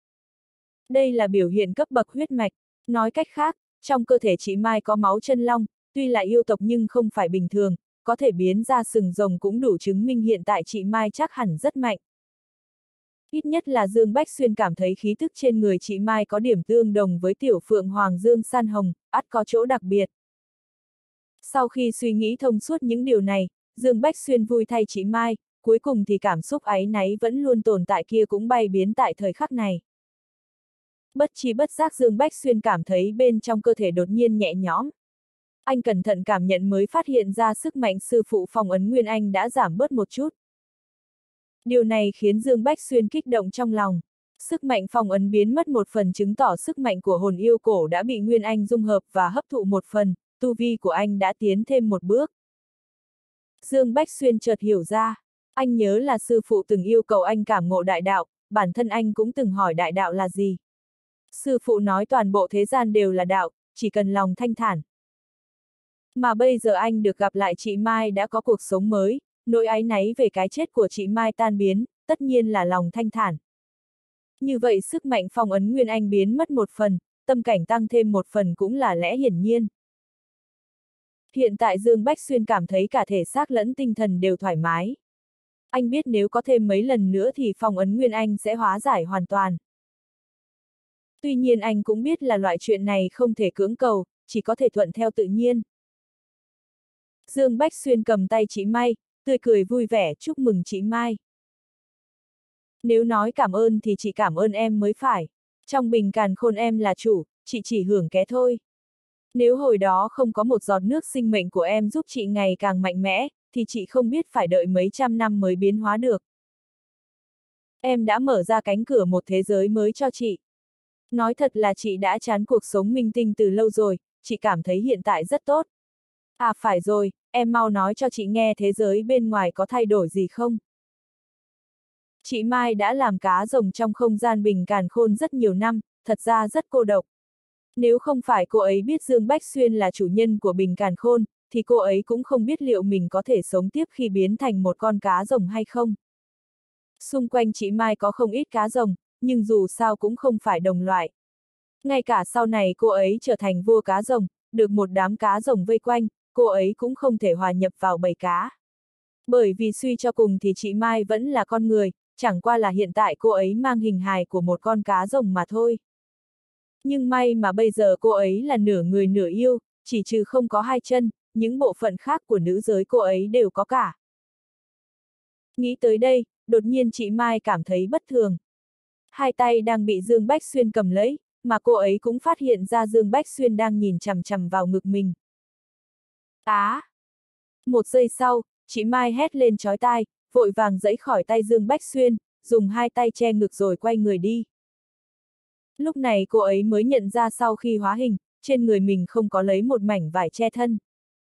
Đây là biểu hiện cấp bậc huyết mạch, nói cách khác, trong cơ thể chị Mai có máu chân long, tuy là yêu tộc nhưng không phải bình thường, có thể biến ra sừng rồng cũng đủ chứng minh hiện tại chị Mai chắc hẳn rất mạnh. Ít nhất là Dương Bách Xuyên cảm thấy khí tức trên người chị Mai có điểm tương đồng với tiểu phượng hoàng Dương San Hồng, ắt có chỗ đặc biệt. Sau khi suy nghĩ thông suốt những điều này, Dương Bách Xuyên vui thay chị Mai, cuối cùng thì cảm xúc áy náy vẫn luôn tồn tại kia cũng bay biến tại thời khắc này. Bất chi bất giác Dương Bách Xuyên cảm thấy bên trong cơ thể đột nhiên nhẹ nhõm. Anh cẩn thận cảm nhận mới phát hiện ra sức mạnh sư phụ phong ấn Nguyên Anh đã giảm bớt một chút. Điều này khiến Dương Bách Xuyên kích động trong lòng. Sức mạnh phong ấn biến mất một phần chứng tỏ sức mạnh của hồn yêu cổ đã bị Nguyên Anh dung hợp và hấp thụ một phần, tu vi của anh đã tiến thêm một bước. Dương Bách Xuyên chợt hiểu ra, anh nhớ là sư phụ từng yêu cầu anh cảm ngộ đại đạo, bản thân anh cũng từng hỏi đại đạo là gì. Sư phụ nói toàn bộ thế gian đều là đạo, chỉ cần lòng thanh thản. Mà bây giờ anh được gặp lại chị Mai đã có cuộc sống mới, nỗi áy náy về cái chết của chị Mai tan biến, tất nhiên là lòng thanh thản. Như vậy sức mạnh phong ấn Nguyên Anh biến mất một phần, tâm cảnh tăng thêm một phần cũng là lẽ hiển nhiên. Hiện tại Dương Bách Xuyên cảm thấy cả thể xác lẫn tinh thần đều thoải mái. Anh biết nếu có thêm mấy lần nữa thì phong ấn Nguyên Anh sẽ hóa giải hoàn toàn. Tuy nhiên anh cũng biết là loại chuyện này không thể cưỡng cầu, chỉ có thể thuận theo tự nhiên. Dương Bách Xuyên cầm tay chị Mai, tươi cười vui vẻ chúc mừng chị Mai. Nếu nói cảm ơn thì chị cảm ơn em mới phải. Trong bình càn khôn em là chủ, chị chỉ hưởng ké thôi. Nếu hồi đó không có một giọt nước sinh mệnh của em giúp chị ngày càng mạnh mẽ, thì chị không biết phải đợi mấy trăm năm mới biến hóa được. Em đã mở ra cánh cửa một thế giới mới cho chị. Nói thật là chị đã chán cuộc sống minh tinh từ lâu rồi, chị cảm thấy hiện tại rất tốt. À phải rồi, em mau nói cho chị nghe thế giới bên ngoài có thay đổi gì không? Chị Mai đã làm cá rồng trong không gian bình càn khôn rất nhiều năm, thật ra rất cô độc. Nếu không phải cô ấy biết Dương Bách Xuyên là chủ nhân của bình càn khôn, thì cô ấy cũng không biết liệu mình có thể sống tiếp khi biến thành một con cá rồng hay không. Xung quanh chị Mai có không ít cá rồng, nhưng dù sao cũng không phải đồng loại. Ngay cả sau này cô ấy trở thành vua cá rồng, được một đám cá rồng vây quanh, cô ấy cũng không thể hòa nhập vào bầy cá. Bởi vì suy cho cùng thì chị Mai vẫn là con người, chẳng qua là hiện tại cô ấy mang hình hài của một con cá rồng mà thôi. Nhưng may mà bây giờ cô ấy là nửa người nửa yêu, chỉ trừ không có hai chân, những bộ phận khác của nữ giới cô ấy đều có cả. Nghĩ tới đây, đột nhiên chị Mai cảm thấy bất thường. Hai tay đang bị Dương Bách Xuyên cầm lấy, mà cô ấy cũng phát hiện ra Dương Bách Xuyên đang nhìn chằm chằm vào ngực mình. Á! À, một giây sau, chị Mai hét lên chói tai, vội vàng giãy khỏi tay Dương Bách Xuyên, dùng hai tay che ngực rồi quay người đi. Lúc này cô ấy mới nhận ra sau khi hóa hình, trên người mình không có lấy một mảnh vải che thân.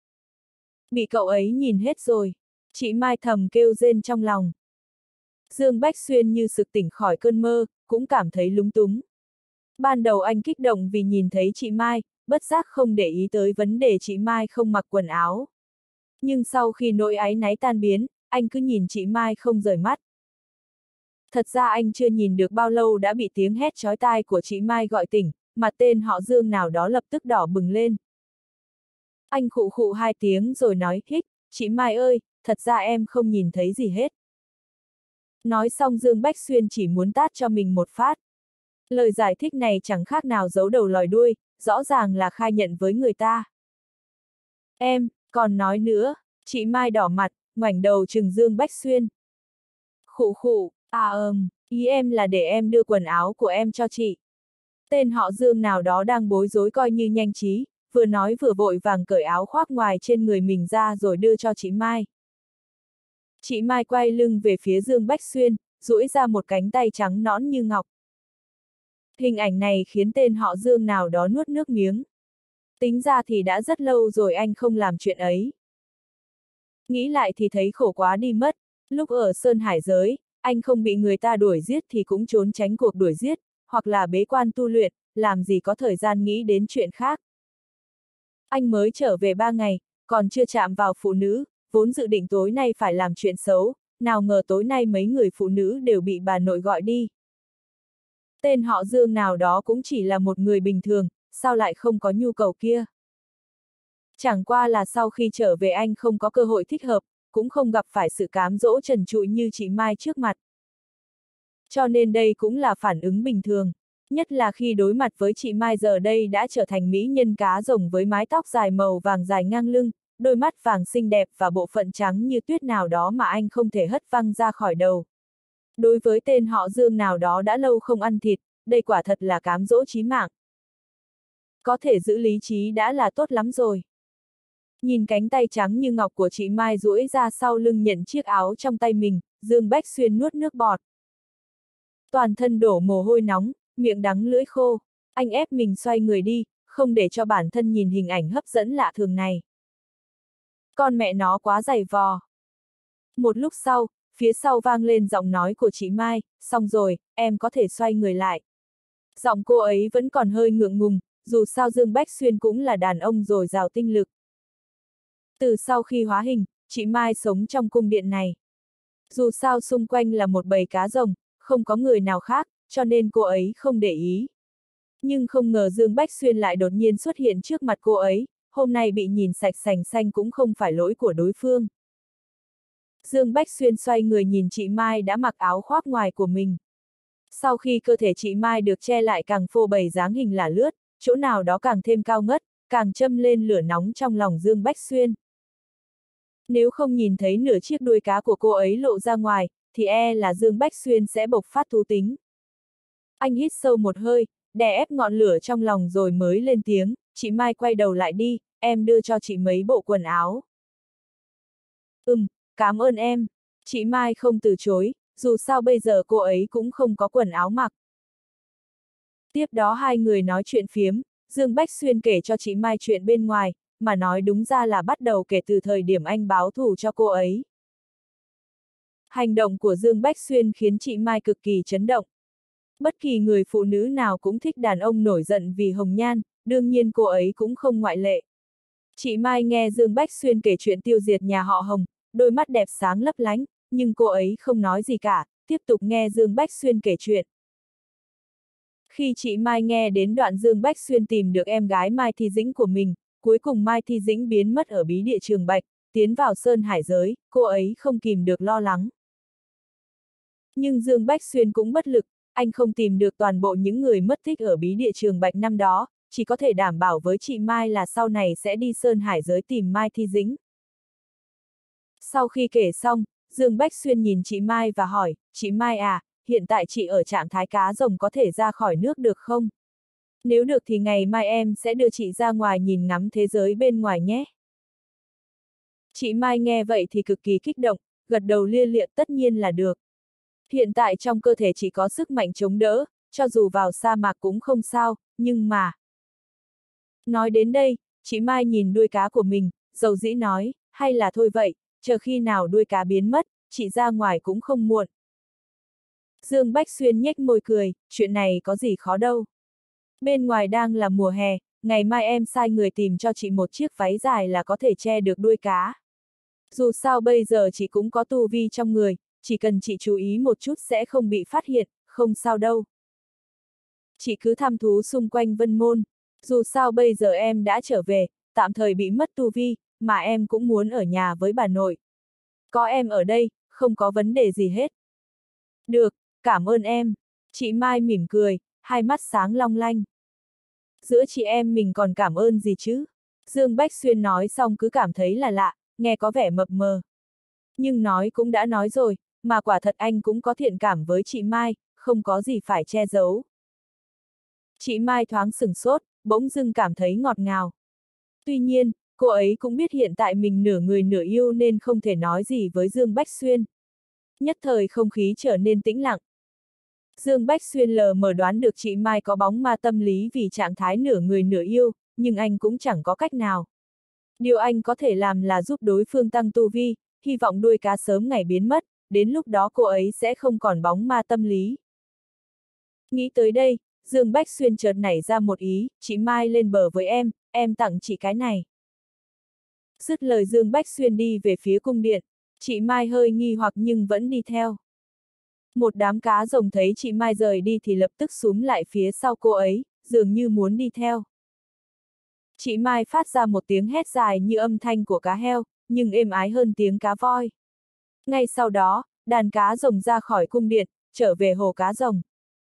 Bị cậu ấy nhìn hết rồi, chị Mai thầm kêu rên trong lòng. Dương Bách Xuyên như sực tỉnh khỏi cơn mơ, cũng cảm thấy lúng túng. Ban đầu anh kích động vì nhìn thấy chị Mai, bất giác không để ý tới vấn đề chị Mai không mặc quần áo. Nhưng sau khi nỗi áy náy tan biến, anh cứ nhìn chị Mai không rời mắt. Thật ra anh chưa nhìn được bao lâu đã bị tiếng hét chói tai của chị Mai gọi tỉnh, mặt tên họ Dương nào đó lập tức đỏ bừng lên. Anh khụ khụ hai tiếng rồi nói, hích, chị Mai ơi, thật ra em không nhìn thấy gì hết. Nói xong Dương Bách Xuyên chỉ muốn tát cho mình một phát. Lời giải thích này chẳng khác nào giấu đầu lòi đuôi, rõ ràng là khai nhận với người ta. Em, còn nói nữa, chị Mai đỏ mặt, ngoảnh đầu trừng Dương Bách Xuyên. Khụ khụ, à ừm, ý em là để em đưa quần áo của em cho chị. Tên họ Dương nào đó đang bối rối coi như nhanh trí, vừa nói vừa vội vàng cởi áo khoác ngoài trên người mình ra rồi đưa cho chị Mai. Chị Mai quay lưng về phía Dương Bách Xuyên, duỗi ra một cánh tay trắng nõn như ngọc. Hình ảnh này khiến tên họ Dương nào đó nuốt nước miếng. Tính ra thì đã rất lâu rồi anh không làm chuyện ấy. Nghĩ lại thì thấy khổ quá đi mất, lúc ở Sơn Hải giới, anh không bị người ta đuổi giết thì cũng trốn tránh cuộc đuổi giết, hoặc là bế quan tu luyện, làm gì có thời gian nghĩ đến chuyện khác. Anh mới trở về ba ngày, còn chưa chạm vào phụ nữ, vốn dự định tối nay phải làm chuyện xấu, nào ngờ tối nay mấy người phụ nữ đều bị bà nội gọi đi. Tên họ Dương nào đó cũng chỉ là một người bình thường, sao lại không có nhu cầu kia. Chẳng qua là sau khi trở về anh không có cơ hội thích hợp, cũng không gặp phải sự cám dỗ trần trụi như chị Mai trước mặt. Cho nên đây cũng là phản ứng bình thường, nhất là khi đối mặt với chị Mai giờ đây đã trở thành mỹ nhân cá rồng với mái tóc dài màu vàng dài ngang lưng, đôi mắt vàng xinh đẹp và bộ phận trắng như tuyết nào đó mà anh không thể hất văng ra khỏi đầu. Đối với tên họ Dương nào đó đã lâu không ăn thịt, đây quả thật là cám dỗ chí mạng. Có thể giữ lý trí đã là tốt lắm rồi. Nhìn cánh tay trắng như ngọc của chị Mai duỗi ra sau lưng nhận chiếc áo trong tay mình, Dương Bách Xuyên nuốt nước bọt. Toàn thân đổ mồ hôi nóng, miệng đắng lưỡi khô, anh ép mình xoay người đi, không để cho bản thân nhìn hình ảnh hấp dẫn lạ thường này. Con mẹ nó quá dày vò. Một lúc sau, phía sau vang lên giọng nói của chị Mai, xong rồi, em có thể xoay người lại. Giọng cô ấy vẫn còn hơi ngượng ngùng, dù sao Dương Bách Xuyên cũng là đàn ông dồi dào tinh lực. Từ sau khi hóa hình, chị Mai sống trong cung điện này. Dù sao xung quanh là một bầy cá rồng, không có người nào khác, cho nên cô ấy không để ý. Nhưng không ngờ Dương Bách Xuyên lại đột nhiên xuất hiện trước mặt cô ấy, hôm nay bị nhìn sạch sành xanh cũng không phải lỗi của đối phương. Dương Bách Xuyên xoay người nhìn chị Mai đã mặc áo khoác ngoài của mình. Sau khi cơ thể chị Mai được che lại càng phô bày dáng hình là lướt, chỗ nào đó càng thêm cao ngất, càng châm lên lửa nóng trong lòng Dương Bách Xuyên. Nếu không nhìn thấy nửa chiếc đuôi cá của cô ấy lộ ra ngoài, thì e là Dương Bách Xuyên sẽ bộc phát thú tính. Anh hít sâu một hơi, đè ép ngọn lửa trong lòng rồi mới lên tiếng, chị Mai quay đầu lại đi, em đưa cho chị mấy bộ quần áo. Ừm, cảm ơn em. Chị Mai không từ chối, dù sao bây giờ cô ấy cũng không có quần áo mặc. Tiếp đó hai người nói chuyện phiếm, Dương Bách Xuyên kể cho chị Mai chuyện bên ngoài, mà nói đúng ra là bắt đầu kể từ thời điểm anh báo thù cho cô ấy. Hành động của Dương Bách Xuyên khiến chị Mai cực kỳ chấn động. Bất kỳ người phụ nữ nào cũng thích đàn ông nổi giận vì hồng nhan, đương nhiên cô ấy cũng không ngoại lệ. Chị Mai nghe Dương Bách Xuyên kể chuyện tiêu diệt nhà họ Hồng, đôi mắt đẹp sáng lấp lánh, nhưng cô ấy không nói gì cả, tiếp tục nghe Dương Bách Xuyên kể chuyện. Khi chị Mai nghe đến đoạn Dương Bách Xuyên tìm được em gái Mai Thi Dĩnh của mình, cuối cùng Mai Thi Dĩnh biến mất ở bí địa Trường Bạch, tiến vào Sơn Hải giới, cô ấy không kìm được lo lắng. Nhưng Dương Bách Xuyên cũng bất lực, anh không tìm được toàn bộ những người mất tích ở bí địa Trường Bạch năm đó, chỉ có thể đảm bảo với chị Mai là sau này sẽ đi Sơn Hải giới tìm Mai Thi Dĩnh. Sau khi kể xong, Dương Bách Xuyên nhìn chị Mai và hỏi, chị Mai à, hiện tại chị ở trạng thái cá rồng có thể ra khỏi nước được không? Nếu được thì ngày mai em sẽ đưa chị ra ngoài nhìn ngắm thế giới bên ngoài nhé. Chị Mai nghe vậy thì cực kỳ kích động, gật đầu lia lịa tất nhiên là được. Hiện tại trong cơ thể chị có sức mạnh chống đỡ, cho dù vào sa mạc cũng không sao, nhưng mà... Nói đến đây, chị Mai nhìn đuôi cá của mình, dầu dĩ nói, hay là thôi vậy, chờ khi nào đuôi cá biến mất, chị ra ngoài cũng không muộn. Dương Bách Xuyên nhếch môi cười, chuyện này có gì khó đâu. Bên ngoài đang là mùa hè, ngày mai em sai người tìm cho chị một chiếc váy dài là có thể che được đuôi cá. Dù sao bây giờ chị cũng có tu vi trong người, chỉ cần chị chú ý một chút sẽ không bị phát hiện, không sao đâu. Chị cứ thăm thú xung quanh Vân Môn, dù sao bây giờ em đã trở về, tạm thời bị mất tu vi, mà em cũng muốn ở nhà với bà nội. Có em ở đây, không có vấn đề gì hết. Được, cảm ơn em. Chị Mai mỉm cười, hai mắt sáng long lanh. Giữa chị em mình còn cảm ơn gì chứ? Dương Bách Xuyên nói xong cứ cảm thấy là lạ, nghe có vẻ mập mờ. Nhưng nói cũng đã nói rồi, mà quả thật anh cũng có thiện cảm với chị Mai, không có gì phải che giấu. Chị Mai thoáng sửng sốt, bỗng dưng cảm thấy ngọt ngào. Tuy nhiên, cô ấy cũng biết hiện tại mình nửa người nửa yêu nên không thể nói gì với Dương Bách Xuyên. Nhất thời không khí trở nên tĩnh lặng. Dương Bách Xuyên lờ mờ đoán được chị Mai có bóng ma tâm lý vì trạng thái nửa người nửa yêu, nhưng anh cũng chẳng có cách nào. Điều anh có thể làm là giúp đối phương tăng tu vi, hy vọng đuôi cá sớm ngày biến mất, đến lúc đó cô ấy sẽ không còn bóng ma tâm lý. Nghĩ tới đây, Dương Bách Xuyên chợt nảy ra một ý, chị Mai lên bờ với em, em tặng chị cái này. Dứt lời Dương Bách Xuyên đi về phía cung điện, chị Mai hơi nghi hoặc nhưng vẫn đi theo. Một đám cá rồng thấy chị Mai rời đi thì lập tức xúm lại phía sau cô ấy, dường như muốn đi theo. Chị Mai phát ra một tiếng hét dài như âm thanh của cá heo, nhưng êm ái hơn tiếng cá voi. Ngay sau đó, đàn cá rồng ra khỏi cung điện, trở về hồ cá rồng.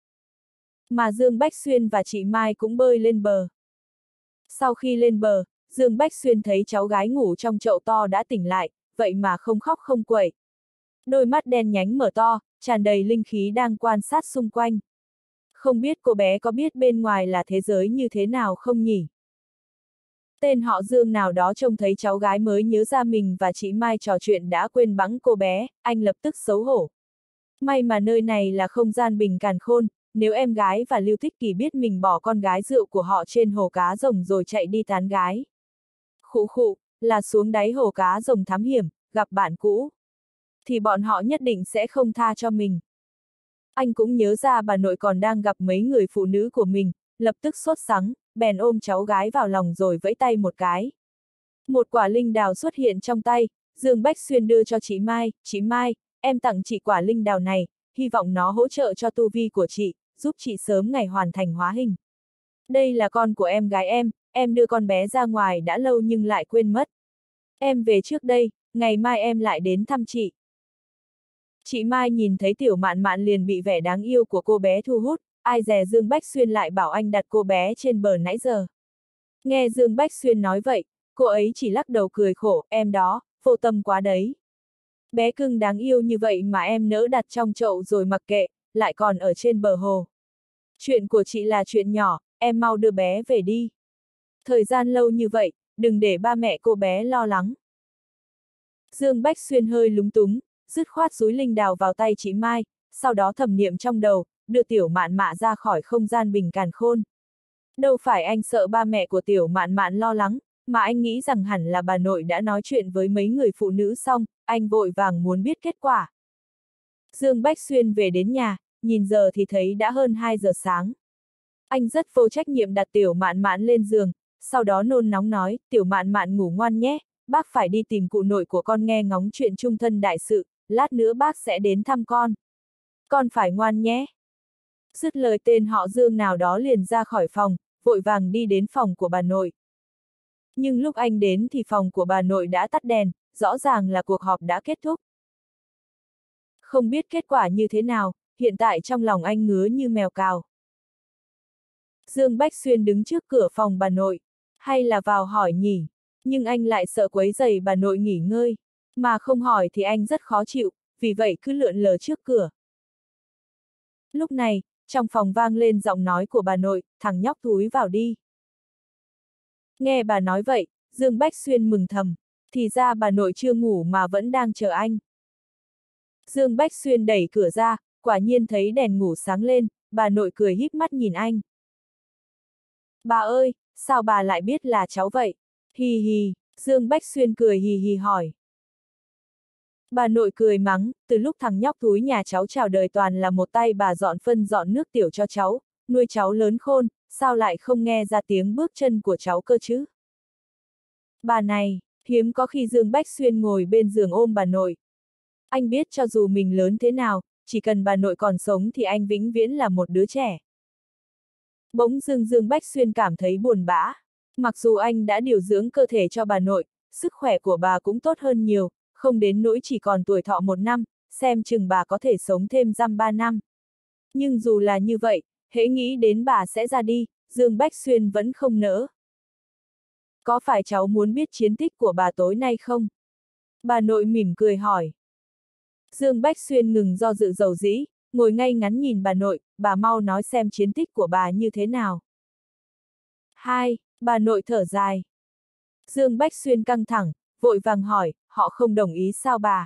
Mà Dương Bách Xuyên và chị Mai cũng bơi lên bờ. Sau khi lên bờ, Dương Bách Xuyên thấy cháu gái ngủ trong chậu to đã tỉnh lại, vậy mà không khóc không quậy. Đôi mắt đen nhánh mở to, tràn đầy linh khí đang quan sát xung quanh. Không biết cô bé có biết bên ngoài là thế giới như thế nào không nhỉ? Tên họ Dương nào đó trông thấy cháu gái mới nhớ ra mình và chị Mai trò chuyện đã quên bẵng cô bé, anh lập tức xấu hổ. May mà nơi này là không gian bình càn khôn, nếu em gái và Lưu Thích Kỳ biết mình bỏ con gái rượu của họ trên hồ cá rồng rồi chạy đi tán gái. Khụ khụ, là xuống đáy hồ cá rồng thám hiểm, gặp bạn cũ. Thì bọn họ nhất định sẽ không tha cho mình. Anh cũng nhớ ra bà nội còn đang gặp mấy người phụ nữ của mình, lập tức sốt sắng, bèn ôm cháu gái vào lòng rồi vẫy tay một cái. Một quả linh đào xuất hiện trong tay, Dương Bách Xuyên đưa cho chị Mai, chị Mai, em tặng chị quả linh đào này, hy vọng nó hỗ trợ cho tu vi của chị, giúp chị sớm ngày hoàn thành hóa hình. Đây là con của em gái em, em đưa con bé ra ngoài đã lâu nhưng lại quên mất. Em về trước đây, ngày mai em lại đến thăm chị. Chị Mai nhìn thấy Tiểu Mạn Mạn liền bị vẻ đáng yêu của cô bé thu hút, ai dè Dương Bách Xuyên lại bảo anh đặt cô bé trên bờ nãy giờ. Nghe Dương Bách Xuyên nói vậy, cô ấy chỉ lắc đầu cười khổ, em đó, vô tâm quá đấy. Bé cưng đáng yêu như vậy mà em nỡ đặt trong chậu rồi mặc kệ, lại còn ở trên bờ hồ. Chuyện của chị là chuyện nhỏ, em mau đưa bé về đi. Thời gian lâu như vậy, đừng để ba mẹ cô bé lo lắng. Dương Bách Xuyên hơi lúng túng, dứt khoát dúi linh đào vào tay chị Mai, sau đó thầm niệm trong đầu, đưa Tiểu Mạn Mạn ra khỏi không gian bình càn khôn. Đâu phải anh sợ ba mẹ của Tiểu Mạn Mạn lo lắng, mà anh nghĩ rằng hẳn là bà nội đã nói chuyện với mấy người phụ nữ xong, anh vội vàng muốn biết kết quả. Dương Bách Xuyên về đến nhà, nhìn giờ thì thấy đã hơn hai giờ sáng. Anh rất vô trách nhiệm đặt Tiểu Mạn Mạn lên giường, sau đó nôn nóng nói, Tiểu Mạn Mạn ngủ ngoan nhé, bác phải đi tìm cụ nội của con nghe ngóng chuyện chung thân đại sự, lát nữa bác sẽ đến thăm con. Con phải ngoan nhé. Dứt lời tên họ Dương nào đó liền ra khỏi phòng, vội vàng đi đến phòng của bà nội. Nhưng lúc anh đến thì phòng của bà nội đã tắt đèn, rõ ràng là cuộc họp đã kết thúc. Không biết kết quả như thế nào, hiện tại trong lòng anh ngứa như mèo cào. Dương Bách Xuyên đứng trước cửa phòng bà nội, hay là vào hỏi nhỉ, nhưng anh lại sợ quấy rầy bà nội nghỉ ngơi, mà không hỏi thì anh rất khó chịu, vì vậy cứ lượn lờ trước cửa. Lúc này, trong phòng vang lên giọng nói của bà nội, thằng nhóc thúi vào đi. Nghe bà nói vậy, Dương Bách Xuyên mừng thầm, thì ra bà nội chưa ngủ mà vẫn đang chờ anh. Dương Bách Xuyên đẩy cửa ra, quả nhiên thấy đèn ngủ sáng lên, bà nội cười híp mắt nhìn anh. Bà ơi, sao bà lại biết là cháu vậy? Hì hì, Dương Bách Xuyên cười hì hì hỏi. Bà nội cười mắng, từ lúc thằng nhóc thúi nhà cháu chào đời toàn là một tay bà dọn phân dọn nước tiểu cho cháu, nuôi cháu lớn khôn, sao lại không nghe ra tiếng bước chân của cháu cơ chứ? Bà này, hiếm có khi Dương Bách Xuyên ngồi bên giường ôm bà nội. Anh biết cho dù mình lớn thế nào, chỉ cần bà nội còn sống thì anh vĩnh viễn là một đứa trẻ. Bỗng dưng Dương Bách Xuyên cảm thấy buồn bã. Mặc dù anh đã điều dưỡng cơ thể cho bà nội, sức khỏe của bà cũng tốt hơn nhiều, không đến nỗi chỉ còn tuổi thọ một năm, xem chừng bà có thể sống thêm dăm ba năm. Nhưng dù là như vậy, hễ nghĩ đến bà sẽ ra đi, Dương Bách Xuyên vẫn không nỡ. Có phải cháu muốn biết chiến tích của bà tối nay không? Bà nội mỉm cười hỏi. Dương Bách Xuyên ngừng do dự dầu dĩ, ngồi ngay ngắn nhìn bà nội, bà mau nói xem chiến tích của bà như thế nào. Hai, bà nội thở dài. Dương Bách Xuyên căng thẳng, vội vàng hỏi, họ không đồng ý sao bà?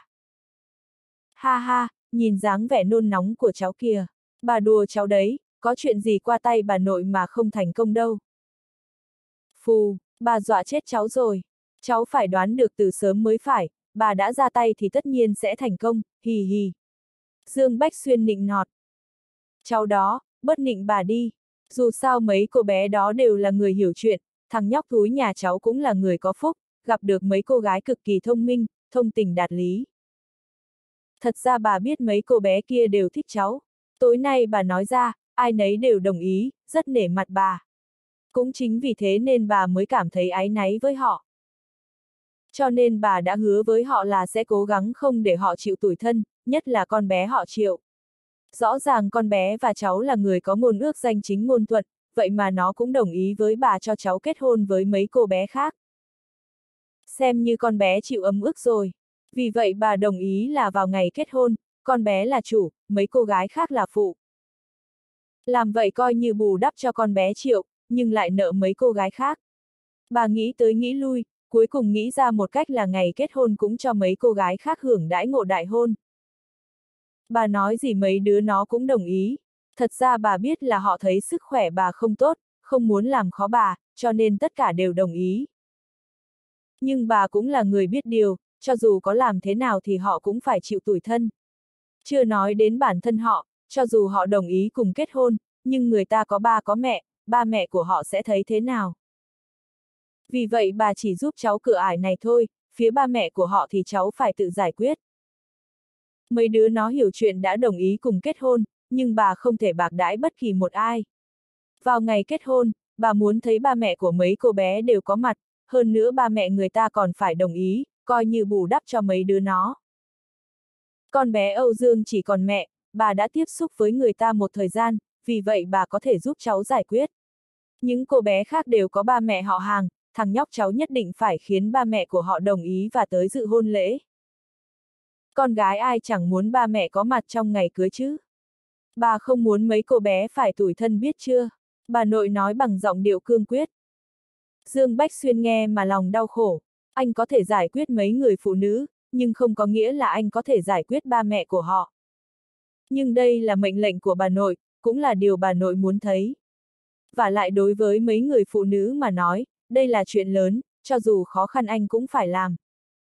Ha ha, nhìn dáng vẻ nôn nóng của cháu kìa, bà đùa cháu đấy, có chuyện gì qua tay bà nội mà không thành công đâu. Phù, bà dọa chết cháu rồi, cháu phải đoán được từ sớm mới phải, bà đã ra tay thì tất nhiên sẽ thành công, hì hì. Dương Bách Xuyên nịnh nọt. Cháu đó, bớt nịnh bà đi, dù sao mấy cô bé đó đều là người hiểu chuyện, thằng nhóc thúi nhà cháu cũng là người có phúc, gặp được mấy cô gái cực kỳ thông minh, thông tình đạt lý. Thật ra bà biết mấy cô bé kia đều thích cháu. Tối nay bà nói ra, ai nấy đều đồng ý, rất nể mặt bà. Cũng chính vì thế nên bà mới cảm thấy áy náy với họ. Cho nên bà đã hứa với họ là sẽ cố gắng không để họ chịu tủi thân, nhất là con bé họ Triệu. Rõ ràng con bé và cháu là người có ngôn ước danh chính ngôn thuận, vậy mà nó cũng đồng ý với bà cho cháu kết hôn với mấy cô bé khác. Xem như con bé chịu ấm ức rồi. Vì vậy bà đồng ý là vào ngày kết hôn, con bé là chủ, mấy cô gái khác là phụ. Làm vậy coi như bù đắp cho con bé Triệu, nhưng lại nợ mấy cô gái khác. Bà nghĩ tới nghĩ lui, cuối cùng nghĩ ra một cách là ngày kết hôn cũng cho mấy cô gái khác hưởng đãi ngộ đại hôn. Bà nói gì mấy đứa nó cũng đồng ý. Thật ra bà biết là họ thấy sức khỏe bà không tốt, không muốn làm khó bà, cho nên tất cả đều đồng ý. Nhưng bà cũng là người biết điều, cho dù có làm thế nào thì họ cũng phải chịu tủi thân. Chưa nói đến bản thân họ, cho dù họ đồng ý cùng kết hôn, nhưng người ta có ba có mẹ, ba mẹ của họ sẽ thấy thế nào? Vì vậy bà chỉ giúp cháu cửa ải này thôi, phía ba mẹ của họ thì cháu phải tự giải quyết. Mấy đứa nó hiểu chuyện đã đồng ý cùng kết hôn, nhưng bà không thể bạc đãi bất kỳ một ai. Vào ngày kết hôn, bà muốn thấy ba mẹ của mấy cô bé đều có mặt, hơn nữa ba mẹ người ta còn phải đồng ý, coi như bù đắp cho mấy đứa nó. Con bé Âu Dương chỉ còn mẹ, bà đã tiếp xúc với người ta một thời gian, vì vậy bà có thể giúp cháu giải quyết. Những cô bé khác đều có ba mẹ họ hàng, thằng nhóc cháu nhất định phải khiến ba mẹ của họ đồng ý và tới dự hôn lễ. Con gái ai chẳng muốn ba mẹ có mặt trong ngày cưới chứ? Bà không muốn mấy cô bé phải tủi thân biết chưa? Bà nội nói bằng giọng điệu cương quyết. Dương Bách Xuyên nghe mà lòng đau khổ. Anh có thể giải quyết mấy người phụ nữ, nhưng không có nghĩa là anh có thể giải quyết ba mẹ của họ. Nhưng đây là mệnh lệnh của bà nội, cũng là điều bà nội muốn thấy. Và lại đối với mấy người phụ nữ mà nói, đây là chuyện lớn, cho dù khó khăn anh cũng phải làm.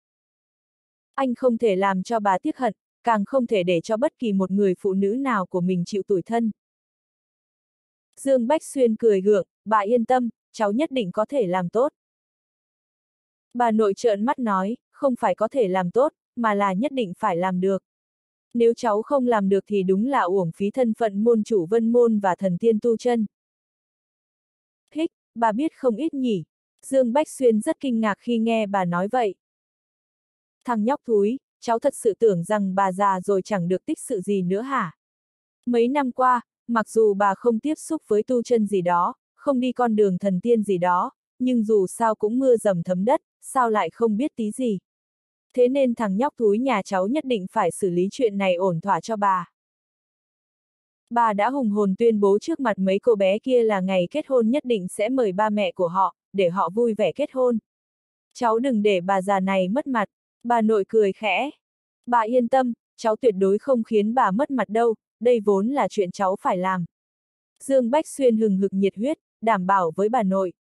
Anh không thể làm cho bà tiếc hận, càng không thể để cho bất kỳ một người phụ nữ nào của mình chịu tủi thân. Dương Bách Xuyên cười gượng, bà yên tâm, cháu nhất định có thể làm tốt. Bà nội trợn mắt nói, không phải có thể làm tốt, mà là nhất định phải làm được. Nếu cháu không làm được thì đúng là uổng phí thân phận môn chủ Vân Môn và thần tiên tu chân. Hích, bà biết không ít nhỉ. Dương Bách Xuyên rất kinh ngạc khi nghe bà nói vậy. Thằng nhóc thúi, cháu thật sự tưởng rằng bà già rồi chẳng được tích sự gì nữa hả? Mấy năm qua, mặc dù bà không tiếp xúc với tu chân gì đó, không đi con đường thần tiên gì đó, nhưng dù sao cũng mưa dầm thấm đất, sao lại không biết tí gì. Thế nên thằng nhóc thúi nhà cháu nhất định phải xử lý chuyện này ổn thỏa cho bà. Bà đã hùng hồn tuyên bố trước mặt mấy cô bé kia là ngày kết hôn nhất định sẽ mời ba mẹ của họ, để họ vui vẻ kết hôn. Cháu đừng để bà già này mất mặt, bà nội cười khẽ. Bà yên tâm, cháu tuyệt đối không khiến bà mất mặt đâu, đây vốn là chuyện cháu phải làm. Dương Bách Xuyên hừng hực nhiệt huyết, đảm bảo với bà nội.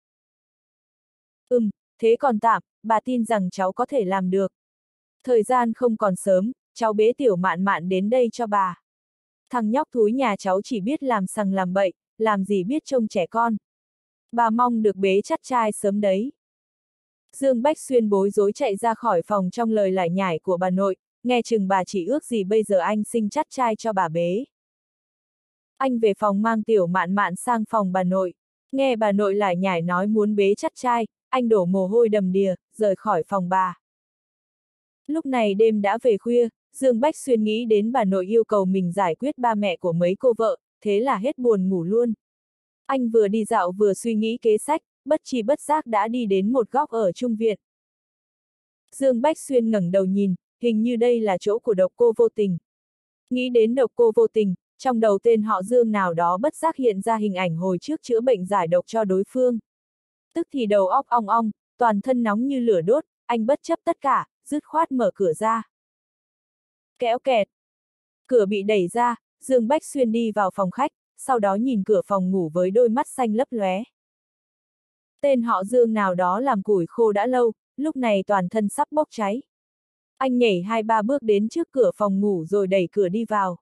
Ừm, thế còn tạm, bà tin rằng cháu có thể làm được. Thời gian không còn sớm, cháu bế tiểu mạn mạn đến đây cho bà. Thằng nhóc thúi nhà cháu chỉ biết làm sằng làm bậy, làm gì biết trông trẻ con. Bà mong được bế chắt trai sớm đấy. Dương Bách Xuyên bối rối chạy ra khỏi phòng trong lời lải nhải của bà nội, nghe chừng bà chỉ ước gì bây giờ anh sinh chắt trai cho bà bế. Anh về phòng mang tiểu mạn mạn sang phòng bà nội, nghe bà nội lải nhải nói muốn bế chắt trai, anh đổ mồ hôi đầm đìa, rời khỏi phòng bà. Lúc này đêm đã về khuya, Dương Bách Xuyên nghĩ đến bà nội yêu cầu mình giải quyết ba mẹ của mấy cô vợ, thế là hết buồn ngủ luôn. Anh vừa đi dạo vừa suy nghĩ kế sách, bất tri bất giác đã đi đến một góc ở trung viện. Dương Bách Xuyên ngẩng đầu nhìn, hình như đây là chỗ của độc cô vô tình. Nghĩ đến độc cô vô tình, trong đầu tên họ Dương nào đó bất giác hiện ra hình ảnh hồi trước chữa bệnh giải độc cho đối phương. Tức thì đầu óc ong ong, toàn thân nóng như lửa đốt, anh bất chấp tất cả, dứt khoát mở cửa ra. Kéo kẹt. Cửa bị đẩy ra, Dương Bách Xuyên đi vào phòng khách, sau đó nhìn cửa phòng ngủ với đôi mắt xanh lấp lóe. Tên họ Dương nào đó làm củi khô đã lâu, lúc này toàn thân sắp bốc cháy. Anh nhảy hai ba bước đến trước cửa phòng ngủ rồi đẩy cửa đi vào.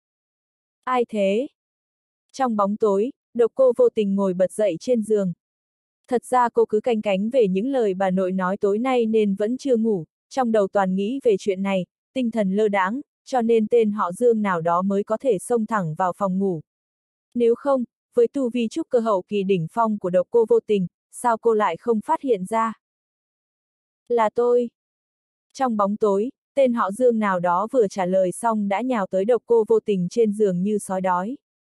Ai thế? Trong bóng tối, độc cô vô tình ngồi bật dậy trên giường. Thật ra cô cứ canh cánh về những lời bà nội nói tối nay nên vẫn chưa ngủ, trong đầu toàn nghĩ về chuyện này, tinh thần lơ đãng, cho nên tên họ Dương nào đó mới có thể xông thẳng vào phòng ngủ. Nếu không, với tu vi trúc cơ hậu kỳ đỉnh phong của độc cô vô tình, sao cô lại không phát hiện ra? Là tôi. Trong bóng tối, tên họ Dương nào đó vừa trả lời xong đã nhào tới độc cô vô tình trên giường như sói đói.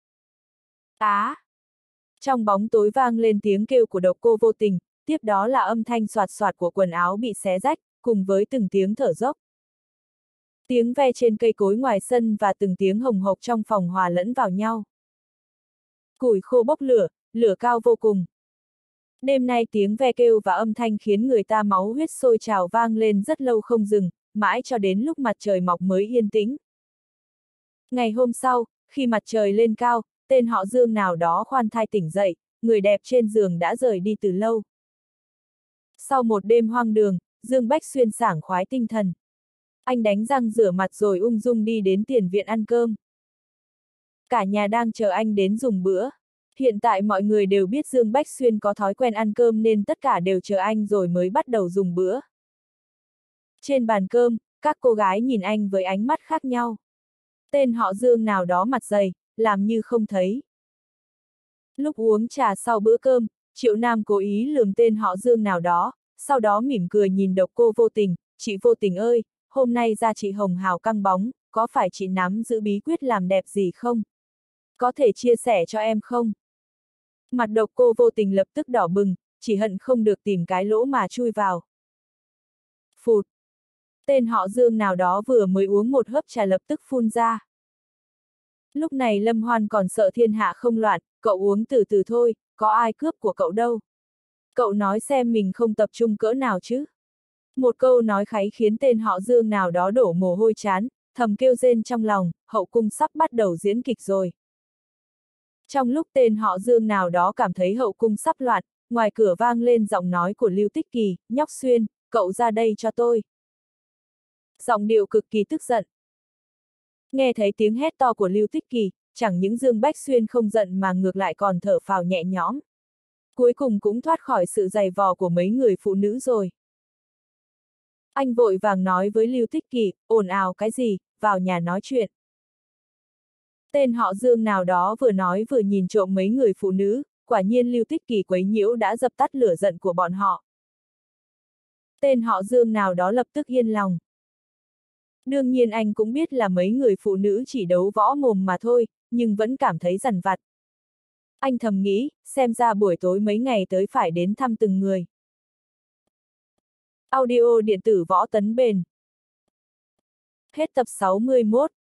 Á! Trong bóng tối vang lên tiếng kêu của độc cô vô tình, tiếp đó là âm thanh soạt soạt của quần áo bị xé rách, cùng với từng tiếng thở dốc. Tiếng ve trên cây cối ngoài sân và từng tiếng hồng hộc trong phòng hòa lẫn vào nhau. Củi khô bốc lửa, lửa cao vô cùng. Đêm nay tiếng ve kêu và âm thanh khiến người ta máu huyết sôi trào vang lên rất lâu không dừng, mãi cho đến lúc mặt trời mọc mới yên tĩnh. Ngày hôm sau, khi mặt trời lên cao, tên họ Dương nào đó khoan thai tỉnh dậy, người đẹp trên giường đã rời đi từ lâu. Sau một đêm hoang đường, Dương Bách Xuyên sảng khoái tinh thần. Anh đánh răng rửa mặt rồi ung dung đi đến tiền viện ăn cơm. Cả nhà đang chờ anh đến dùng bữa. Hiện tại mọi người đều biết Dương Bách Xuyên có thói quen ăn cơm nên tất cả đều chờ anh rồi mới bắt đầu dùng bữa. Trên bàn cơm, các cô gái nhìn anh với ánh mắt khác nhau. Tên họ Dương nào đó mặt dày, làm như không thấy. Lúc uống trà sau bữa cơm, Triệu Nam cố ý lườm tên họ Dương nào đó, sau đó mỉm cười nhìn độc cô vô tình, chị vô tình ơi, hôm nay da chị hồng hào căng bóng, có phải chị nắm giữ bí quyết làm đẹp gì không? Có thể chia sẻ cho em không? Mặt độc cô vô tình lập tức đỏ bừng, chỉ hận không được tìm cái lỗ mà chui vào. Phụt! Tên họ Dương nào đó vừa mới uống một hớp trà lập tức phun ra. Lúc này Lâm Hoan còn sợ thiên hạ không loạn, cậu uống từ từ thôi, có ai cướp của cậu đâu. Cậu nói xem mình không tập trung cỡ nào chứ. Một câu nói kháy khiến tên họ Dương nào đó đổ mồ hôi chán, thầm kêu rên trong lòng, hậu cung sắp bắt đầu diễn kịch rồi. Trong lúc tên họ Dương nào đó cảm thấy hậu cung sắp loạn, ngoài cửa vang lên giọng nói của Lưu Tích Kỳ, nhóc Xuyên, cậu ra đây cho tôi. Giọng điệu cực kỳ tức giận. Nghe thấy tiếng hét to của Lưu Tích Kỳ, chẳng những Dương Bách Xuyên không giận mà ngược lại còn thở phào nhẹ nhõm. Cuối cùng cũng thoát khỏi sự giày vò của mấy người phụ nữ rồi. Anh vội vàng nói với Lưu Tích Kỳ, ồn ào cái gì, vào nhà nói chuyện. Tên họ Dương nào đó vừa nói vừa nhìn trộm mấy người phụ nữ, quả nhiên Lưu Tích Kỳ quấy nhiễu đã dập tắt lửa giận của bọn họ. Tên họ Dương nào đó lập tức yên lòng. Đương nhiên anh cũng biết là mấy người phụ nữ chỉ đấu võ mồm mà thôi, nhưng vẫn cảm thấy dằn vặt. Anh thầm nghĩ, xem ra buổi tối mấy ngày tới phải đến thăm từng người. Audio điện tử Võ Tấn Bền. Hết tập sáu mươi mốt.